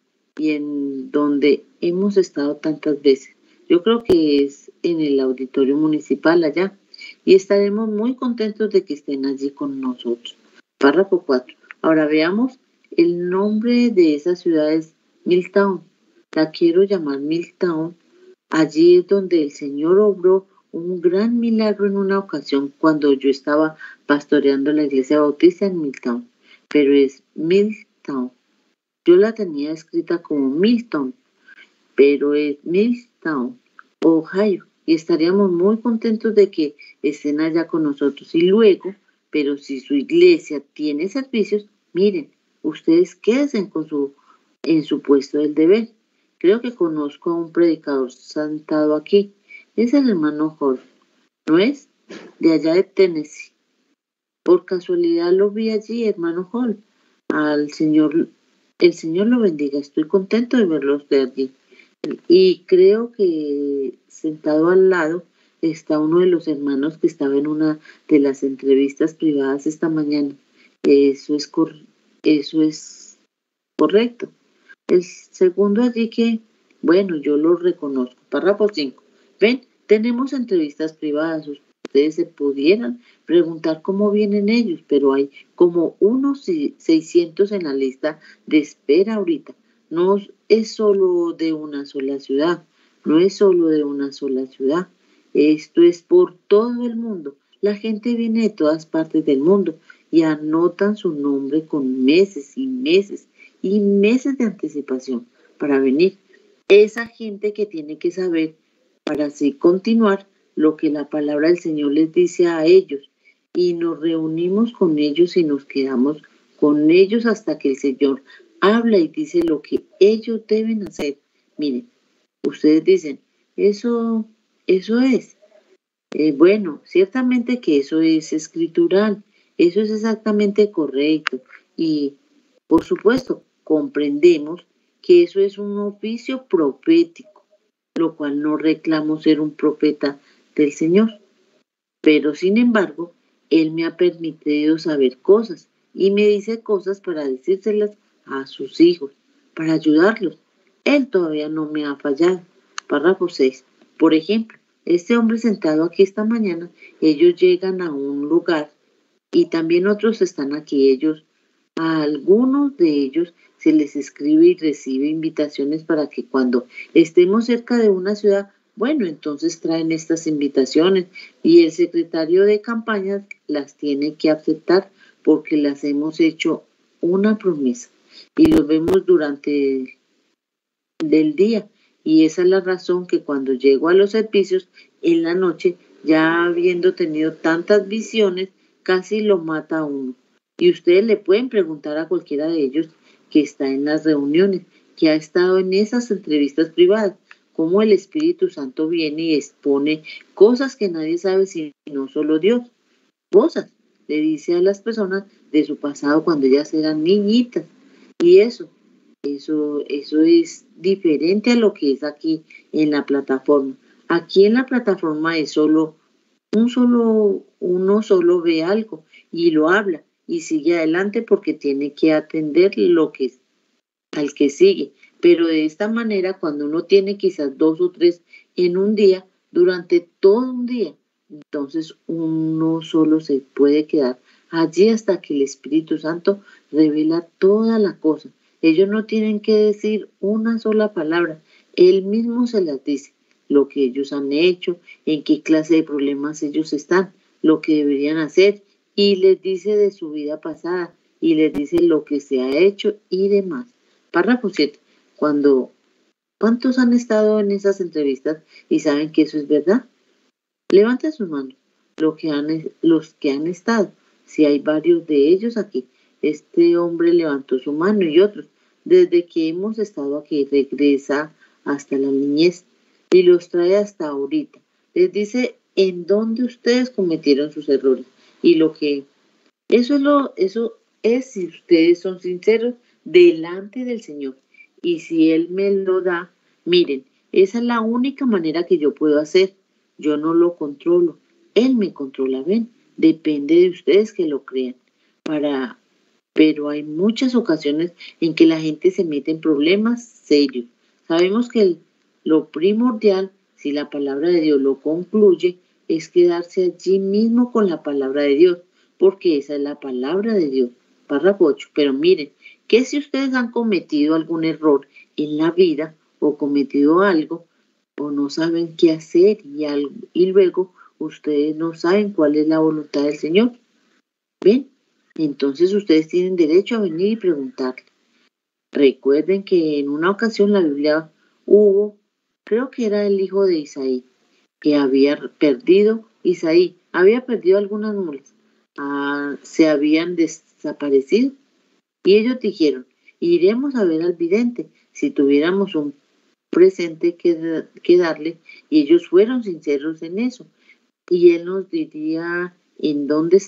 en donde hemos estado tantas veces. Yo creo que es en el auditorio municipal allá, y estaremos muy contentos de que estén allí con nosotros. Párrafo 4. Ahora veamos, el nombre de esa ciudad es Milltown. La quiero llamar Milltown. Allí es donde el Señor obró un gran milagro en una ocasión cuando yo estaba pastoreando la iglesia bautista en Milltown. Pero es Milltown. Yo la tenía escrita como Milton, pero es Milltown, Ohio, y estaríamos muy contentos de que estén allá con nosotros. Y luego, pero si su iglesia tiene servicios, miren, ustedes quédense en su puesto del deber. Creo que conozco a un predicador sentado aquí. Es el hermano Hall, ¿no es? De allá de Tennessee. Por casualidad lo vi allí, hermano Hall. El Señor lo bendiga. Estoy contento de verlos de allí. Y creo que sentado al lado está uno de los hermanos que estaba en una de las entrevistas privadas esta mañana. Eso es correcto. El segundo allí que, bueno, yo lo reconozco. Párrafo 5. Ven, tenemos entrevistas privadas. Ustedes se pudieran preguntar cómo vienen ellos, pero hay como unos 600 en la lista de espera ahorita. No es solo de una sola ciudad, no es solo de una sola ciudad. Esto es por todo el mundo. La gente viene de todas partes del mundo y anotan su nombre con meses y meses y meses de anticipación para venir. Esa gente que tiene que saber para así continuar lo que la palabra del Señor les dice a ellos, y nos reunimos con ellos y nos quedamos con ellos hasta que el Señor habla y dice lo que ellos deben hacer. Miren, ustedes dicen, eso es. Bueno, ciertamente que eso es escritural, eso es exactamente correcto, y por supuesto comprendemos que eso es un oficio profético, lo cual no reclamo ser un profeta del Señor, pero sin embargo, Él me ha permitido saber cosas y me dice cosas para decírselas a sus hijos, para ayudarlos. Él todavía no me ha fallado. Párrafo 6. Por ejemplo, este hombre sentado aquí esta mañana, ellos llegan a un lugar y también otros están aquí. A algunos de ellos se les escribe y recibe invitaciones para que cuando estemos cerca de una ciudad, bueno, entonces traen estas invitaciones y el secretario de campañas las tiene que aceptar porque las hemos hecho una promesa y los vemos durante el día. Y esa es la razón que cuando llego a los servicios en la noche, ya habiendo tenido tantas visiones, casi lo mata a uno. Y ustedes le pueden preguntar a cualquiera de ellos que está en las reuniones, que ha estado en esas entrevistas privadas, cómo el Espíritu Santo viene y expone cosas que nadie sabe sino solo Dios. Cosas, le dice a las personas de su pasado cuando ellas eran niñitas. Y eso es diferente a lo que es aquí en la plataforma. Aquí en la plataforma es uno solo ve algo y lo habla y sigue adelante porque tiene que atender al que sigue. Pero de esta manera, cuando uno tiene quizás 2 o 3 en un día, durante todo un día, entonces uno solo se puede quedar allí hasta que el Espíritu Santo revela toda la cosa. Ellos no tienen que decir una sola palabra, Él mismo se las dice, lo que ellos han hecho, en qué clase de problemas ellos están, lo que deberían hacer, y les dice de su vida pasada, y les dice lo que se ha hecho y demás. Párrafo 7. ¿Cuántos han estado en esas entrevistas y saben que eso es verdad? Levanten sus manos, los que han estado. Si hay varios de ellos aquí. Este hombre levantó su mano y otros. Desde que hemos estado aquí, regresa hasta la niñez y los trae hasta ahorita. Les dice en dónde ustedes cometieron sus errores. Y eso es si ustedes son sinceros delante del Señor. Y si Él me lo da, miren, esa es la única manera que yo puedo hacer. Yo no lo controlo, Él me controla, ven, depende de ustedes que lo crean. Pero hay muchas ocasiones en que la gente se mete en problemas serios. Sabemos que lo primordial, si la palabra de Dios lo concluye, es quedarse allí mismo con la palabra de Dios, porque esa es la palabra de Dios. Párrafo 8. Pero miren, que si ustedes han cometido algún error en la vida o cometido algo, o no saben qué hacer y luego ustedes no saben cuál es la voluntad del Señor. ¿Ven? Entonces ustedes tienen derecho a venir y preguntarle. Recuerden que en una ocasión la Biblia creo que era el hijo de Isaí, que había perdido algunas mulas. Se habían desaparecido. Y ellos dijeron, iremos a ver al vidente. Si tuviéramos un presente que darle, y ellos fueron sinceros en eso, y él nos diría en dónde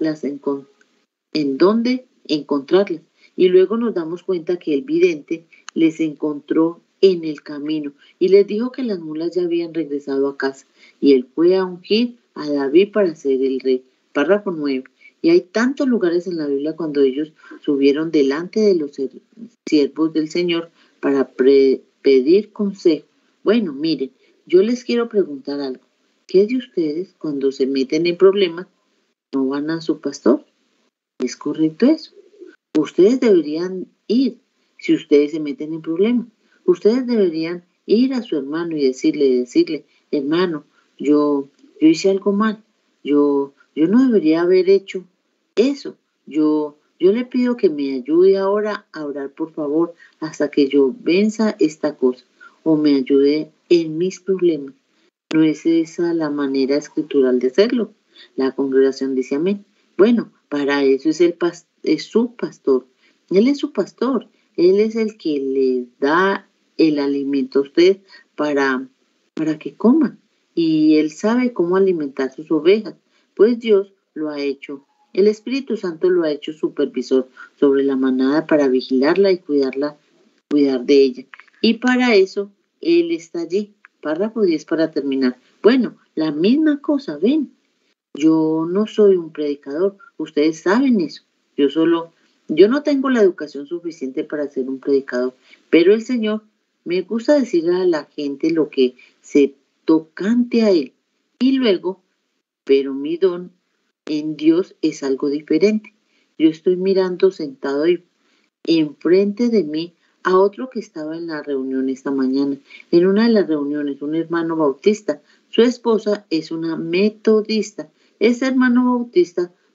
encontrarlas. Y luego nos damos cuenta que el vidente les encontró en el camino y les dijo que las mulas ya habían regresado a casa, y él fue a ungir a David para ser el rey. Párrafo 9. Y hay tantos lugares en la Biblia cuando ellos subieron delante de los siervos del Señor para pedir consejo. Bueno, miren, yo les quiero preguntar algo. ¿Qué de ustedes cuando se meten en problemas no van a su pastor? ¿Es correcto eso? Ustedes deberían ir, si ustedes se meten en problemas. Ustedes deberían ir a su hermano y decirle, hermano, yo hice algo mal. Yo no debería haber hecho eso. Yo le pido que me ayude ahora a orar, por favor, hasta que yo venza esta cosa, o me ayude en mis problemas. ¿No es esa la manera escritural de hacerlo? La congregación dice amén. Bueno, para eso es su pastor. Él es su pastor. Él es el que les da el alimento a ustedes para que coman. Y Él sabe cómo alimentar sus ovejas. Pues Dios lo ha hecho. El Espíritu Santo lo ha hecho supervisor sobre la manada para vigilarla y cuidar de ella. Y para eso Él está allí. Párrafo 10 para terminar. Bueno, la misma cosa, ven. Yo no soy un predicador, ustedes saben eso. Yo no tengo la educación suficiente para ser un predicador, pero el Señor me gusta decirle a la gente lo que se tocante a Él. Y luego, pero mi don en Dios es algo diferente. Yo estoy mirando sentado ahí enfrente de mí a otro que estaba en la reunión esta mañana. En una de las reuniones, un hermano bautista, su esposa es una metodista. Ese hermano bautista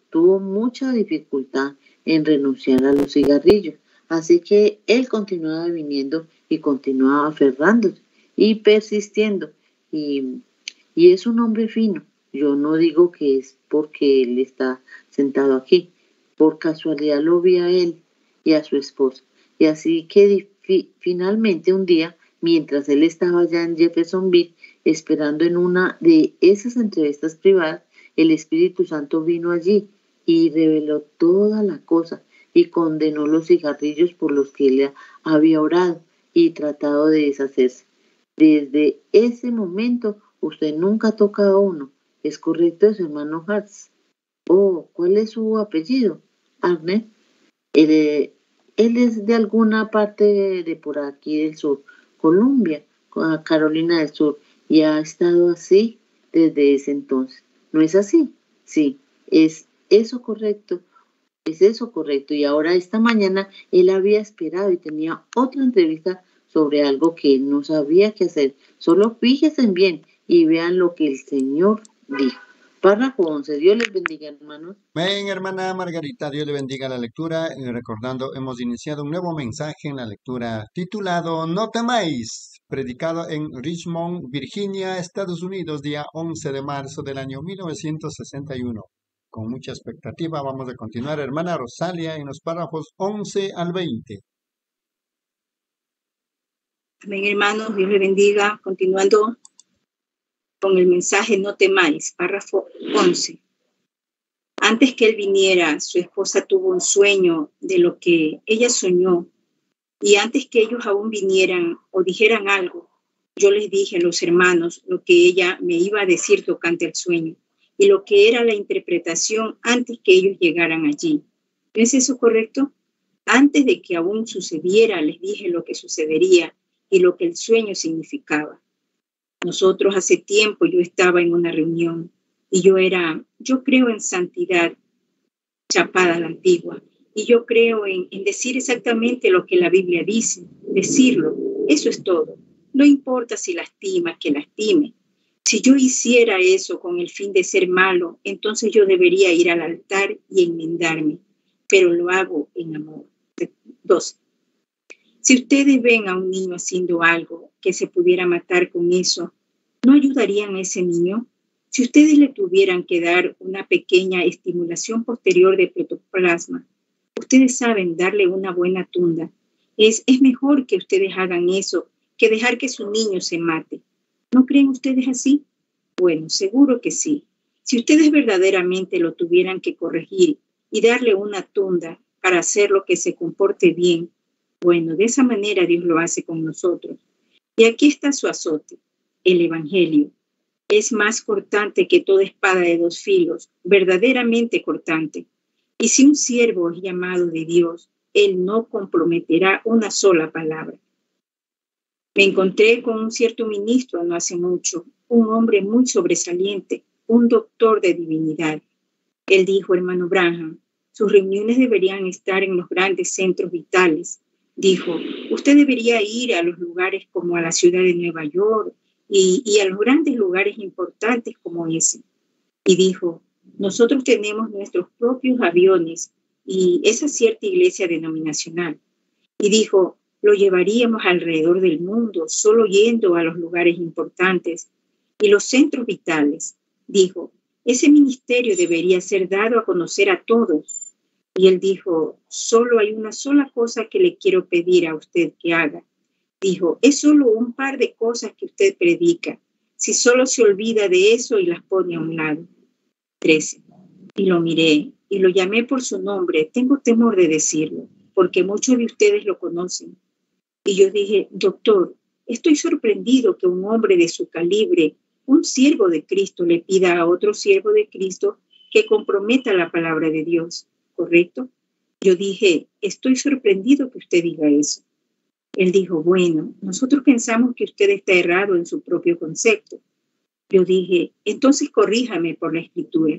tuvo mucha dificultad en renunciar a los cigarrillos. Así que él continuaba viniendo y continuaba aferrándose y persistiendo. Y es un hombre fino. Yo no digo que es porque él está sentado aquí. Por casualidad lo vi a él y a su esposa. Y así que finalmente un día, mientras él estaba allá en Jeffersonville, esperando en una de esas entrevistas privadas, el Espíritu Santo vino allí y reveló toda la cosa y condenó los cigarrillos por los que él había orado y tratado de deshacerse. Desde ese momento, usted nunca ha tocado uno. ¿Es correcto eso, hermano Hartz? Oh, ¿cuál es su apellido? Arne. Él es de alguna parte de por aquí del sur, Colombia, Carolina del Sur, y ha estado así desde ese entonces. ¿No es así? Sí, es eso correcto. Es eso correcto. Y ahora esta mañana él había esperado y tenía otra entrevista sobre algo que él no sabía qué hacer. Solo fíjense bien y vean lo que el Señor dijo. Párrafo 11. Dios les bendiga, hermanos. Ven, hermana Margarita, Dios le bendiga la lectura. Recordando, hemos iniciado un nuevo mensaje en la lectura titulado No temáis, predicado en Richmond, Virginia, Estados Unidos, día 11 de marzo del año 1961. Con mucha expectativa vamos a continuar, hermana Rosalia, en los párrafos 11 al 20. Amén, hermanos, Dios le bendiga. Continuando con el mensaje No temáis, párrafo 11. Antes que él viniera, su esposa tuvo un sueño de lo que ella soñó, y antes que ellos aún vinieran o dijeran algo, yo les dije a los hermanos lo que ella me iba a decir tocante al sueño y lo que era la interpretación antes que ellos llegaran allí. ¿No es eso correcto? Antes de que aún sucediera, les dije lo que sucedería y lo que el sueño significaba. Nosotros hace tiempo yo estaba en una reunión y yo creo en santidad chapada a la antigua, y yo creo en decir exactamente lo que la Biblia dice, decirlo, eso es todo. No importa si lastima, que lastime. Si yo hiciera eso con el fin de ser malo, entonces yo debería ir al altar y enmendarme, pero lo hago en amor. 12. Si ustedes ven a un niño haciendo algo que se pudiera matar con eso, ¿no ayudarían a ese niño? Si ustedes le tuvieran que dar una pequeña estimulación posterior de protoplasma, ustedes saben darle una buena tunda. Es mejor que ustedes hagan eso que dejar que su niño se mate. ¿No creen ustedes así? Bueno, seguro que sí. Si ustedes verdaderamente lo tuvieran que corregir y darle una tunda para hacerlo que se comporte bien, bueno, de esa manera Dios lo hace con nosotros. Y aquí está su azote, el Evangelio. Es más cortante que toda espada de dos filos, verdaderamente cortante. Y si un siervo es llamado de Dios, él no comprometerá una sola palabra. Me encontré con un cierto ministro no hace mucho, un hombre muy sobresaliente, un doctor de divinidad. Él dijo, hermano Branham, sus reuniones deberían estar en los grandes centros vitales. Dijo, usted debería ir a los lugares como a la ciudad de Nueva York y a los grandes lugares importantes como ese. Y dijo, nosotros tenemos nuestros propios aviones y esa cierta iglesia denominacional. Y dijo, lo llevaríamos alrededor del mundo, solo yendo a los lugares importantes y los centros vitales. Dijo, ese ministerio debería ser dado a conocer a todos. Y él dijo, solo hay una sola cosa que le quiero pedir a usted que haga. Dijo, es solo un par de cosas que usted predica. Si solo se olvida de eso y las pone a un lado. 13. Y lo miré y lo llamé por su nombre. Tengo temor de decirlo, porque muchos de ustedes lo conocen. Y yo dije, doctor, estoy sorprendido que un hombre de su calibre, un siervo de Cristo, le pida a otro siervo de Cristo que comprometa la palabra de Dios, ¿correcto? Yo dije, estoy sorprendido que usted diga eso. Él dijo, bueno, nosotros pensamos que usted está errado en su propio concepto. Yo dije, entonces corríjame por la escritura.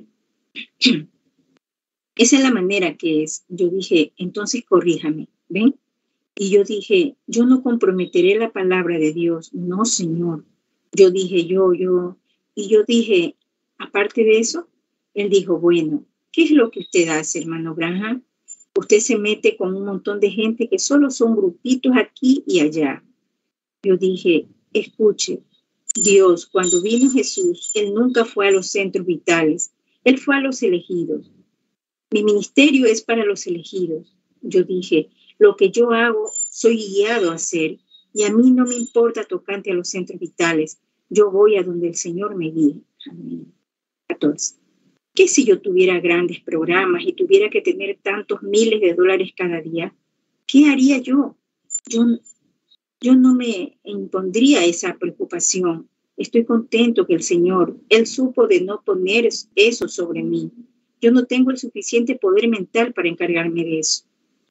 Esa es la manera que es. Yo dije, entonces corríjame, ¿ven? Y yo dije, yo no comprometeré la palabra de Dios. No, Señor. Yo dije, y yo dije, aparte de eso, él dijo, bueno, ¿qué es lo que usted hace, hermano Branham? Usted se mete con un montón de gente que solo son grupitos aquí y allá. Yo dije, escuche, Dios, cuando vino Jesús, Él nunca fue a los centros vitales. Él fue a los elegidos. Mi ministerio es para los elegidos. Yo dije, lo que yo hago, soy guiado a hacer. Y a mí no me importa tocante a los centros vitales. Yo voy a donde el Señor me guíe. Amén. 14. ¿Qué si yo tuviera grandes programas y tuviera que tener tantos miles de dólares cada día? ¿Qué haría yo? Yo no me impondría esa preocupación. Estoy contento que el Señor, Él supo de no poner eso sobre mí. Yo no tengo el suficiente poder mental para encargarme de eso.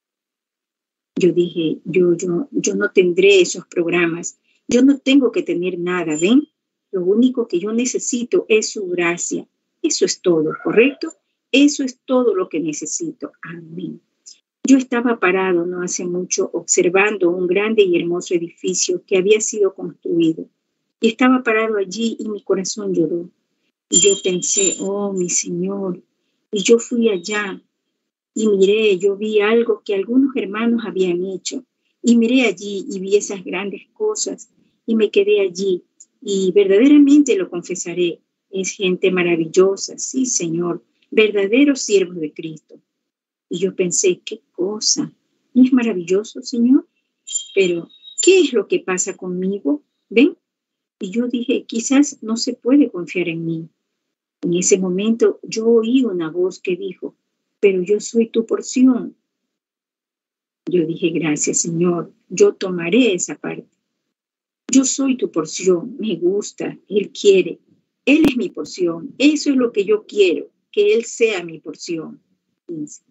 Yo dije, yo no tendré esos programas. Yo no tengo que tener nada, ¿ven? Lo único que yo necesito es su gracia. Eso es todo, ¿correcto? Eso es todo lo que necesito. Amén. Yo estaba parado no hace mucho observando un grande y hermoso edificio que había sido construido. Y estaba parado allí y mi corazón lloró. Y yo pensé, oh, mi Señor. Y yo fui allá y miré, yo vi algo que algunos hermanos habían hecho. Y miré allí y vi esas grandes cosas y me quedé allí. Y verdaderamente lo confesaré. Es gente maravillosa, sí, Señor, verdaderos siervos de Cristo. Y yo pensé, ¿qué cosa? ¿No es maravilloso, Señor? Pero, ¿qué es lo que pasa conmigo? ¿Ven? Y yo dije, quizás no se puede confiar en mí. En ese momento yo oí una voz que dijo, pero yo soy tu porción. Yo dije, gracias, Señor, yo tomaré esa parte. Yo soy tu porción, me gusta, Él quiere. Él es mi porción. Eso es lo que yo quiero, que Él sea mi porción. 15.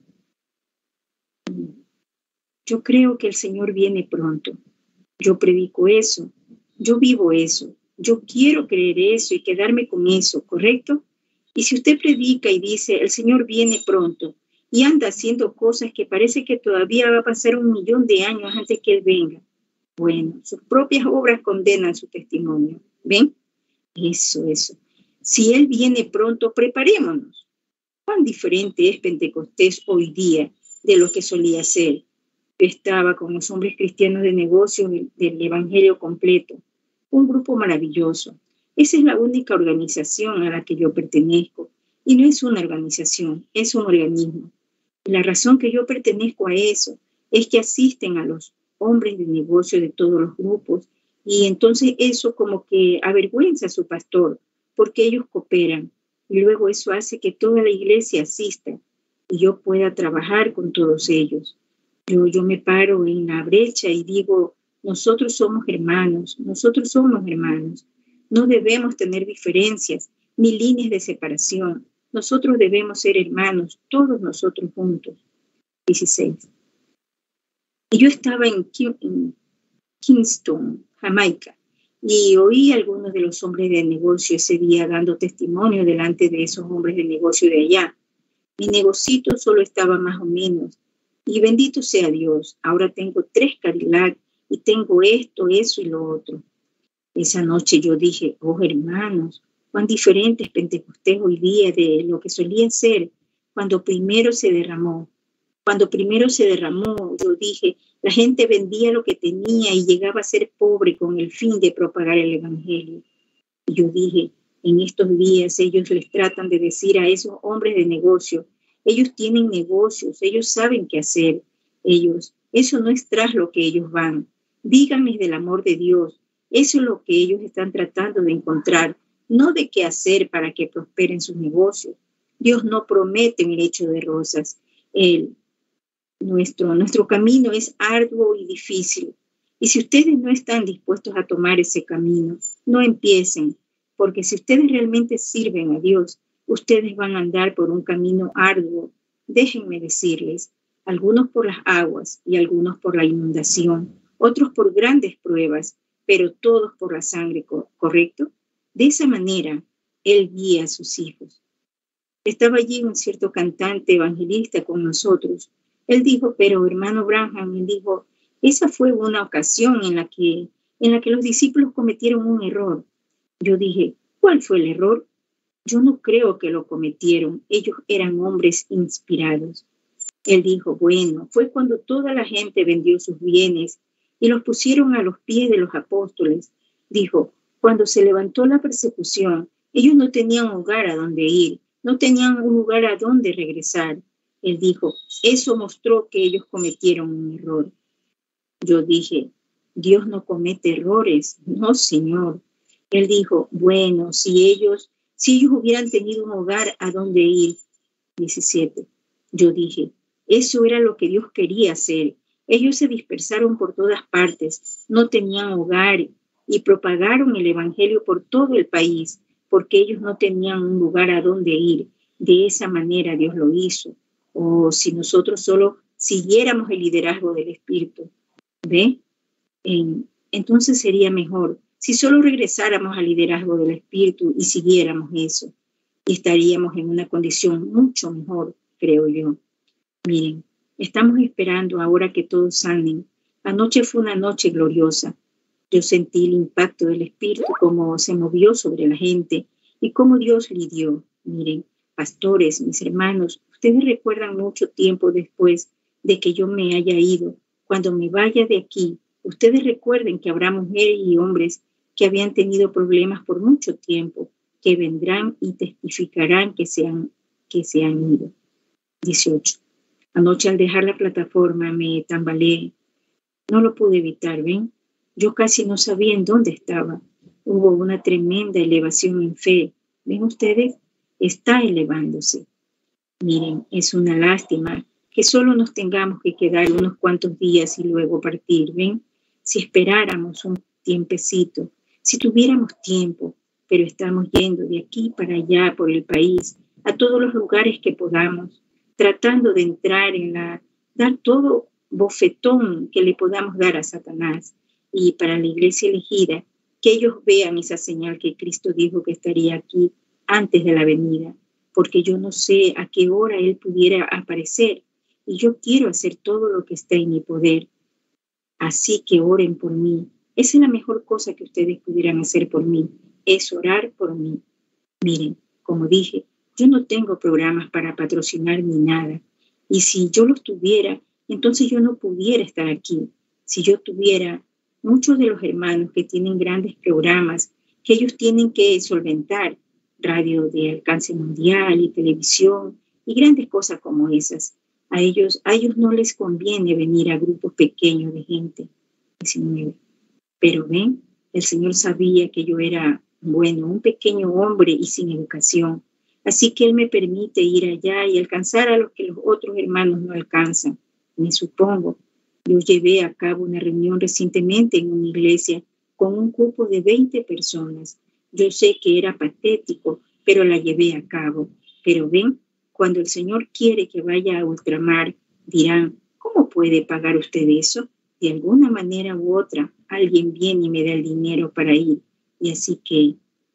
Yo creo que el Señor viene pronto. Yo predico eso. Yo vivo eso. Yo quiero creer eso y quedarme con eso, ¿correcto? Y si usted predica y dice, el Señor viene pronto, y anda haciendo cosas que parece que todavía va a pasar 1.000.000 de años antes que Él venga, bueno, sus propias obras condenan su testimonio. ¿Ven? Eso. Si Él viene pronto, preparémonos. ¿Cuán diferente es Pentecostés hoy día de lo que solía ser? Yo estaba con los hombres cristianos de negocios del Evangelio completo, un grupo maravilloso. Esa es la única organización a la que yo pertenezco. Y no es una organización, es un organismo. Y la razón que yo pertenezco a eso es que asisten a los hombres de negocio de todos los grupos. Y entonces eso como que avergüenza a su pastor, porque ellos cooperan. Y luego eso hace que toda la iglesia asista y yo pueda trabajar con todos ellos. Yo me paro en la brecha y digo, nosotros somos hermanos. No debemos tener diferencias ni líneas de separación. Nosotros debemos ser hermanos, todos nosotros juntos. 16. Y yo estaba en Kingston, Jamaica, y oí a algunos de los hombres de negocio ese día dando testimonio delante de esos hombres de negocio de allá. Mi negocito solo estaba más o menos, y bendito sea Dios, ahora tengo 3 Cadillac y tengo esto, eso y lo otro. Esa noche yo dije, oh hermanos, cuán diferente es Pentecostés hoy día de lo que solía ser cuando primero se derramó. Cuando primero se derramó, yo dije, la gente vendía lo que tenía y llegaba a ser pobre con el fin de propagar el Evangelio. Y yo dije, en estos días ellos les tratan de decir a esos hombres de negocio, ellos tienen negocios, ellos saben qué hacer, eso no es tras lo que ellos van. Díganles del amor de Dios, eso es lo que ellos están tratando de encontrar, no de qué hacer para que prosperen sus negocios. Dios no promete un lecho de rosas. Nuestro camino es arduo y difícil. Y si ustedes no están dispuestos a tomar ese camino, no empiecen, porque si ustedes realmente sirven a Dios, ustedes van a andar por un camino arduo. Déjenme decirles, algunos por las aguas y algunos por la inundación, otros por grandes pruebas, pero todos por la sangre, ¿correcto? De esa manera, Él guía a sus hijos. Estaba allí un cierto cantante evangelista con nosotros. Él dijo, pero hermano Branham, él dijo, esa fue una ocasión en la que los discípulos cometieron un error. Yo dije, ¿cuál fue el error? yo no creo que lo cometieron. Ellos eran hombres inspirados. Él dijo, bueno, fue cuando toda la gente vendió sus bienes y los pusieron a los pies de los apóstoles. Dijo, cuando se levantó la persecución, ellos no tenían hogar a donde ir, no tenían un lugar a donde regresar. Él dijo, eso mostró que ellos cometieron un error. Yo dije, Dios no comete errores. No, Señor. Él dijo, bueno, si ellos hubieran tenido un hogar a donde ir. 17. Yo dije, eso era lo que Dios quería hacer. Ellos se dispersaron por todas partes, no tenían hogar y propagaron el evangelio por todo el país, porque ellos no tenían un lugar a donde ir. De esa manera Dios lo hizo. O si nosotros solo siguiéramos el liderazgo del Espíritu, ¿ve? Entonces sería mejor si solo regresáramos al liderazgo del Espíritu y siguiéramos eso, y estaríamos en una condición mucho mejor, creo yo. Miren, estamos esperando ahora que todos salen. Anoche fue una noche gloriosa. Yo sentí el impacto del Espíritu, cómo se movió sobre la gente y cómo Dios lidió. Miren, pastores, mis hermanos, ustedes recuerdan mucho tiempo después de que yo me haya ido. Cuando me vaya de aquí, ustedes recuerden que habrá mujeres y hombres que habían tenido problemas por mucho tiempo, que vendrán y testificarán que se han ido. 18. Anoche al dejar la plataforma me tambaleé. No lo pude evitar, ¿ven? Yo casi no sabía en dónde estaba. Hubo una tremenda elevación en fe. ¿Ven ustedes? Está elevándose. Miren, es una lástima que solo nos tengamos que quedar unos cuantos días y luego partir, ¿ven? Si esperáramos un tiempecito, si tuviéramos tiempo, pero estamos yendo de aquí para allá por el país, a todos los lugares que podamos, tratando de entrar dar todo bofetón que le podamos dar a Satanás. Y para la iglesia elegida, que ellos vean esa señal que Cristo dijo que estaría aquí antes de la venida, porque yo no sé a qué hora Él pudiera aparecer y yo quiero hacer todo lo que está en mi poder. Así que oren por mí. Esa es la mejor cosa que ustedes pudieran hacer por mí, es orar por mí. Miren, como dije, yo no tengo programas para patrocinar ni nada. Y si yo los tuviera, entonces yo no pudiera estar aquí. Si yo tuviera muchos de los hermanos que tienen grandes programas que ellos tienen que solventar, radio de alcance mundial y televisión y grandes cosas como esas, a ellos no les conviene venir a grupos pequeños de gente. 19. Pero ven, el Señor sabía que yo era, un pequeño hombre y sin educación. Así que Él me permite ir allá y alcanzar a los que los otros hermanos no alcanzan. Me supongo. Yo llevé a cabo una reunión recientemente en una iglesia con un grupo de 20 personas. Yo sé que era patético, pero la llevé a cabo. Pero ven, cuando el Señor quiere que vaya a ultramar, dirán, ¿cómo puede pagar usted eso? De alguna manera u otra, alguien viene y me da el dinero para ir. Y así que,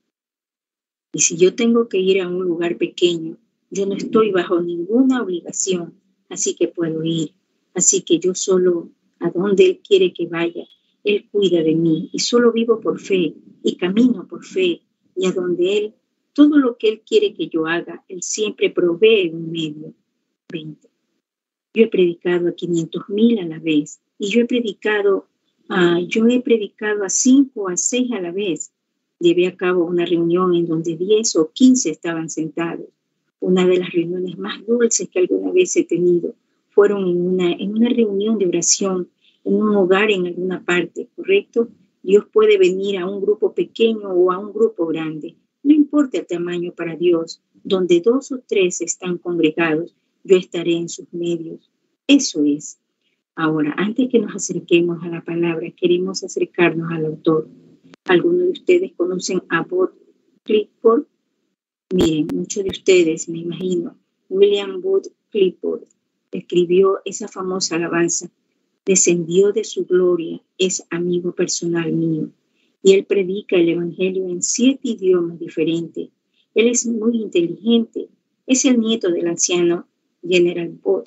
y si yo tengo que ir a un lugar pequeño, yo no estoy bajo ninguna obligación, así que puedo ir. Así que yo solo, a donde Él quiere que vaya, Él cuida de mí y solo vivo por fe y camino por fe. Y a donde Él, todo lo que Él quiere que yo haga, Él siempre provee un medio. 20. Yo he predicado a 500,000 a la vez y yo he predicado a 5 o a 6 a la vez. Llevé a cabo una reunión en donde 10 o 15 estaban sentados. Una de las reuniones más dulces que alguna vez he tenido. Fueron en una reunión de oración, en un hogar en alguna parte, ¿correcto? Dios puede venir a un grupo pequeño o a un grupo grande. No importa el tamaño para Dios. Donde 2 o 3 están congregados, yo estaré en sus medios. Eso es. Ahora, antes que nos acerquemos a la palabra, queremos acercarnos al autor. ¿Algunos de ustedes conocen a Bob Clifford? Miren, muchos de ustedes, me imagino, William Booth Clifford escribió esa famosa alabanza, descendió de su gloria, es amigo personal mío. Y él predica el evangelio en 7 idiomas diferentes. Él es muy inteligente, es el nieto del anciano General Booth.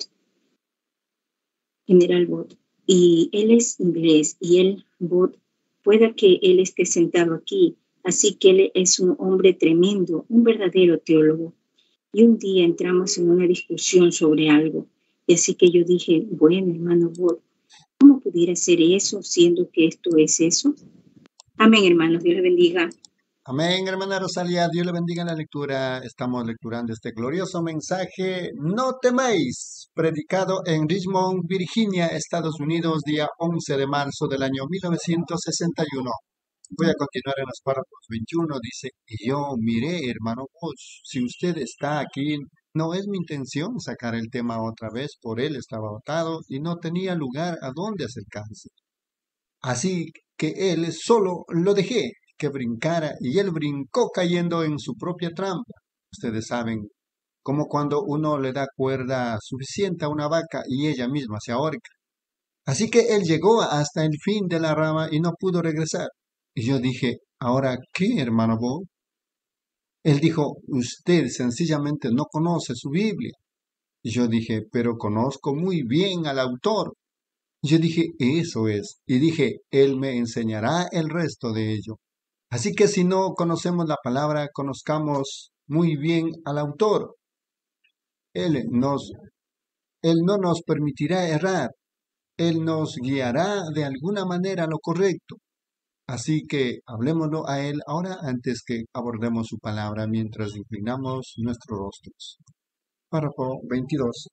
Y él es inglés y él, Booth, pueda que él esté sentado aquí Así que él es un hombre tremendo, un verdadero teólogo. Y un día entramos en una discusión sobre algo. Y así que yo dije, bueno, hermano Bob, ¿cómo pudiera ser eso siendo que esto es eso? Amén, hermanos. Dios les bendiga. Amén, hermana Rosalía, Dios le bendiga en la lectura. Estamos lecturando este glorioso mensaje, no temáis, predicado en Richmond, Virginia, Estados Unidos, día 11 de marzo del año 1961. Voy a continuar en los párrafos 21, dice, y yo miré, hermano Bosch, si usted está aquí, no es mi intención sacar el tema otra vez, por él estaba agotado y no tenía lugar a donde acercarse. Así que él solo lo dejé que brincara y él brincó cayendo en su propia trampa. Ustedes saben, como cuando uno le da cuerda suficiente a una vaca y ella misma se ahorca. Así que él llegó hasta el fin de la rama y no pudo regresar. Y yo dije, ¿ahora qué, hermano Bob? Él dijo, usted sencillamente no conoce su Biblia. Y yo dije, pero conozco muy bien al autor. Yo dije, eso es. Y dije, él me enseñará el resto de ello. Así que si no conocemos la palabra, conozcamos muy bien al autor. Él, nos, él no nos permitirá errar. Él nos guiará de alguna manera a lo correcto. Así que hablémoslo a Él ahora antes que abordemos su palabra mientras inclinamos nuestros rostros. Párrafo 22.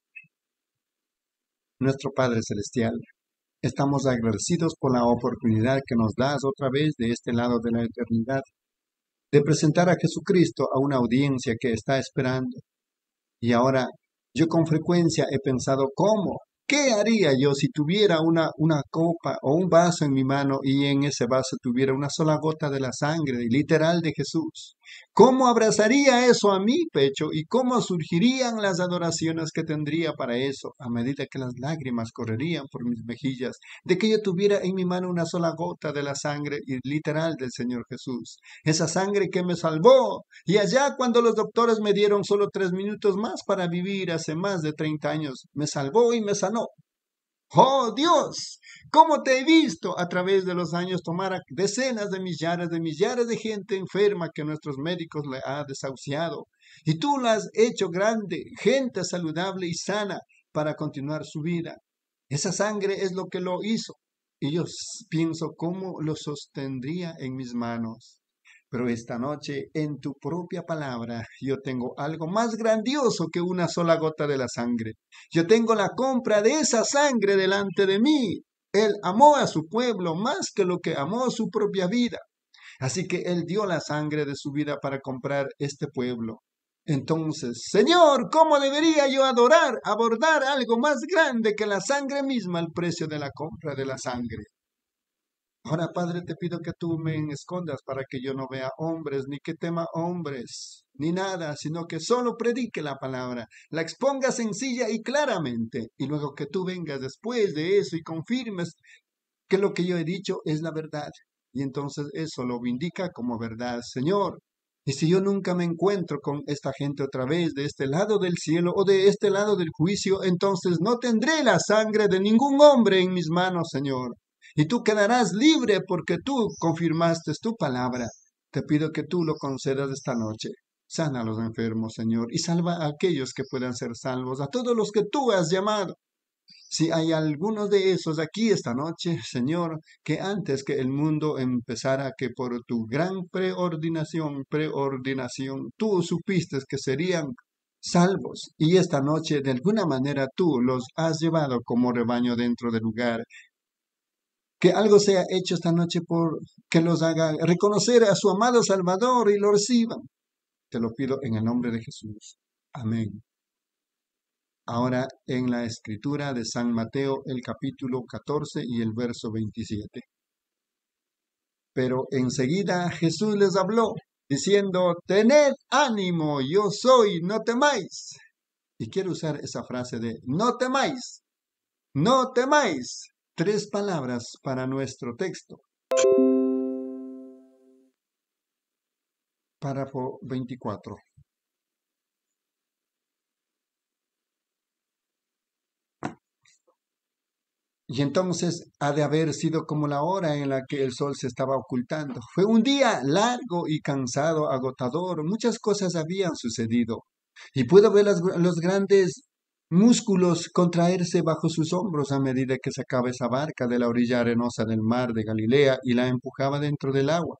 Nuestro Padre Celestial, estamos agradecidos por la oportunidad que nos das otra vez de este lado de la eternidad, de presentar a Jesucristo a una audiencia que está esperando. Y ahora, yo con frecuencia he pensado, ¿qué haría yo si tuviera una copa o un vaso en mi mano y en ese vaso tuviera una sola gota de la sangre literal de Jesús? ¿Cómo abrazaría eso a mi pecho y cómo surgirían las adoraciones que tendría para eso a medida que las lágrimas correrían por mis mejillas de que yo tuviera en mi mano una sola gota de la sangre literal del Señor Jesús? Esa sangre que me salvó. Y allá cuando los doctores me dieron solo 3 minutos más para vivir hace más de 30 años, me salvó y me sanó. ¡Oh Dios! ¿Cómo te he visto a través de los años tomar a decenas de millares de gente enferma que nuestros médicos le han desahuciado? Y tú la has hecho grande, gente saludable y sana para continuar su vida. Esa sangre es lo que lo hizo. Y yo pienso cómo lo sostendría en mis manos. Pero esta noche, en tu propia palabra, yo tengo algo más grandioso que una sola gota de la sangre. Yo tengo la compra de esa sangre delante de mí. Él amó a su pueblo más que lo que amó su propia vida. Así que Él dio la sangre de su vida para comprar este pueblo. Entonces, Señor, ¿cómo debería yo abordar algo más grande que la sangre misma al precio de la compra de la sangre? Ahora, Padre, te pido que tú me escondas para que yo no vea hombres, ni que tema hombres, ni nada, sino que solo predique la palabra, la exponga sencilla y claramente, y luego que tú vengas después de eso y confirmes que lo que yo he dicho es la verdad. Y entonces eso lo indica como verdad, Señor. Y si yo nunca me encuentro con esta gente otra vez de este lado del cielo o de este lado del juicio, entonces no tendré la sangre de ningún hombre en mis manos, Señor. Y tú quedarás libre porque tú confirmaste tu palabra. Te pido que tú lo concedas esta noche. Sana a los enfermos, Señor, y salva a aquellos que puedan ser salvos, a todos los que tú has llamado. Si hay algunos de esos aquí esta noche, Señor, que antes que el mundo empezara, que por tu gran preordinación, tú supiste que serían salvos, y esta noche de alguna manera tú los has llevado como rebaño dentro del lugar. Que algo sea hecho esta noche por que los haga reconocer a su amado Salvador y lo reciban. Te lo pido en el nombre de Jesús. Amén. Ahora en la escritura de San Mateo, el capítulo 14 y el verso 27. Pero enseguida Jesús les habló, diciendo, tened ánimo, yo soy, no temáis. Y quiero usar esa frase de, no temáis, no temáis. 3 palabras para nuestro texto. Párrafo 24. Y entonces ha de haber sido como la hora en la que el sol se estaba ocultando. Fue un día largo y cansado, agotador. Muchas cosas habían sucedido. Y puedo ver los grandes músculos contraerse bajo sus hombros a medida que sacaba esa barca de la orilla arenosa del mar de Galilea y la empujaba dentro del agua.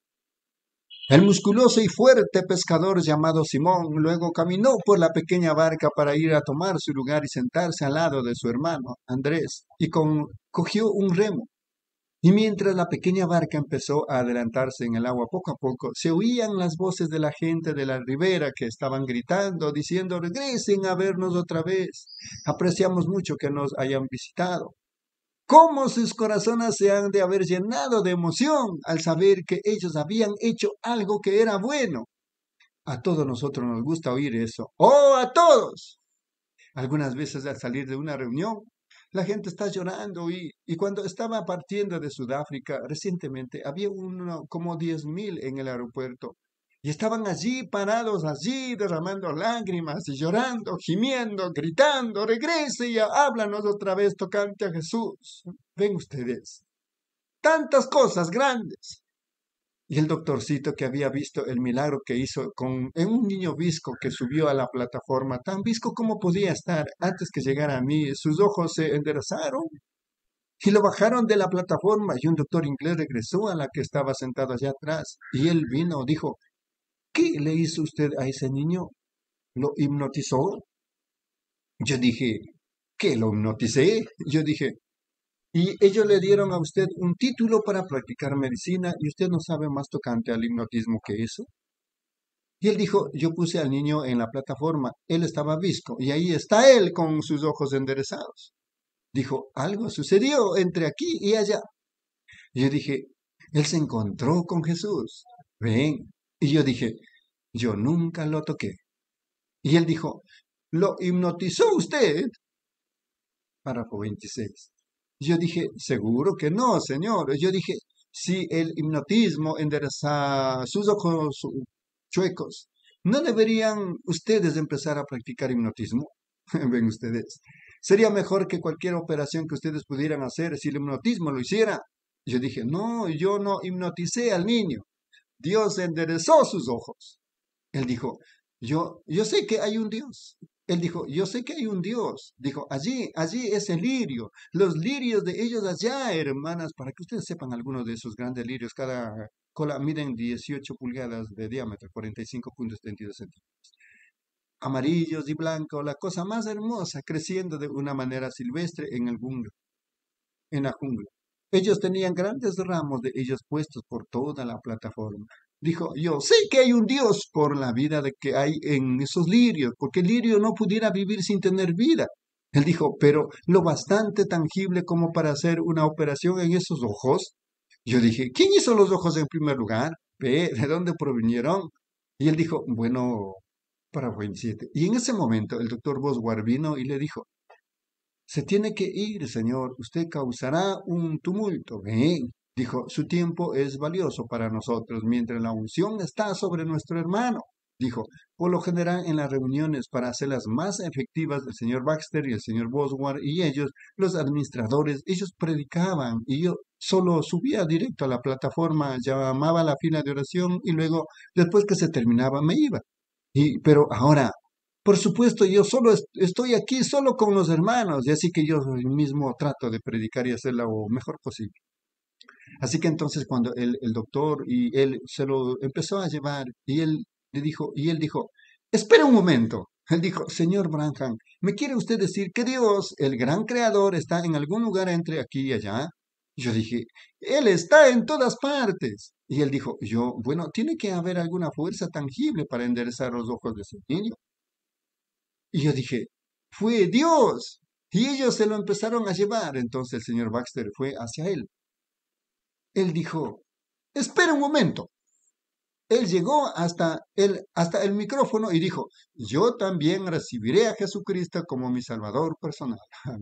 El musculoso y fuerte pescador llamado Simón luego caminó por la pequeña barca para ir a tomar su lugar y sentarse al lado de su hermano Andrés y cogió un remo. Y mientras la pequeña barca empezó a adelantarse en el agua poco a poco, se oían las voces de la gente de la ribera que estaban gritando, diciendo, regresen a vernos otra vez. Apreciamos mucho que nos hayan visitado. Cómo sus corazones se han de haber llenado de emoción al saber que ellos habían hecho algo que era bueno. A todos nosotros nos gusta oír eso. ¡Oh, a todos! Algunas veces al salir de una reunión, la gente está llorando y cuando estaba partiendo de Sudáfrica recientemente, había como 10,000 en el aeropuerto. Y estaban allí, parados allí, derramando lágrimas y llorando, gimiendo, gritando, regrese y háblanos otra vez tocante a Jesús. Ven ustedes, tantas cosas grandes. Y el doctorcito que había visto el milagro que hizo en un niño visco que subió a la plataforma, tan visco como podía estar antes que llegara a mí, sus ojos se enderezaron y lo bajaron de la plataforma y un doctor inglés regresó a la que estaba sentado allá atrás y él vino, dijo, ¿qué le hizo usted a ese niño? ¿Lo hipnotizó? Yo dije, ¿qué lo hipnoticé? Yo dije, y ellos le dieron a usted un título para practicar medicina y usted no sabe más tocante al hipnotismo que eso. Y él dijo, yo puse al niño en la plataforma, él estaba visco y ahí está él con sus ojos enderezados. Dijo, algo sucedió entre aquí y allá. Y yo dije, él se encontró con Jesús. Ven. Y yo dije, yo nunca lo toqué. Y él dijo, ¿lo hipnotizó usted? Párrafo 26. Yo dije, seguro que no, señor. Yo dije, si el hipnotismo endereza sus ojos chuecos, ¿no deberían ustedes empezar a practicar hipnotismo? Ven ustedes. Sería mejor que cualquier operación que ustedes pudieran hacer si el hipnotismo lo hiciera. Yo dije, no, yo no hipnoticé al niño. Dios enderezó sus ojos. Él dijo, yo sé que hay un Dios. Él dijo, yo sé que hay un Dios. Dijo, allí es el lirio. Los lirios de ellos allá, hermanas, para que ustedes sepan algunos de esos grandes lirios, cada cola miden 18 pulgadas de diámetro, 45,32 centímetros. Amarillos y blancos, la cosa más hermosa, creciendo de una manera silvestre en la jungla. Ellos tenían grandes ramos de ellos puestos por toda la plataforma. Dijo, yo sé que hay un Dios por la vida de que hay en esos lirios, porque el lirio no pudiera vivir sin tener vida. Él dijo, pero lo bastante tangible como para hacer una operación en esos ojos. Yo dije, ¿quién hizo los ojos en primer lugar? ¿De dónde provinieron? Y él dijo, bueno, para 27. Y en ese momento el doctor Bosworth vino y le dijo, se tiene que ir, señor, usted causará un tumulto. Ven, dijo, su tiempo es valioso para nosotros mientras la unción está sobre nuestro hermano. Dijo, por lo general en las reuniones para hacerlas más efectivas, el señor Baxter y el señor Bosworth y ellos, los administradores, ellos predicaban y yo solo subía directo a la plataforma, llamaba a la fila de oración y luego, después que se terminaba, me iba. Pero ahora, por supuesto, yo solo estoy aquí solo con los hermanos y así que yo mismo trato de predicar y hacer lo mejor posible. Así que entonces cuando el doctor y él se lo empezó a llevar y él dijo, espera un momento. Él dijo, señor Branham, ¿me quiere usted decir que Dios, el gran creador, está en algún lugar entre aquí y allá? Yo dije, Él está en todas partes. Y él dijo, bueno, tiene que haber alguna fuerza tangible para enderezar los ojos de ese niño. Y yo dije, fue Dios. Y ellos se lo empezaron a llevar. Entonces el señor Baxter fue hacia él. Él dijo, espera un momento. Él llegó hasta el micrófono y dijo, yo también recibiré a Jesucristo como mi Salvador personal.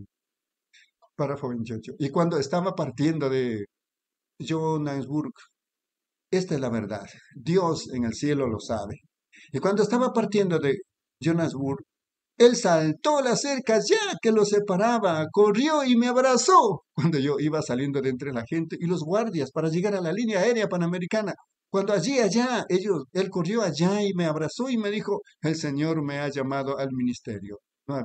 Párrafo 28. Y cuando estaba partiendo de Johannesburg, esta es la verdad, Dios en el cielo lo sabe. Y cuando estaba partiendo de Johannesburg, Él saltó la cerca ya que lo separaba, corrió y me abrazó cuando yo iba saliendo de entre la gente y los guardias para llegar a la línea aérea panamericana. Cuando él corrió allá y me abrazó y me dijo, el Señor me ha llamado al ministerio.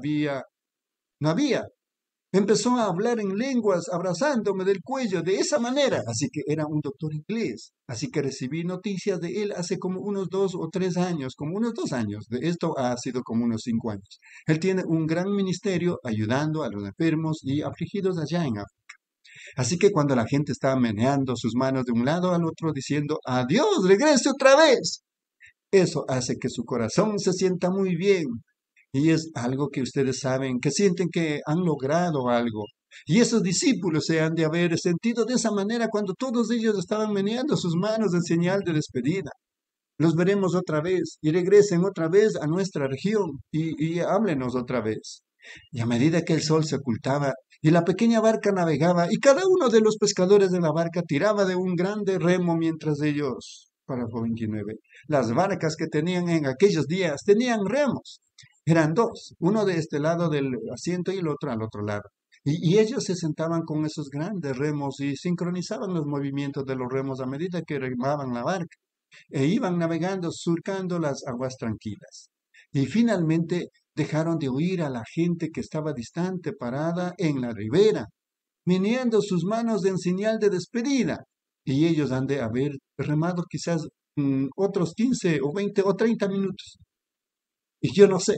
No había. Empezó a hablar en lenguas, abrazándome del cuello de esa manera. Así que era un doctor inglés. Así que recibí noticias de él hace como unos 2 o 3 años, como unos 2 años. De esto ha sido como unos 5 años. Él tiene un gran ministerio ayudando a los enfermos y afligidos allá en África. Así que cuando la gente estaba meneando sus manos de un lado al otro diciendo, adiós, regrese otra vez. Eso hace que su corazón se sienta muy bien. Y es algo que ustedes saben, que sienten que han logrado algo. Y esos discípulos se han de haber sentido de esa manera cuando todos ellos estaban meneando sus manos en señal de despedida. Los veremos otra vez y regresen otra vez a nuestra región y háblenos otra vez. Y a medida que el sol se ocultaba y la pequeña barca navegaba y cada uno de los pescadores de la barca tiraba de un grande remo mientras ellos, párrafo 29, las barcas que tenían en aquellos días tenían remos. Eran dos, uno de este lado del asiento y el otro al otro lado. Y ellos se sentaban con esos grandes remos y sincronizaban los movimientos de los remos a medida que remaban la barca. E iban navegando, surcando las aguas tranquilas. Y finalmente dejaron de oír a la gente que estaba distante, parada en la ribera, meneando sus manos en señal de despedida. Y ellos han de haber remado quizás otros 15 o 20 o 30 minutos. Y yo no sé,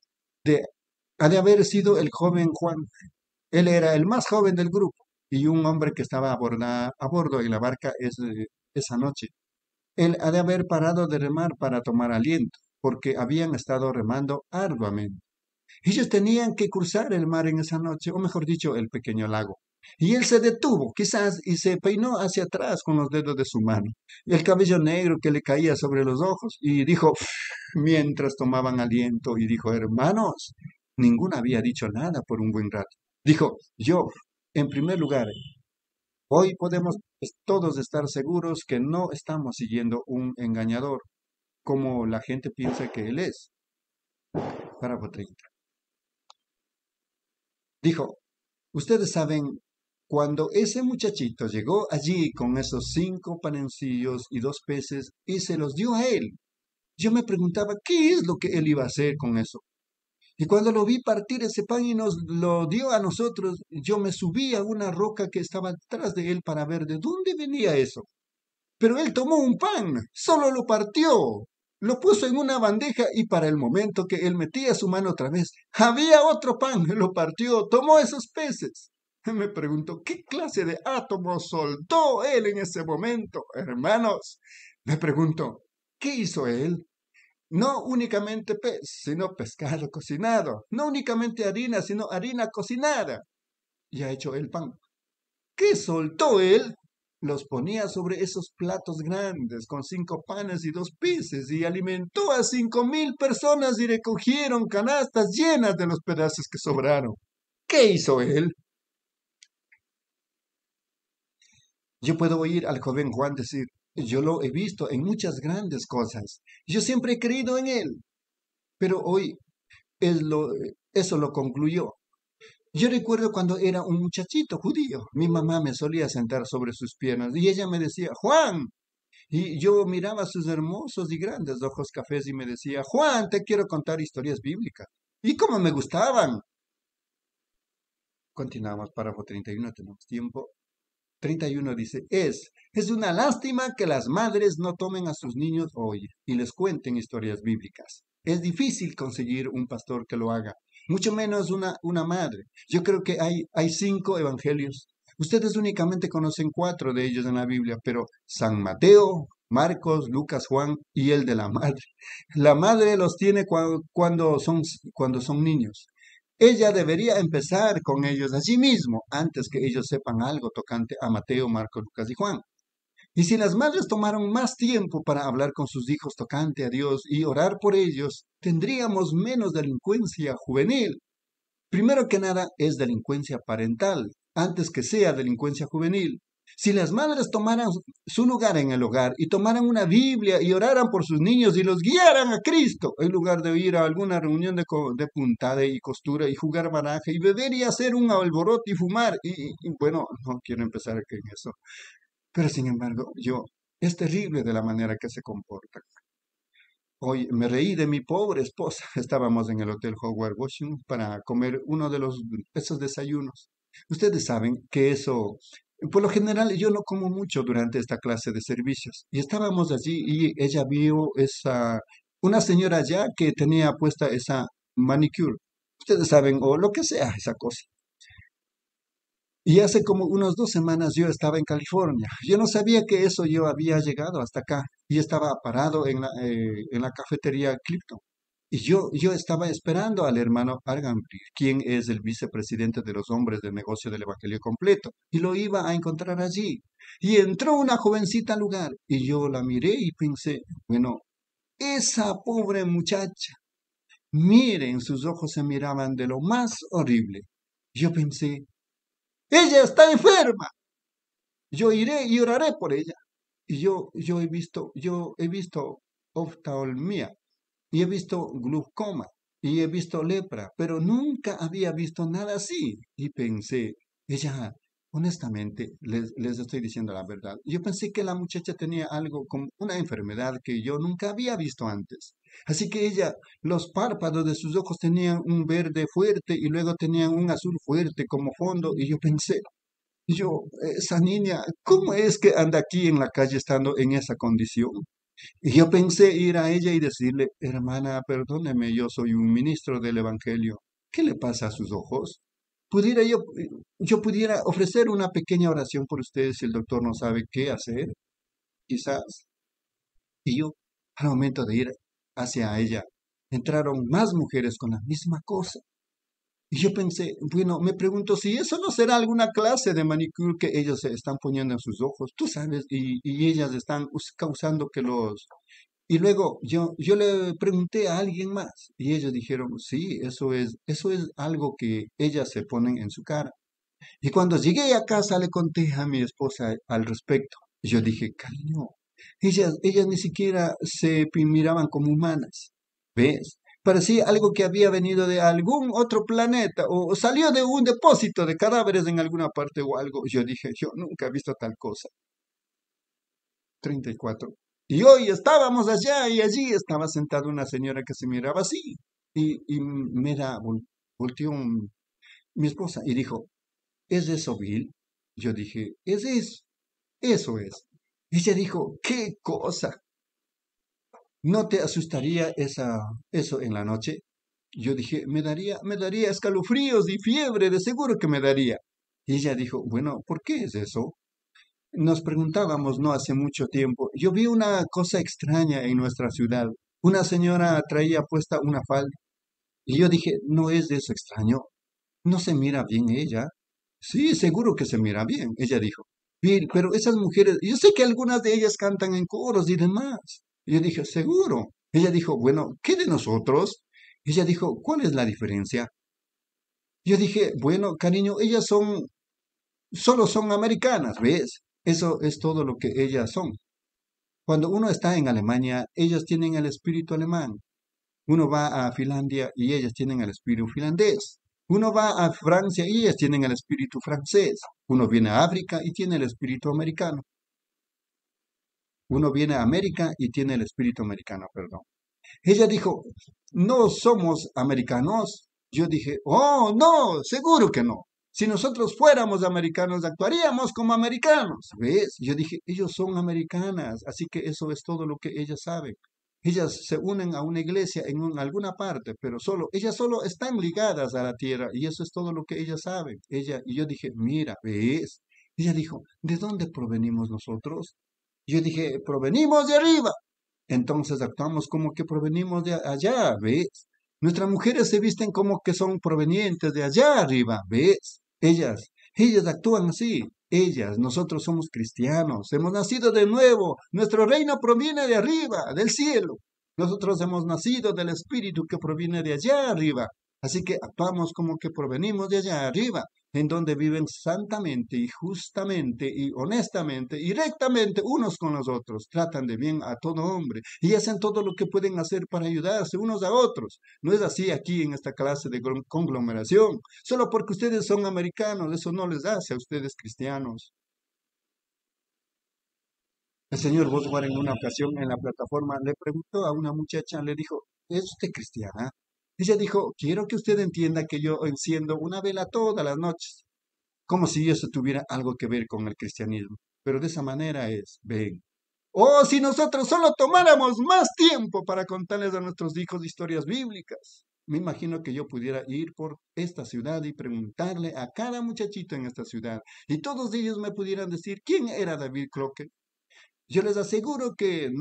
ha de haber sido el joven Juan. Él era el más joven del grupo y un hombre que estaba a bordo en la barca esa noche. Él ha de haber parado de remar para tomar aliento, porque habían estado remando arduamente. Ellos tenían que cruzar el mar en esa noche, o mejor dicho, el pequeño lago. Y él se detuvo, quizás, y se peinó hacia atrás con los dedos de su mano, el cabello negro que le caía sobre los ojos, y dijo, mientras tomaban aliento, y dijo, hermanos, ninguno había dicho nada por un buen rato. Dijo, yo, en primer lugar, hoy podemos todos estar seguros que no estamos siguiendo un engañador, como la gente piensa que él es. Párrafo 30. Dijo, ustedes saben, cuando ese muchachito llegó allí con esos 5 panecillos y 2 peces y se los dio a él, yo me preguntaba qué es lo que él iba a hacer con eso. Y cuando lo vi partir ese pan y nos lo dio a nosotros, yo me subí a una roca que estaba detrás de él para ver de dónde venía eso. Pero él tomó un pan, solo lo partió, lo puso en una bandeja y para el momento que él metía su mano otra vez, había otro pan, lo partió, tomó esos peces. Me pregunto, ¿qué clase de átomos soltó él en ese momento? Hermanos, me pregunto, ¿qué hizo él? No únicamente pez, sino pescado cocinado. No únicamente harina, sino harina cocinada. Y ha hecho el pan. ¿Qué soltó él? Los ponía sobre esos platos grandes con 5 panes y 2 peces y alimentó a 5,000 personas y recogieron canastas llenas de los pedazos que sobraron. ¿Qué hizo él? Yo puedo oír al joven Juan decir, yo lo he visto en muchas grandes cosas. Yo siempre he creído en él. Pero hoy eso lo concluyó. Yo recuerdo cuando era un muchachito judío, mi mamá me solía sentar sobre sus piernas y ella me decía, Juan, y yo miraba sus hermosos y grandes ojos cafés y me decía, Juan, te quiero contar historias bíblicas. Y cómo me gustaban. Continuamos, párrafo 31, tenemos tiempo. 31 dice, es una lástima que las madres no tomen a sus niños hoy y les cuenten historias bíblicas. Es difícil conseguir un pastor que lo haga, mucho menos una madre. Yo creo que hay 5 evangelios. Ustedes únicamente conocen 4 de ellos en la Biblia, pero San Mateo, Marcos, Lucas, Juan y el de la madre. La madre los tiene cuando son niños. Ella debería empezar con ellos allí mismo, antes que ellos sepan algo tocante a Mateo, Marcos, Lucas y Juan. Y si las madres tomaron más tiempo para hablar con sus hijos tocante a Dios y orar por ellos, tendríamos menos delincuencia juvenil. Primero que nada es delincuencia parental, antes que sea delincuencia juvenil. Si las madres tomaran su lugar en el hogar y tomaran una Biblia y oraran por sus niños y los guiaran a Cristo, en lugar de ir a alguna reunión de puntada y costura y jugar baraja y beber y hacer un alboroto y fumar, bueno, no quiero empezar aquí en eso, pero sin embargo, es terrible de la manera que se comporta. Hoy me reí de mi pobre esposa. Estábamos en el Hotel Howard Washington para comer uno de esos desayunos. Ustedes saben que eso, por lo general, yo no como mucho durante esta clase de servicios. Y estábamos allí y ella vio una señora allá que tenía puesta esa manicure. Ustedes saben, o lo que sea, esa cosa. Y hace como unas 2 semanas yo estaba en California. Yo no sabía que yo había llegado hasta acá. Y estaba parado en la cafetería Clifton. Y yo estaba esperando al hermano Argambrir, quien es el vicepresidente de los hombres de negocio del Evangelio Completo. Y lo iba a encontrar allí. Y entró una jovencita al lugar. Y yo la miré y pensé, bueno, esa pobre muchacha. Miren, sus ojos se miraban de lo más horrible. Yo pensé, ella está enferma. Yo iré y oraré por ella. Y yo he visto oftalmía, y he visto glaucoma, y he visto lepra, pero nunca había visto nada así. Y pensé, ella, honestamente, les estoy diciendo la verdad, yo pensé que la muchacha tenía algo como una enfermedad que yo nunca había visto antes. Así que los párpados de sus ojos tenían un verde fuerte y luego tenían un azul fuerte como fondo, y yo pensé, esa niña, ¿cómo es que anda aquí en la calle estando en esa condición? Y yo pensé ir a ella y decirle, hermana, perdóneme, yo soy un ministro del Evangelio. ¿Qué le pasa a sus ojos? Yo pudiera ofrecer una pequeña oración por usted si el doctor no sabe qué hacer, quizás. Y yo, al momento de ir hacia ella, entraron más mujeres con la misma cosa. Y yo pensé, bueno, me pregunto si eso no será alguna clase de manicure que ellos se están poniendo en sus ojos, tú sabes, y ellas están causando que Y luego yo le pregunté a alguien más y ellos dijeron, sí, eso es algo que ellas se ponen en su cara. Y cuando llegué a casa le conté a mi esposa al respecto. Y yo dije, cariño, ellas ni siquiera se miraban como humanas, ¿ves? Parecía algo que había venido de algún otro planeta o salió de un depósito de cadáveres en alguna parte o algo. Yo dije, yo nunca he visto tal cosa. 34. Y hoy estábamos allá y allí estaba sentada una señora que se miraba así. Y volteó mi esposa y dijo, ¿es eso Bill? Yo dije, es eso. Eso es. Ella dijo, ¿qué cosa? ¿No te asustaría eso en la noche? Yo dije, me daría escalofríos y fiebre, de seguro que me daría. Y ella dijo, bueno, ¿por qué es eso? Nos preguntábamos no hace mucho tiempo. Yo vi una cosa extraña en nuestra ciudad. Una señora traía puesta una falda. Y yo dije, ¿no es de eso extraño? ¿No se mira bien ella? Sí, seguro que se mira bien, ella dijo. Bill, pero esas mujeres, yo sé que algunas de ellas cantan en coros y demás. Y yo dije, seguro. Ella dijo, bueno, ¿qué de nosotros? Ella dijo, ¿cuál es la diferencia? Yo dije, bueno, cariño, ellas solo son americanas, ¿ves? Eso es todo lo que ellas son. Cuando uno está en Alemania, ellas tienen el espíritu alemán. Uno va a Finlandia y ellas tienen el espíritu finlandés. Uno va a Francia y ellas tienen el espíritu francés. Uno viene a África y tiene el espíritu americano. Uno viene a América y tiene el espíritu americano, perdón. Ella dijo, no somos americanos. Yo dije, oh, no, seguro que no. Si nosotros fuéramos americanos, actuaríamos como americanos. ¿Ves? Yo dije, ellos son americanas, así que eso es todo lo que ellas saben. Ellas se unen a una iglesia en alguna parte, pero ellas solo están ligadas a la tierra y eso es todo lo que ellas saben. Y yo dije, mira, ¿ves? Ella dijo, ¿de dónde provenimos nosotros? Yo dije, provenimos de arriba. Entonces actuamos como que provenimos de allá, ¿ves? Nuestras mujeres se visten como que son provenientes de allá arriba, ¿ves? Ellas actúan así. Nosotros somos cristianos, hemos nacido de nuevo, nuestro reino proviene de arriba, del cielo. Nosotros hemos nacido del Espíritu que proviene de allá arriba. Así que actuamos como que provenimos de allá arriba. en donde viven santamente y justamente y honestamente y rectamente unos con los otros. Tratan de bien a todo hombre y hacen todo lo que pueden hacer para ayudarse unos a otros. No es así aquí en esta clase de conglomeración. Solo porque ustedes son americanos, eso no les hace a ustedes cristianos. El señor Boswell en una ocasión en la plataforma le preguntó a una muchacha, le dijo, ¿es usted cristiana? Ella dijo, quiero que usted entienda que yo enciendo una vela todas las noches, como si eso tuviera algo que ver con el cristianismo. Pero de esa manera es, ven. Oh, si nosotros solo tomáramos más tiempo para contarles a nuestros hijos historias bíblicas. Me imagino que yo pudiera ir por esta ciudad y preguntarle a cada muchachito en esta ciudad, y todos ellos me pudieran decir quién era David Crockett. Yo les aseguro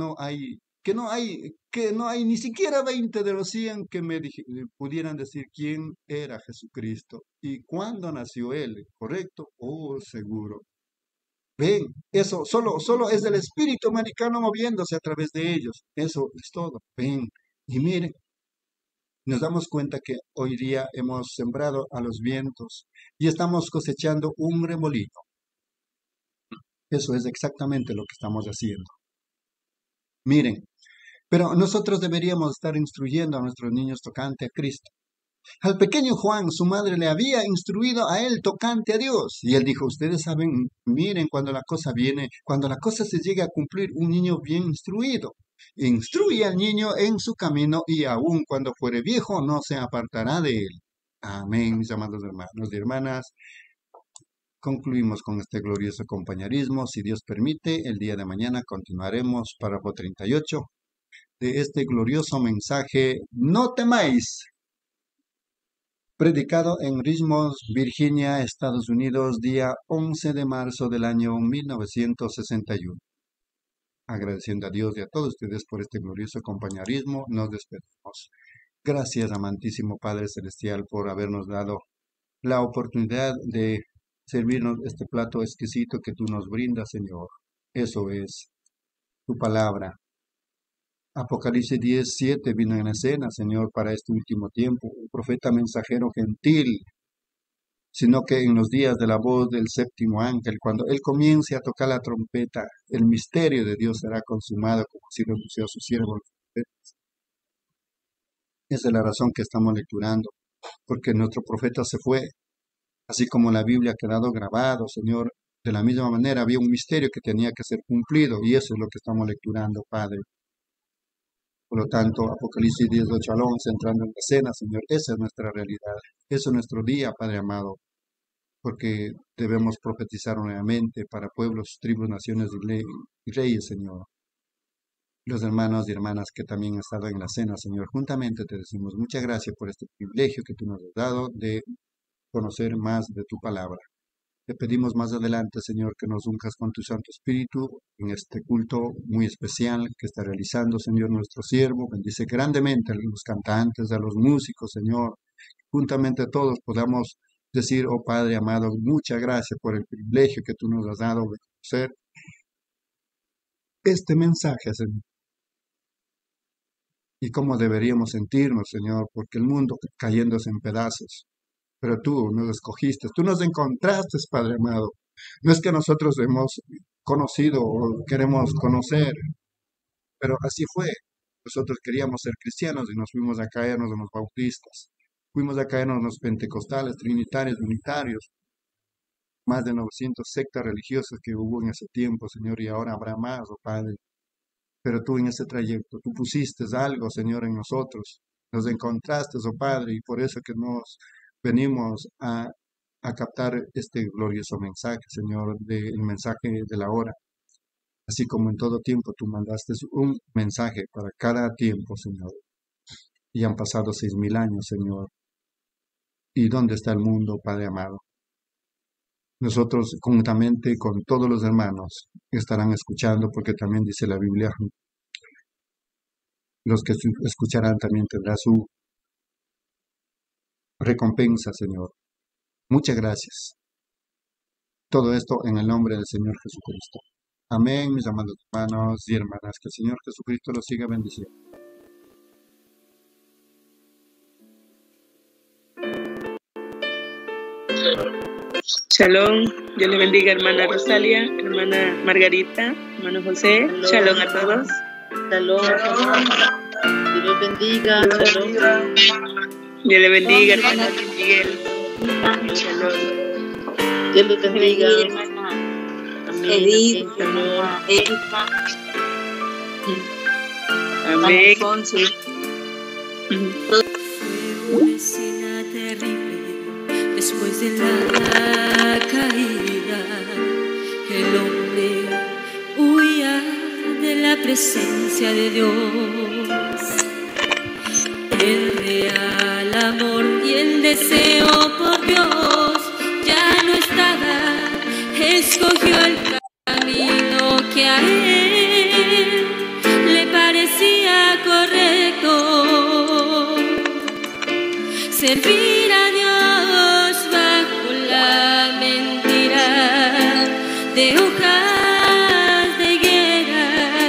que no hay ni siquiera 20 de los 100 que pudieran decir quién era Jesucristo y cuándo nació él, ¿correcto? Oh, seguro. Ven, eso solo es el espíritu americano moviéndose a través de ellos. Eso es todo. Ven, y miren, nos damos cuenta que hoy día hemos sembrado a los vientos y estamos cosechando un remolino. Eso es exactamente lo que estamos haciendo. Miren, pero nosotros deberíamos estar instruyendo a nuestros niños tocante a Cristo. Al pequeño Juan, su madre le había instruido a él tocante a Dios. Y él dijo, ustedes saben, miren cuando la cosa viene, cuando la cosa se llega a cumplir, un niño bien instruido. Instruye al niño en su camino y aun cuando fuere viejo no se apartará de él. Amén, mis amados hermanos y hermanas. Concluimos con este glorioso compañerismo. Si Dios permite, el día de mañana continuaremos párrafo 38 de este glorioso mensaje, no temáis, predicado en Richmond, Virginia, Estados Unidos, día 11 de marzo del año 1961. Agradeciendo a Dios y a todos ustedes por este glorioso compañerismo, nos despedimos. Gracias, amantísimo Padre Celestial, por habernos dado la oportunidad de servirnos este plato exquisito que tú nos brindas, Señor. Eso es tu palabra. Apocalipsis 10:7 vino en escena, Señor, para este último tiempo, un profeta mensajero gentil, sino que en los días de la voz del séptimo ángel, cuando él comience a tocar la trompeta, el misterio de Dios será consumado, como así lo anunció su siervo. Esa es la razón que estamos lecturando, porque nuestro profeta se fue, así como la Biblia ha quedado grabado, Señor. De la misma manera había un misterio que tenía que ser cumplido, y eso es lo que estamos lecturando, Padre. Por lo tanto, Apocalipsis 10:8 al 11, entrando en la escena, Señor, esa es nuestra realidad. Eso es nuestro día, Padre amado, porque debemos profetizar nuevamente para pueblos, tribus, naciones y reyes, Señor. Los hermanos y hermanas que también han estado en la cena, Señor, juntamente te decimos muchas gracias por este privilegio que tú nos has dado de conocer más de tu palabra. Te pedimos más adelante, Señor, que nos unjas con tu Santo Espíritu en este culto muy especial que está realizando, Señor, nuestro siervo. Bendice grandemente a los cantantes, a los músicos, Señor. Juntamente todos podamos decir, oh Padre amado, muchas gracias por el privilegio que tú nos has dado de conocer este mensaje, Señor. Y cómo deberíamos sentirnos, Señor, porque el mundo cayéndose en pedazos. Pero tú nos escogiste, tú nos encontraste, Padre amado. No es que nosotros hemos conocido o queremos conocer, pero así fue. Nosotros queríamos ser cristianos y nos fuimos a caernos en los bautistas. Fuimos a caernos en los pentecostales, trinitarios, unitarios. Más de 900 sectas religiosas que hubo en ese tiempo, Señor, y ahora habrá más, oh Padre. Pero tú en ese trayecto, tú pusiste algo, Señor, en nosotros. Nos encontraste, oh Padre, y por eso que nos venimos a captar este glorioso mensaje, Señor, el mensaje de la hora. Así como en todo tiempo tú mandaste un mensaje para cada tiempo, Señor. Y han pasado 6,000 años, Señor. ¿Y dónde está el mundo, Padre amado? Nosotros, juntamente con todos los hermanos, estarán escuchando, porque también dice la Biblia, los que escucharán también tendrán su recompensa, Señor. Muchas gracias. Todo esto en el nombre del Señor Jesucristo. Amén, mis amados hermanos y hermanas. Que el Señor Jesucristo los siga bendiciendo. Shalom, Dios les bendiga, hermana Rosalia, hermana Margarita, hermano José. Shalom a todos. Shalom. Dios los bendiga. Shalom. Dios les bendiga, hermano Miguel. Shalom. Dios los bendiga. Amén. Edith, Erika, Amén. Alfonso. Una escena terrible después de la caída. El hombre huía de la presencia de Dios. El real amor y el deseo por Dios ya no estaba. Escogió el camino que a él le parecía correcto. Servir a Dios bajo la mentira de hojas de higuera.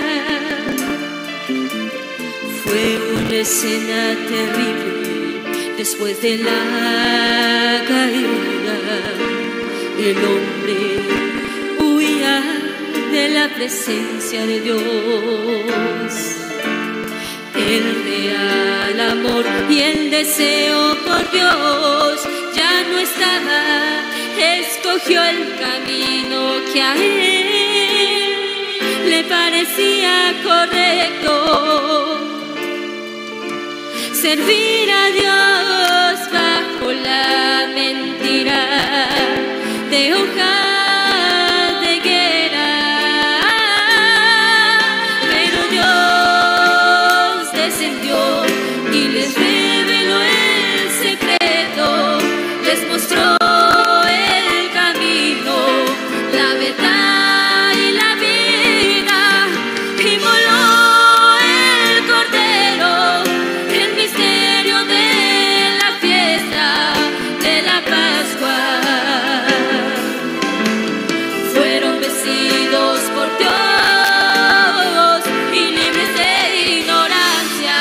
Fue una escena terrible después de la caída. El hombre huía de la presencia de Dios. El real amor y el deseo por Dios ya no estaba. Escogió el camino que a él le parecía correcto. Servir a Dios bajo la mentira de hojas de higuera. Pero Dios descendió y les reveló el secreto, les mostró el camino, la verdad y la vida, y moló el cordero, el misterio de la fiesta de la Pascua. Fueron vestidos por Dios y libres de ignorancia.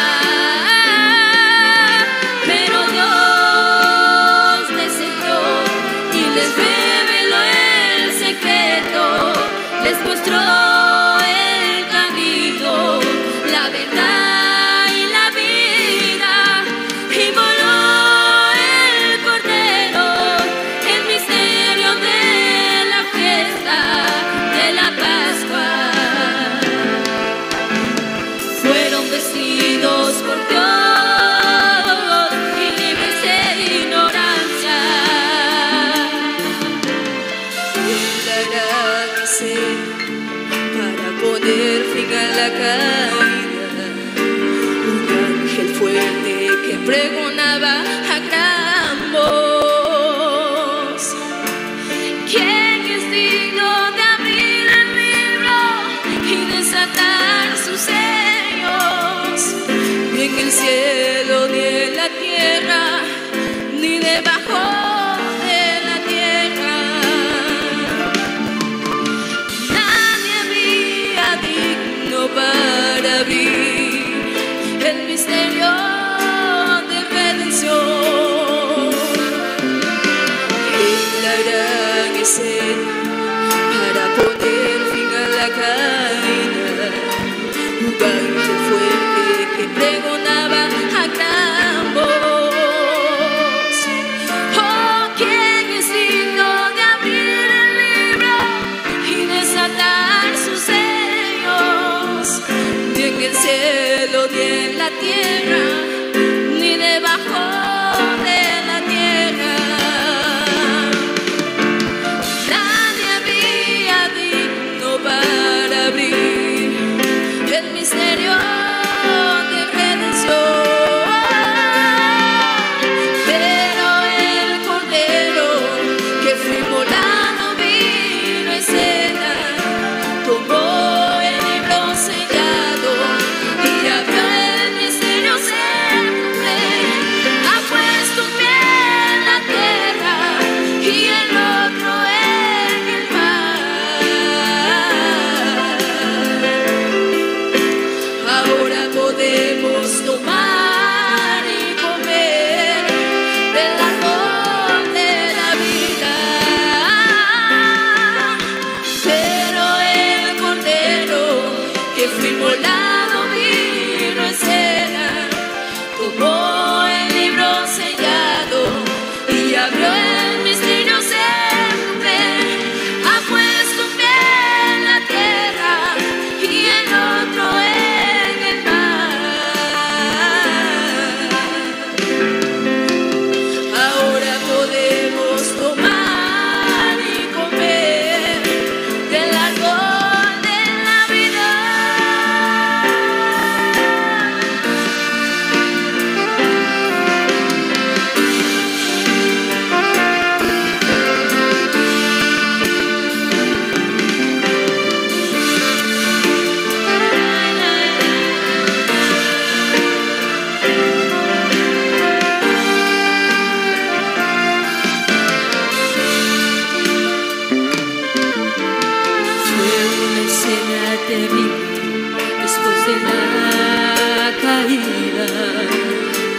Pero Dios descendió y les reveló el secreto, les mostró el camino, la verdad y la vida, y voló el cordero, el misterio de la fiesta de la Pascua. Fueron vestidos por Dios y libres de ignorancia. Agradecer para poner fin a la caída. Un ángel fuerte que pregonaba a gran voz: ¿quién es digno de abrir el libro y desatar sus sellos? Ni en el cielo, ni en la tierra, ni debajo de la tierra. Nadie había digno para abrir el misterio de redención. El gran escena para poner fin a la caída. Un ángel fuerte que pregonaba a gran voz: oh,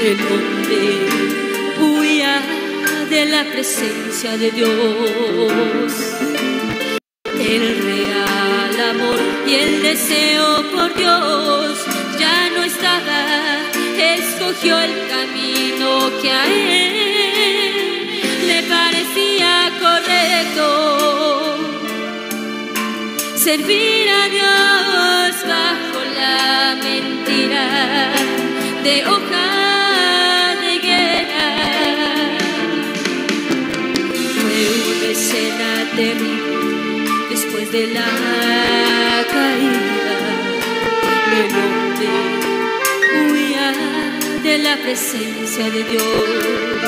El hombre huía de la presencia de Dios. El real amor y el deseo por Dios ya no estaba. Escogió el camino que a él le parecía correcto. Servir a Dios bajo la mentira de hoja de higuera. Fue una escena terrible después de la caída. El hombre huía de la presencia de Dios.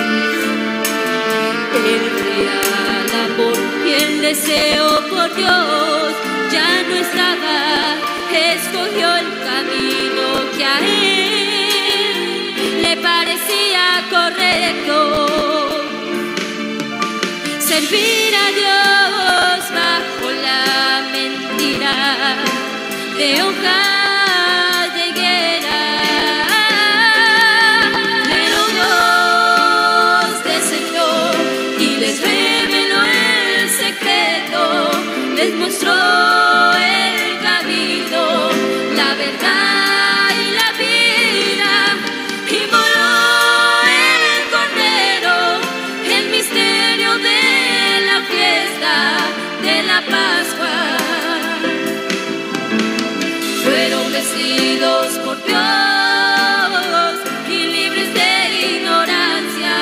El real amor y el deseo por Dios ya no estaba. Escogió el camino que a él le parecía correcto. Servir a Dios bajo la mentira de hoja de higuera. Pero Dios descendió y les reveló el secreto. Les mostró el camino, la verdad y la vida. Y voló el Cordero, el misterio de la fiesta de la Pascua. Fueron vestidos por Dios y libres de ignorancia.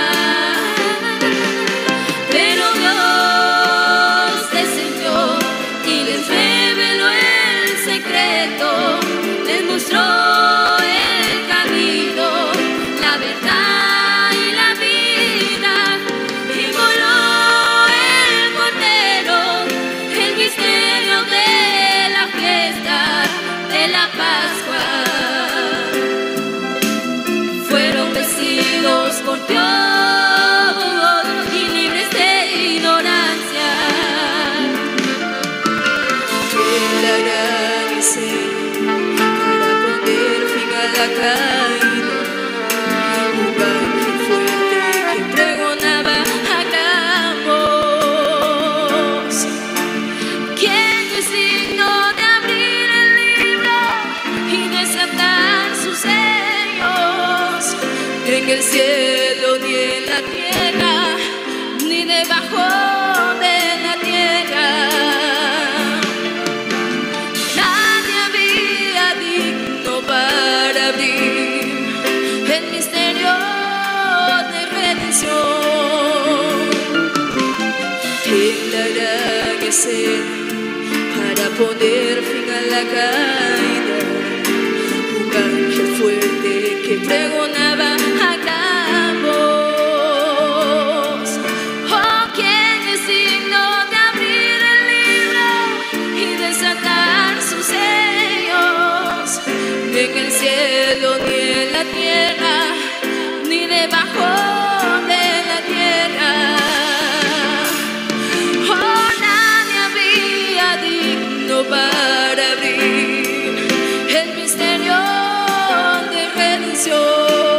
Pero Dios descendió y les reveló el secreto. Les mostró el camino, la verdad y la vida. Y voló el Cordero, el misterio de la fiesta de la Pascua. Fueron vestidos por Dios y libres de ignorancia. El agradecer para poner fin a la caída. Un ángel fuerte que pregonaba a gran voz: ¿quién es digno de abrir el libro y desatar sus sellos? En el cielo ni en la tierra, ni debajo de la tierra. Nadie había digno para abrir el misterio de redención. El agradecer para poner fin a la caída. Un ángel fuerte que pregonaba a gran voz: oh, ¿quién es digno de abrir el libro y desatar sus sellos? Ni en el cielo ni en la tierra, ni debajo de la tierra. Oh, nadie había digno para abrir el misterio de redención.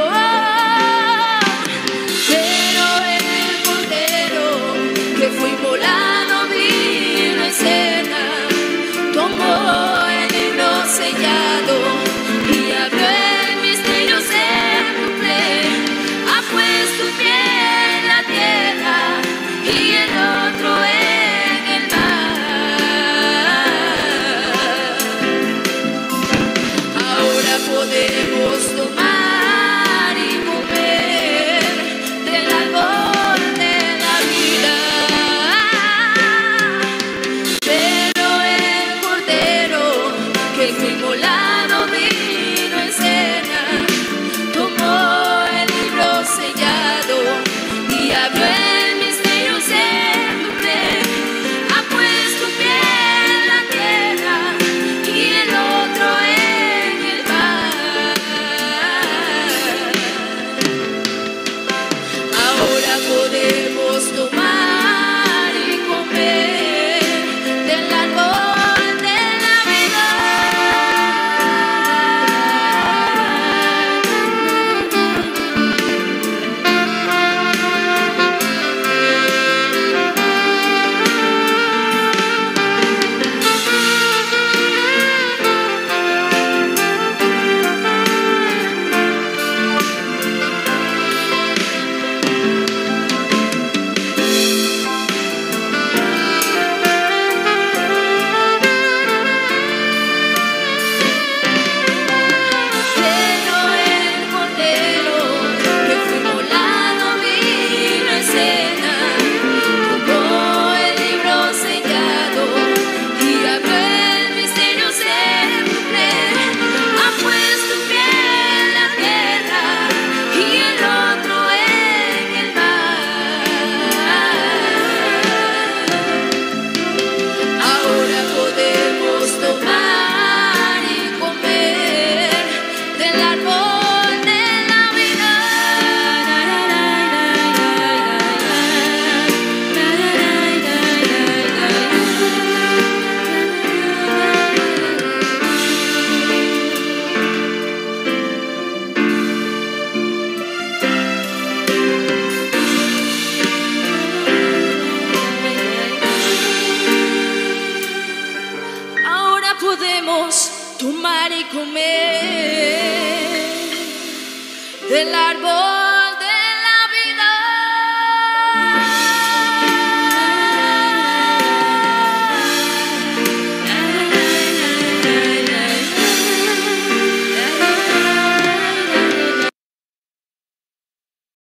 Señor.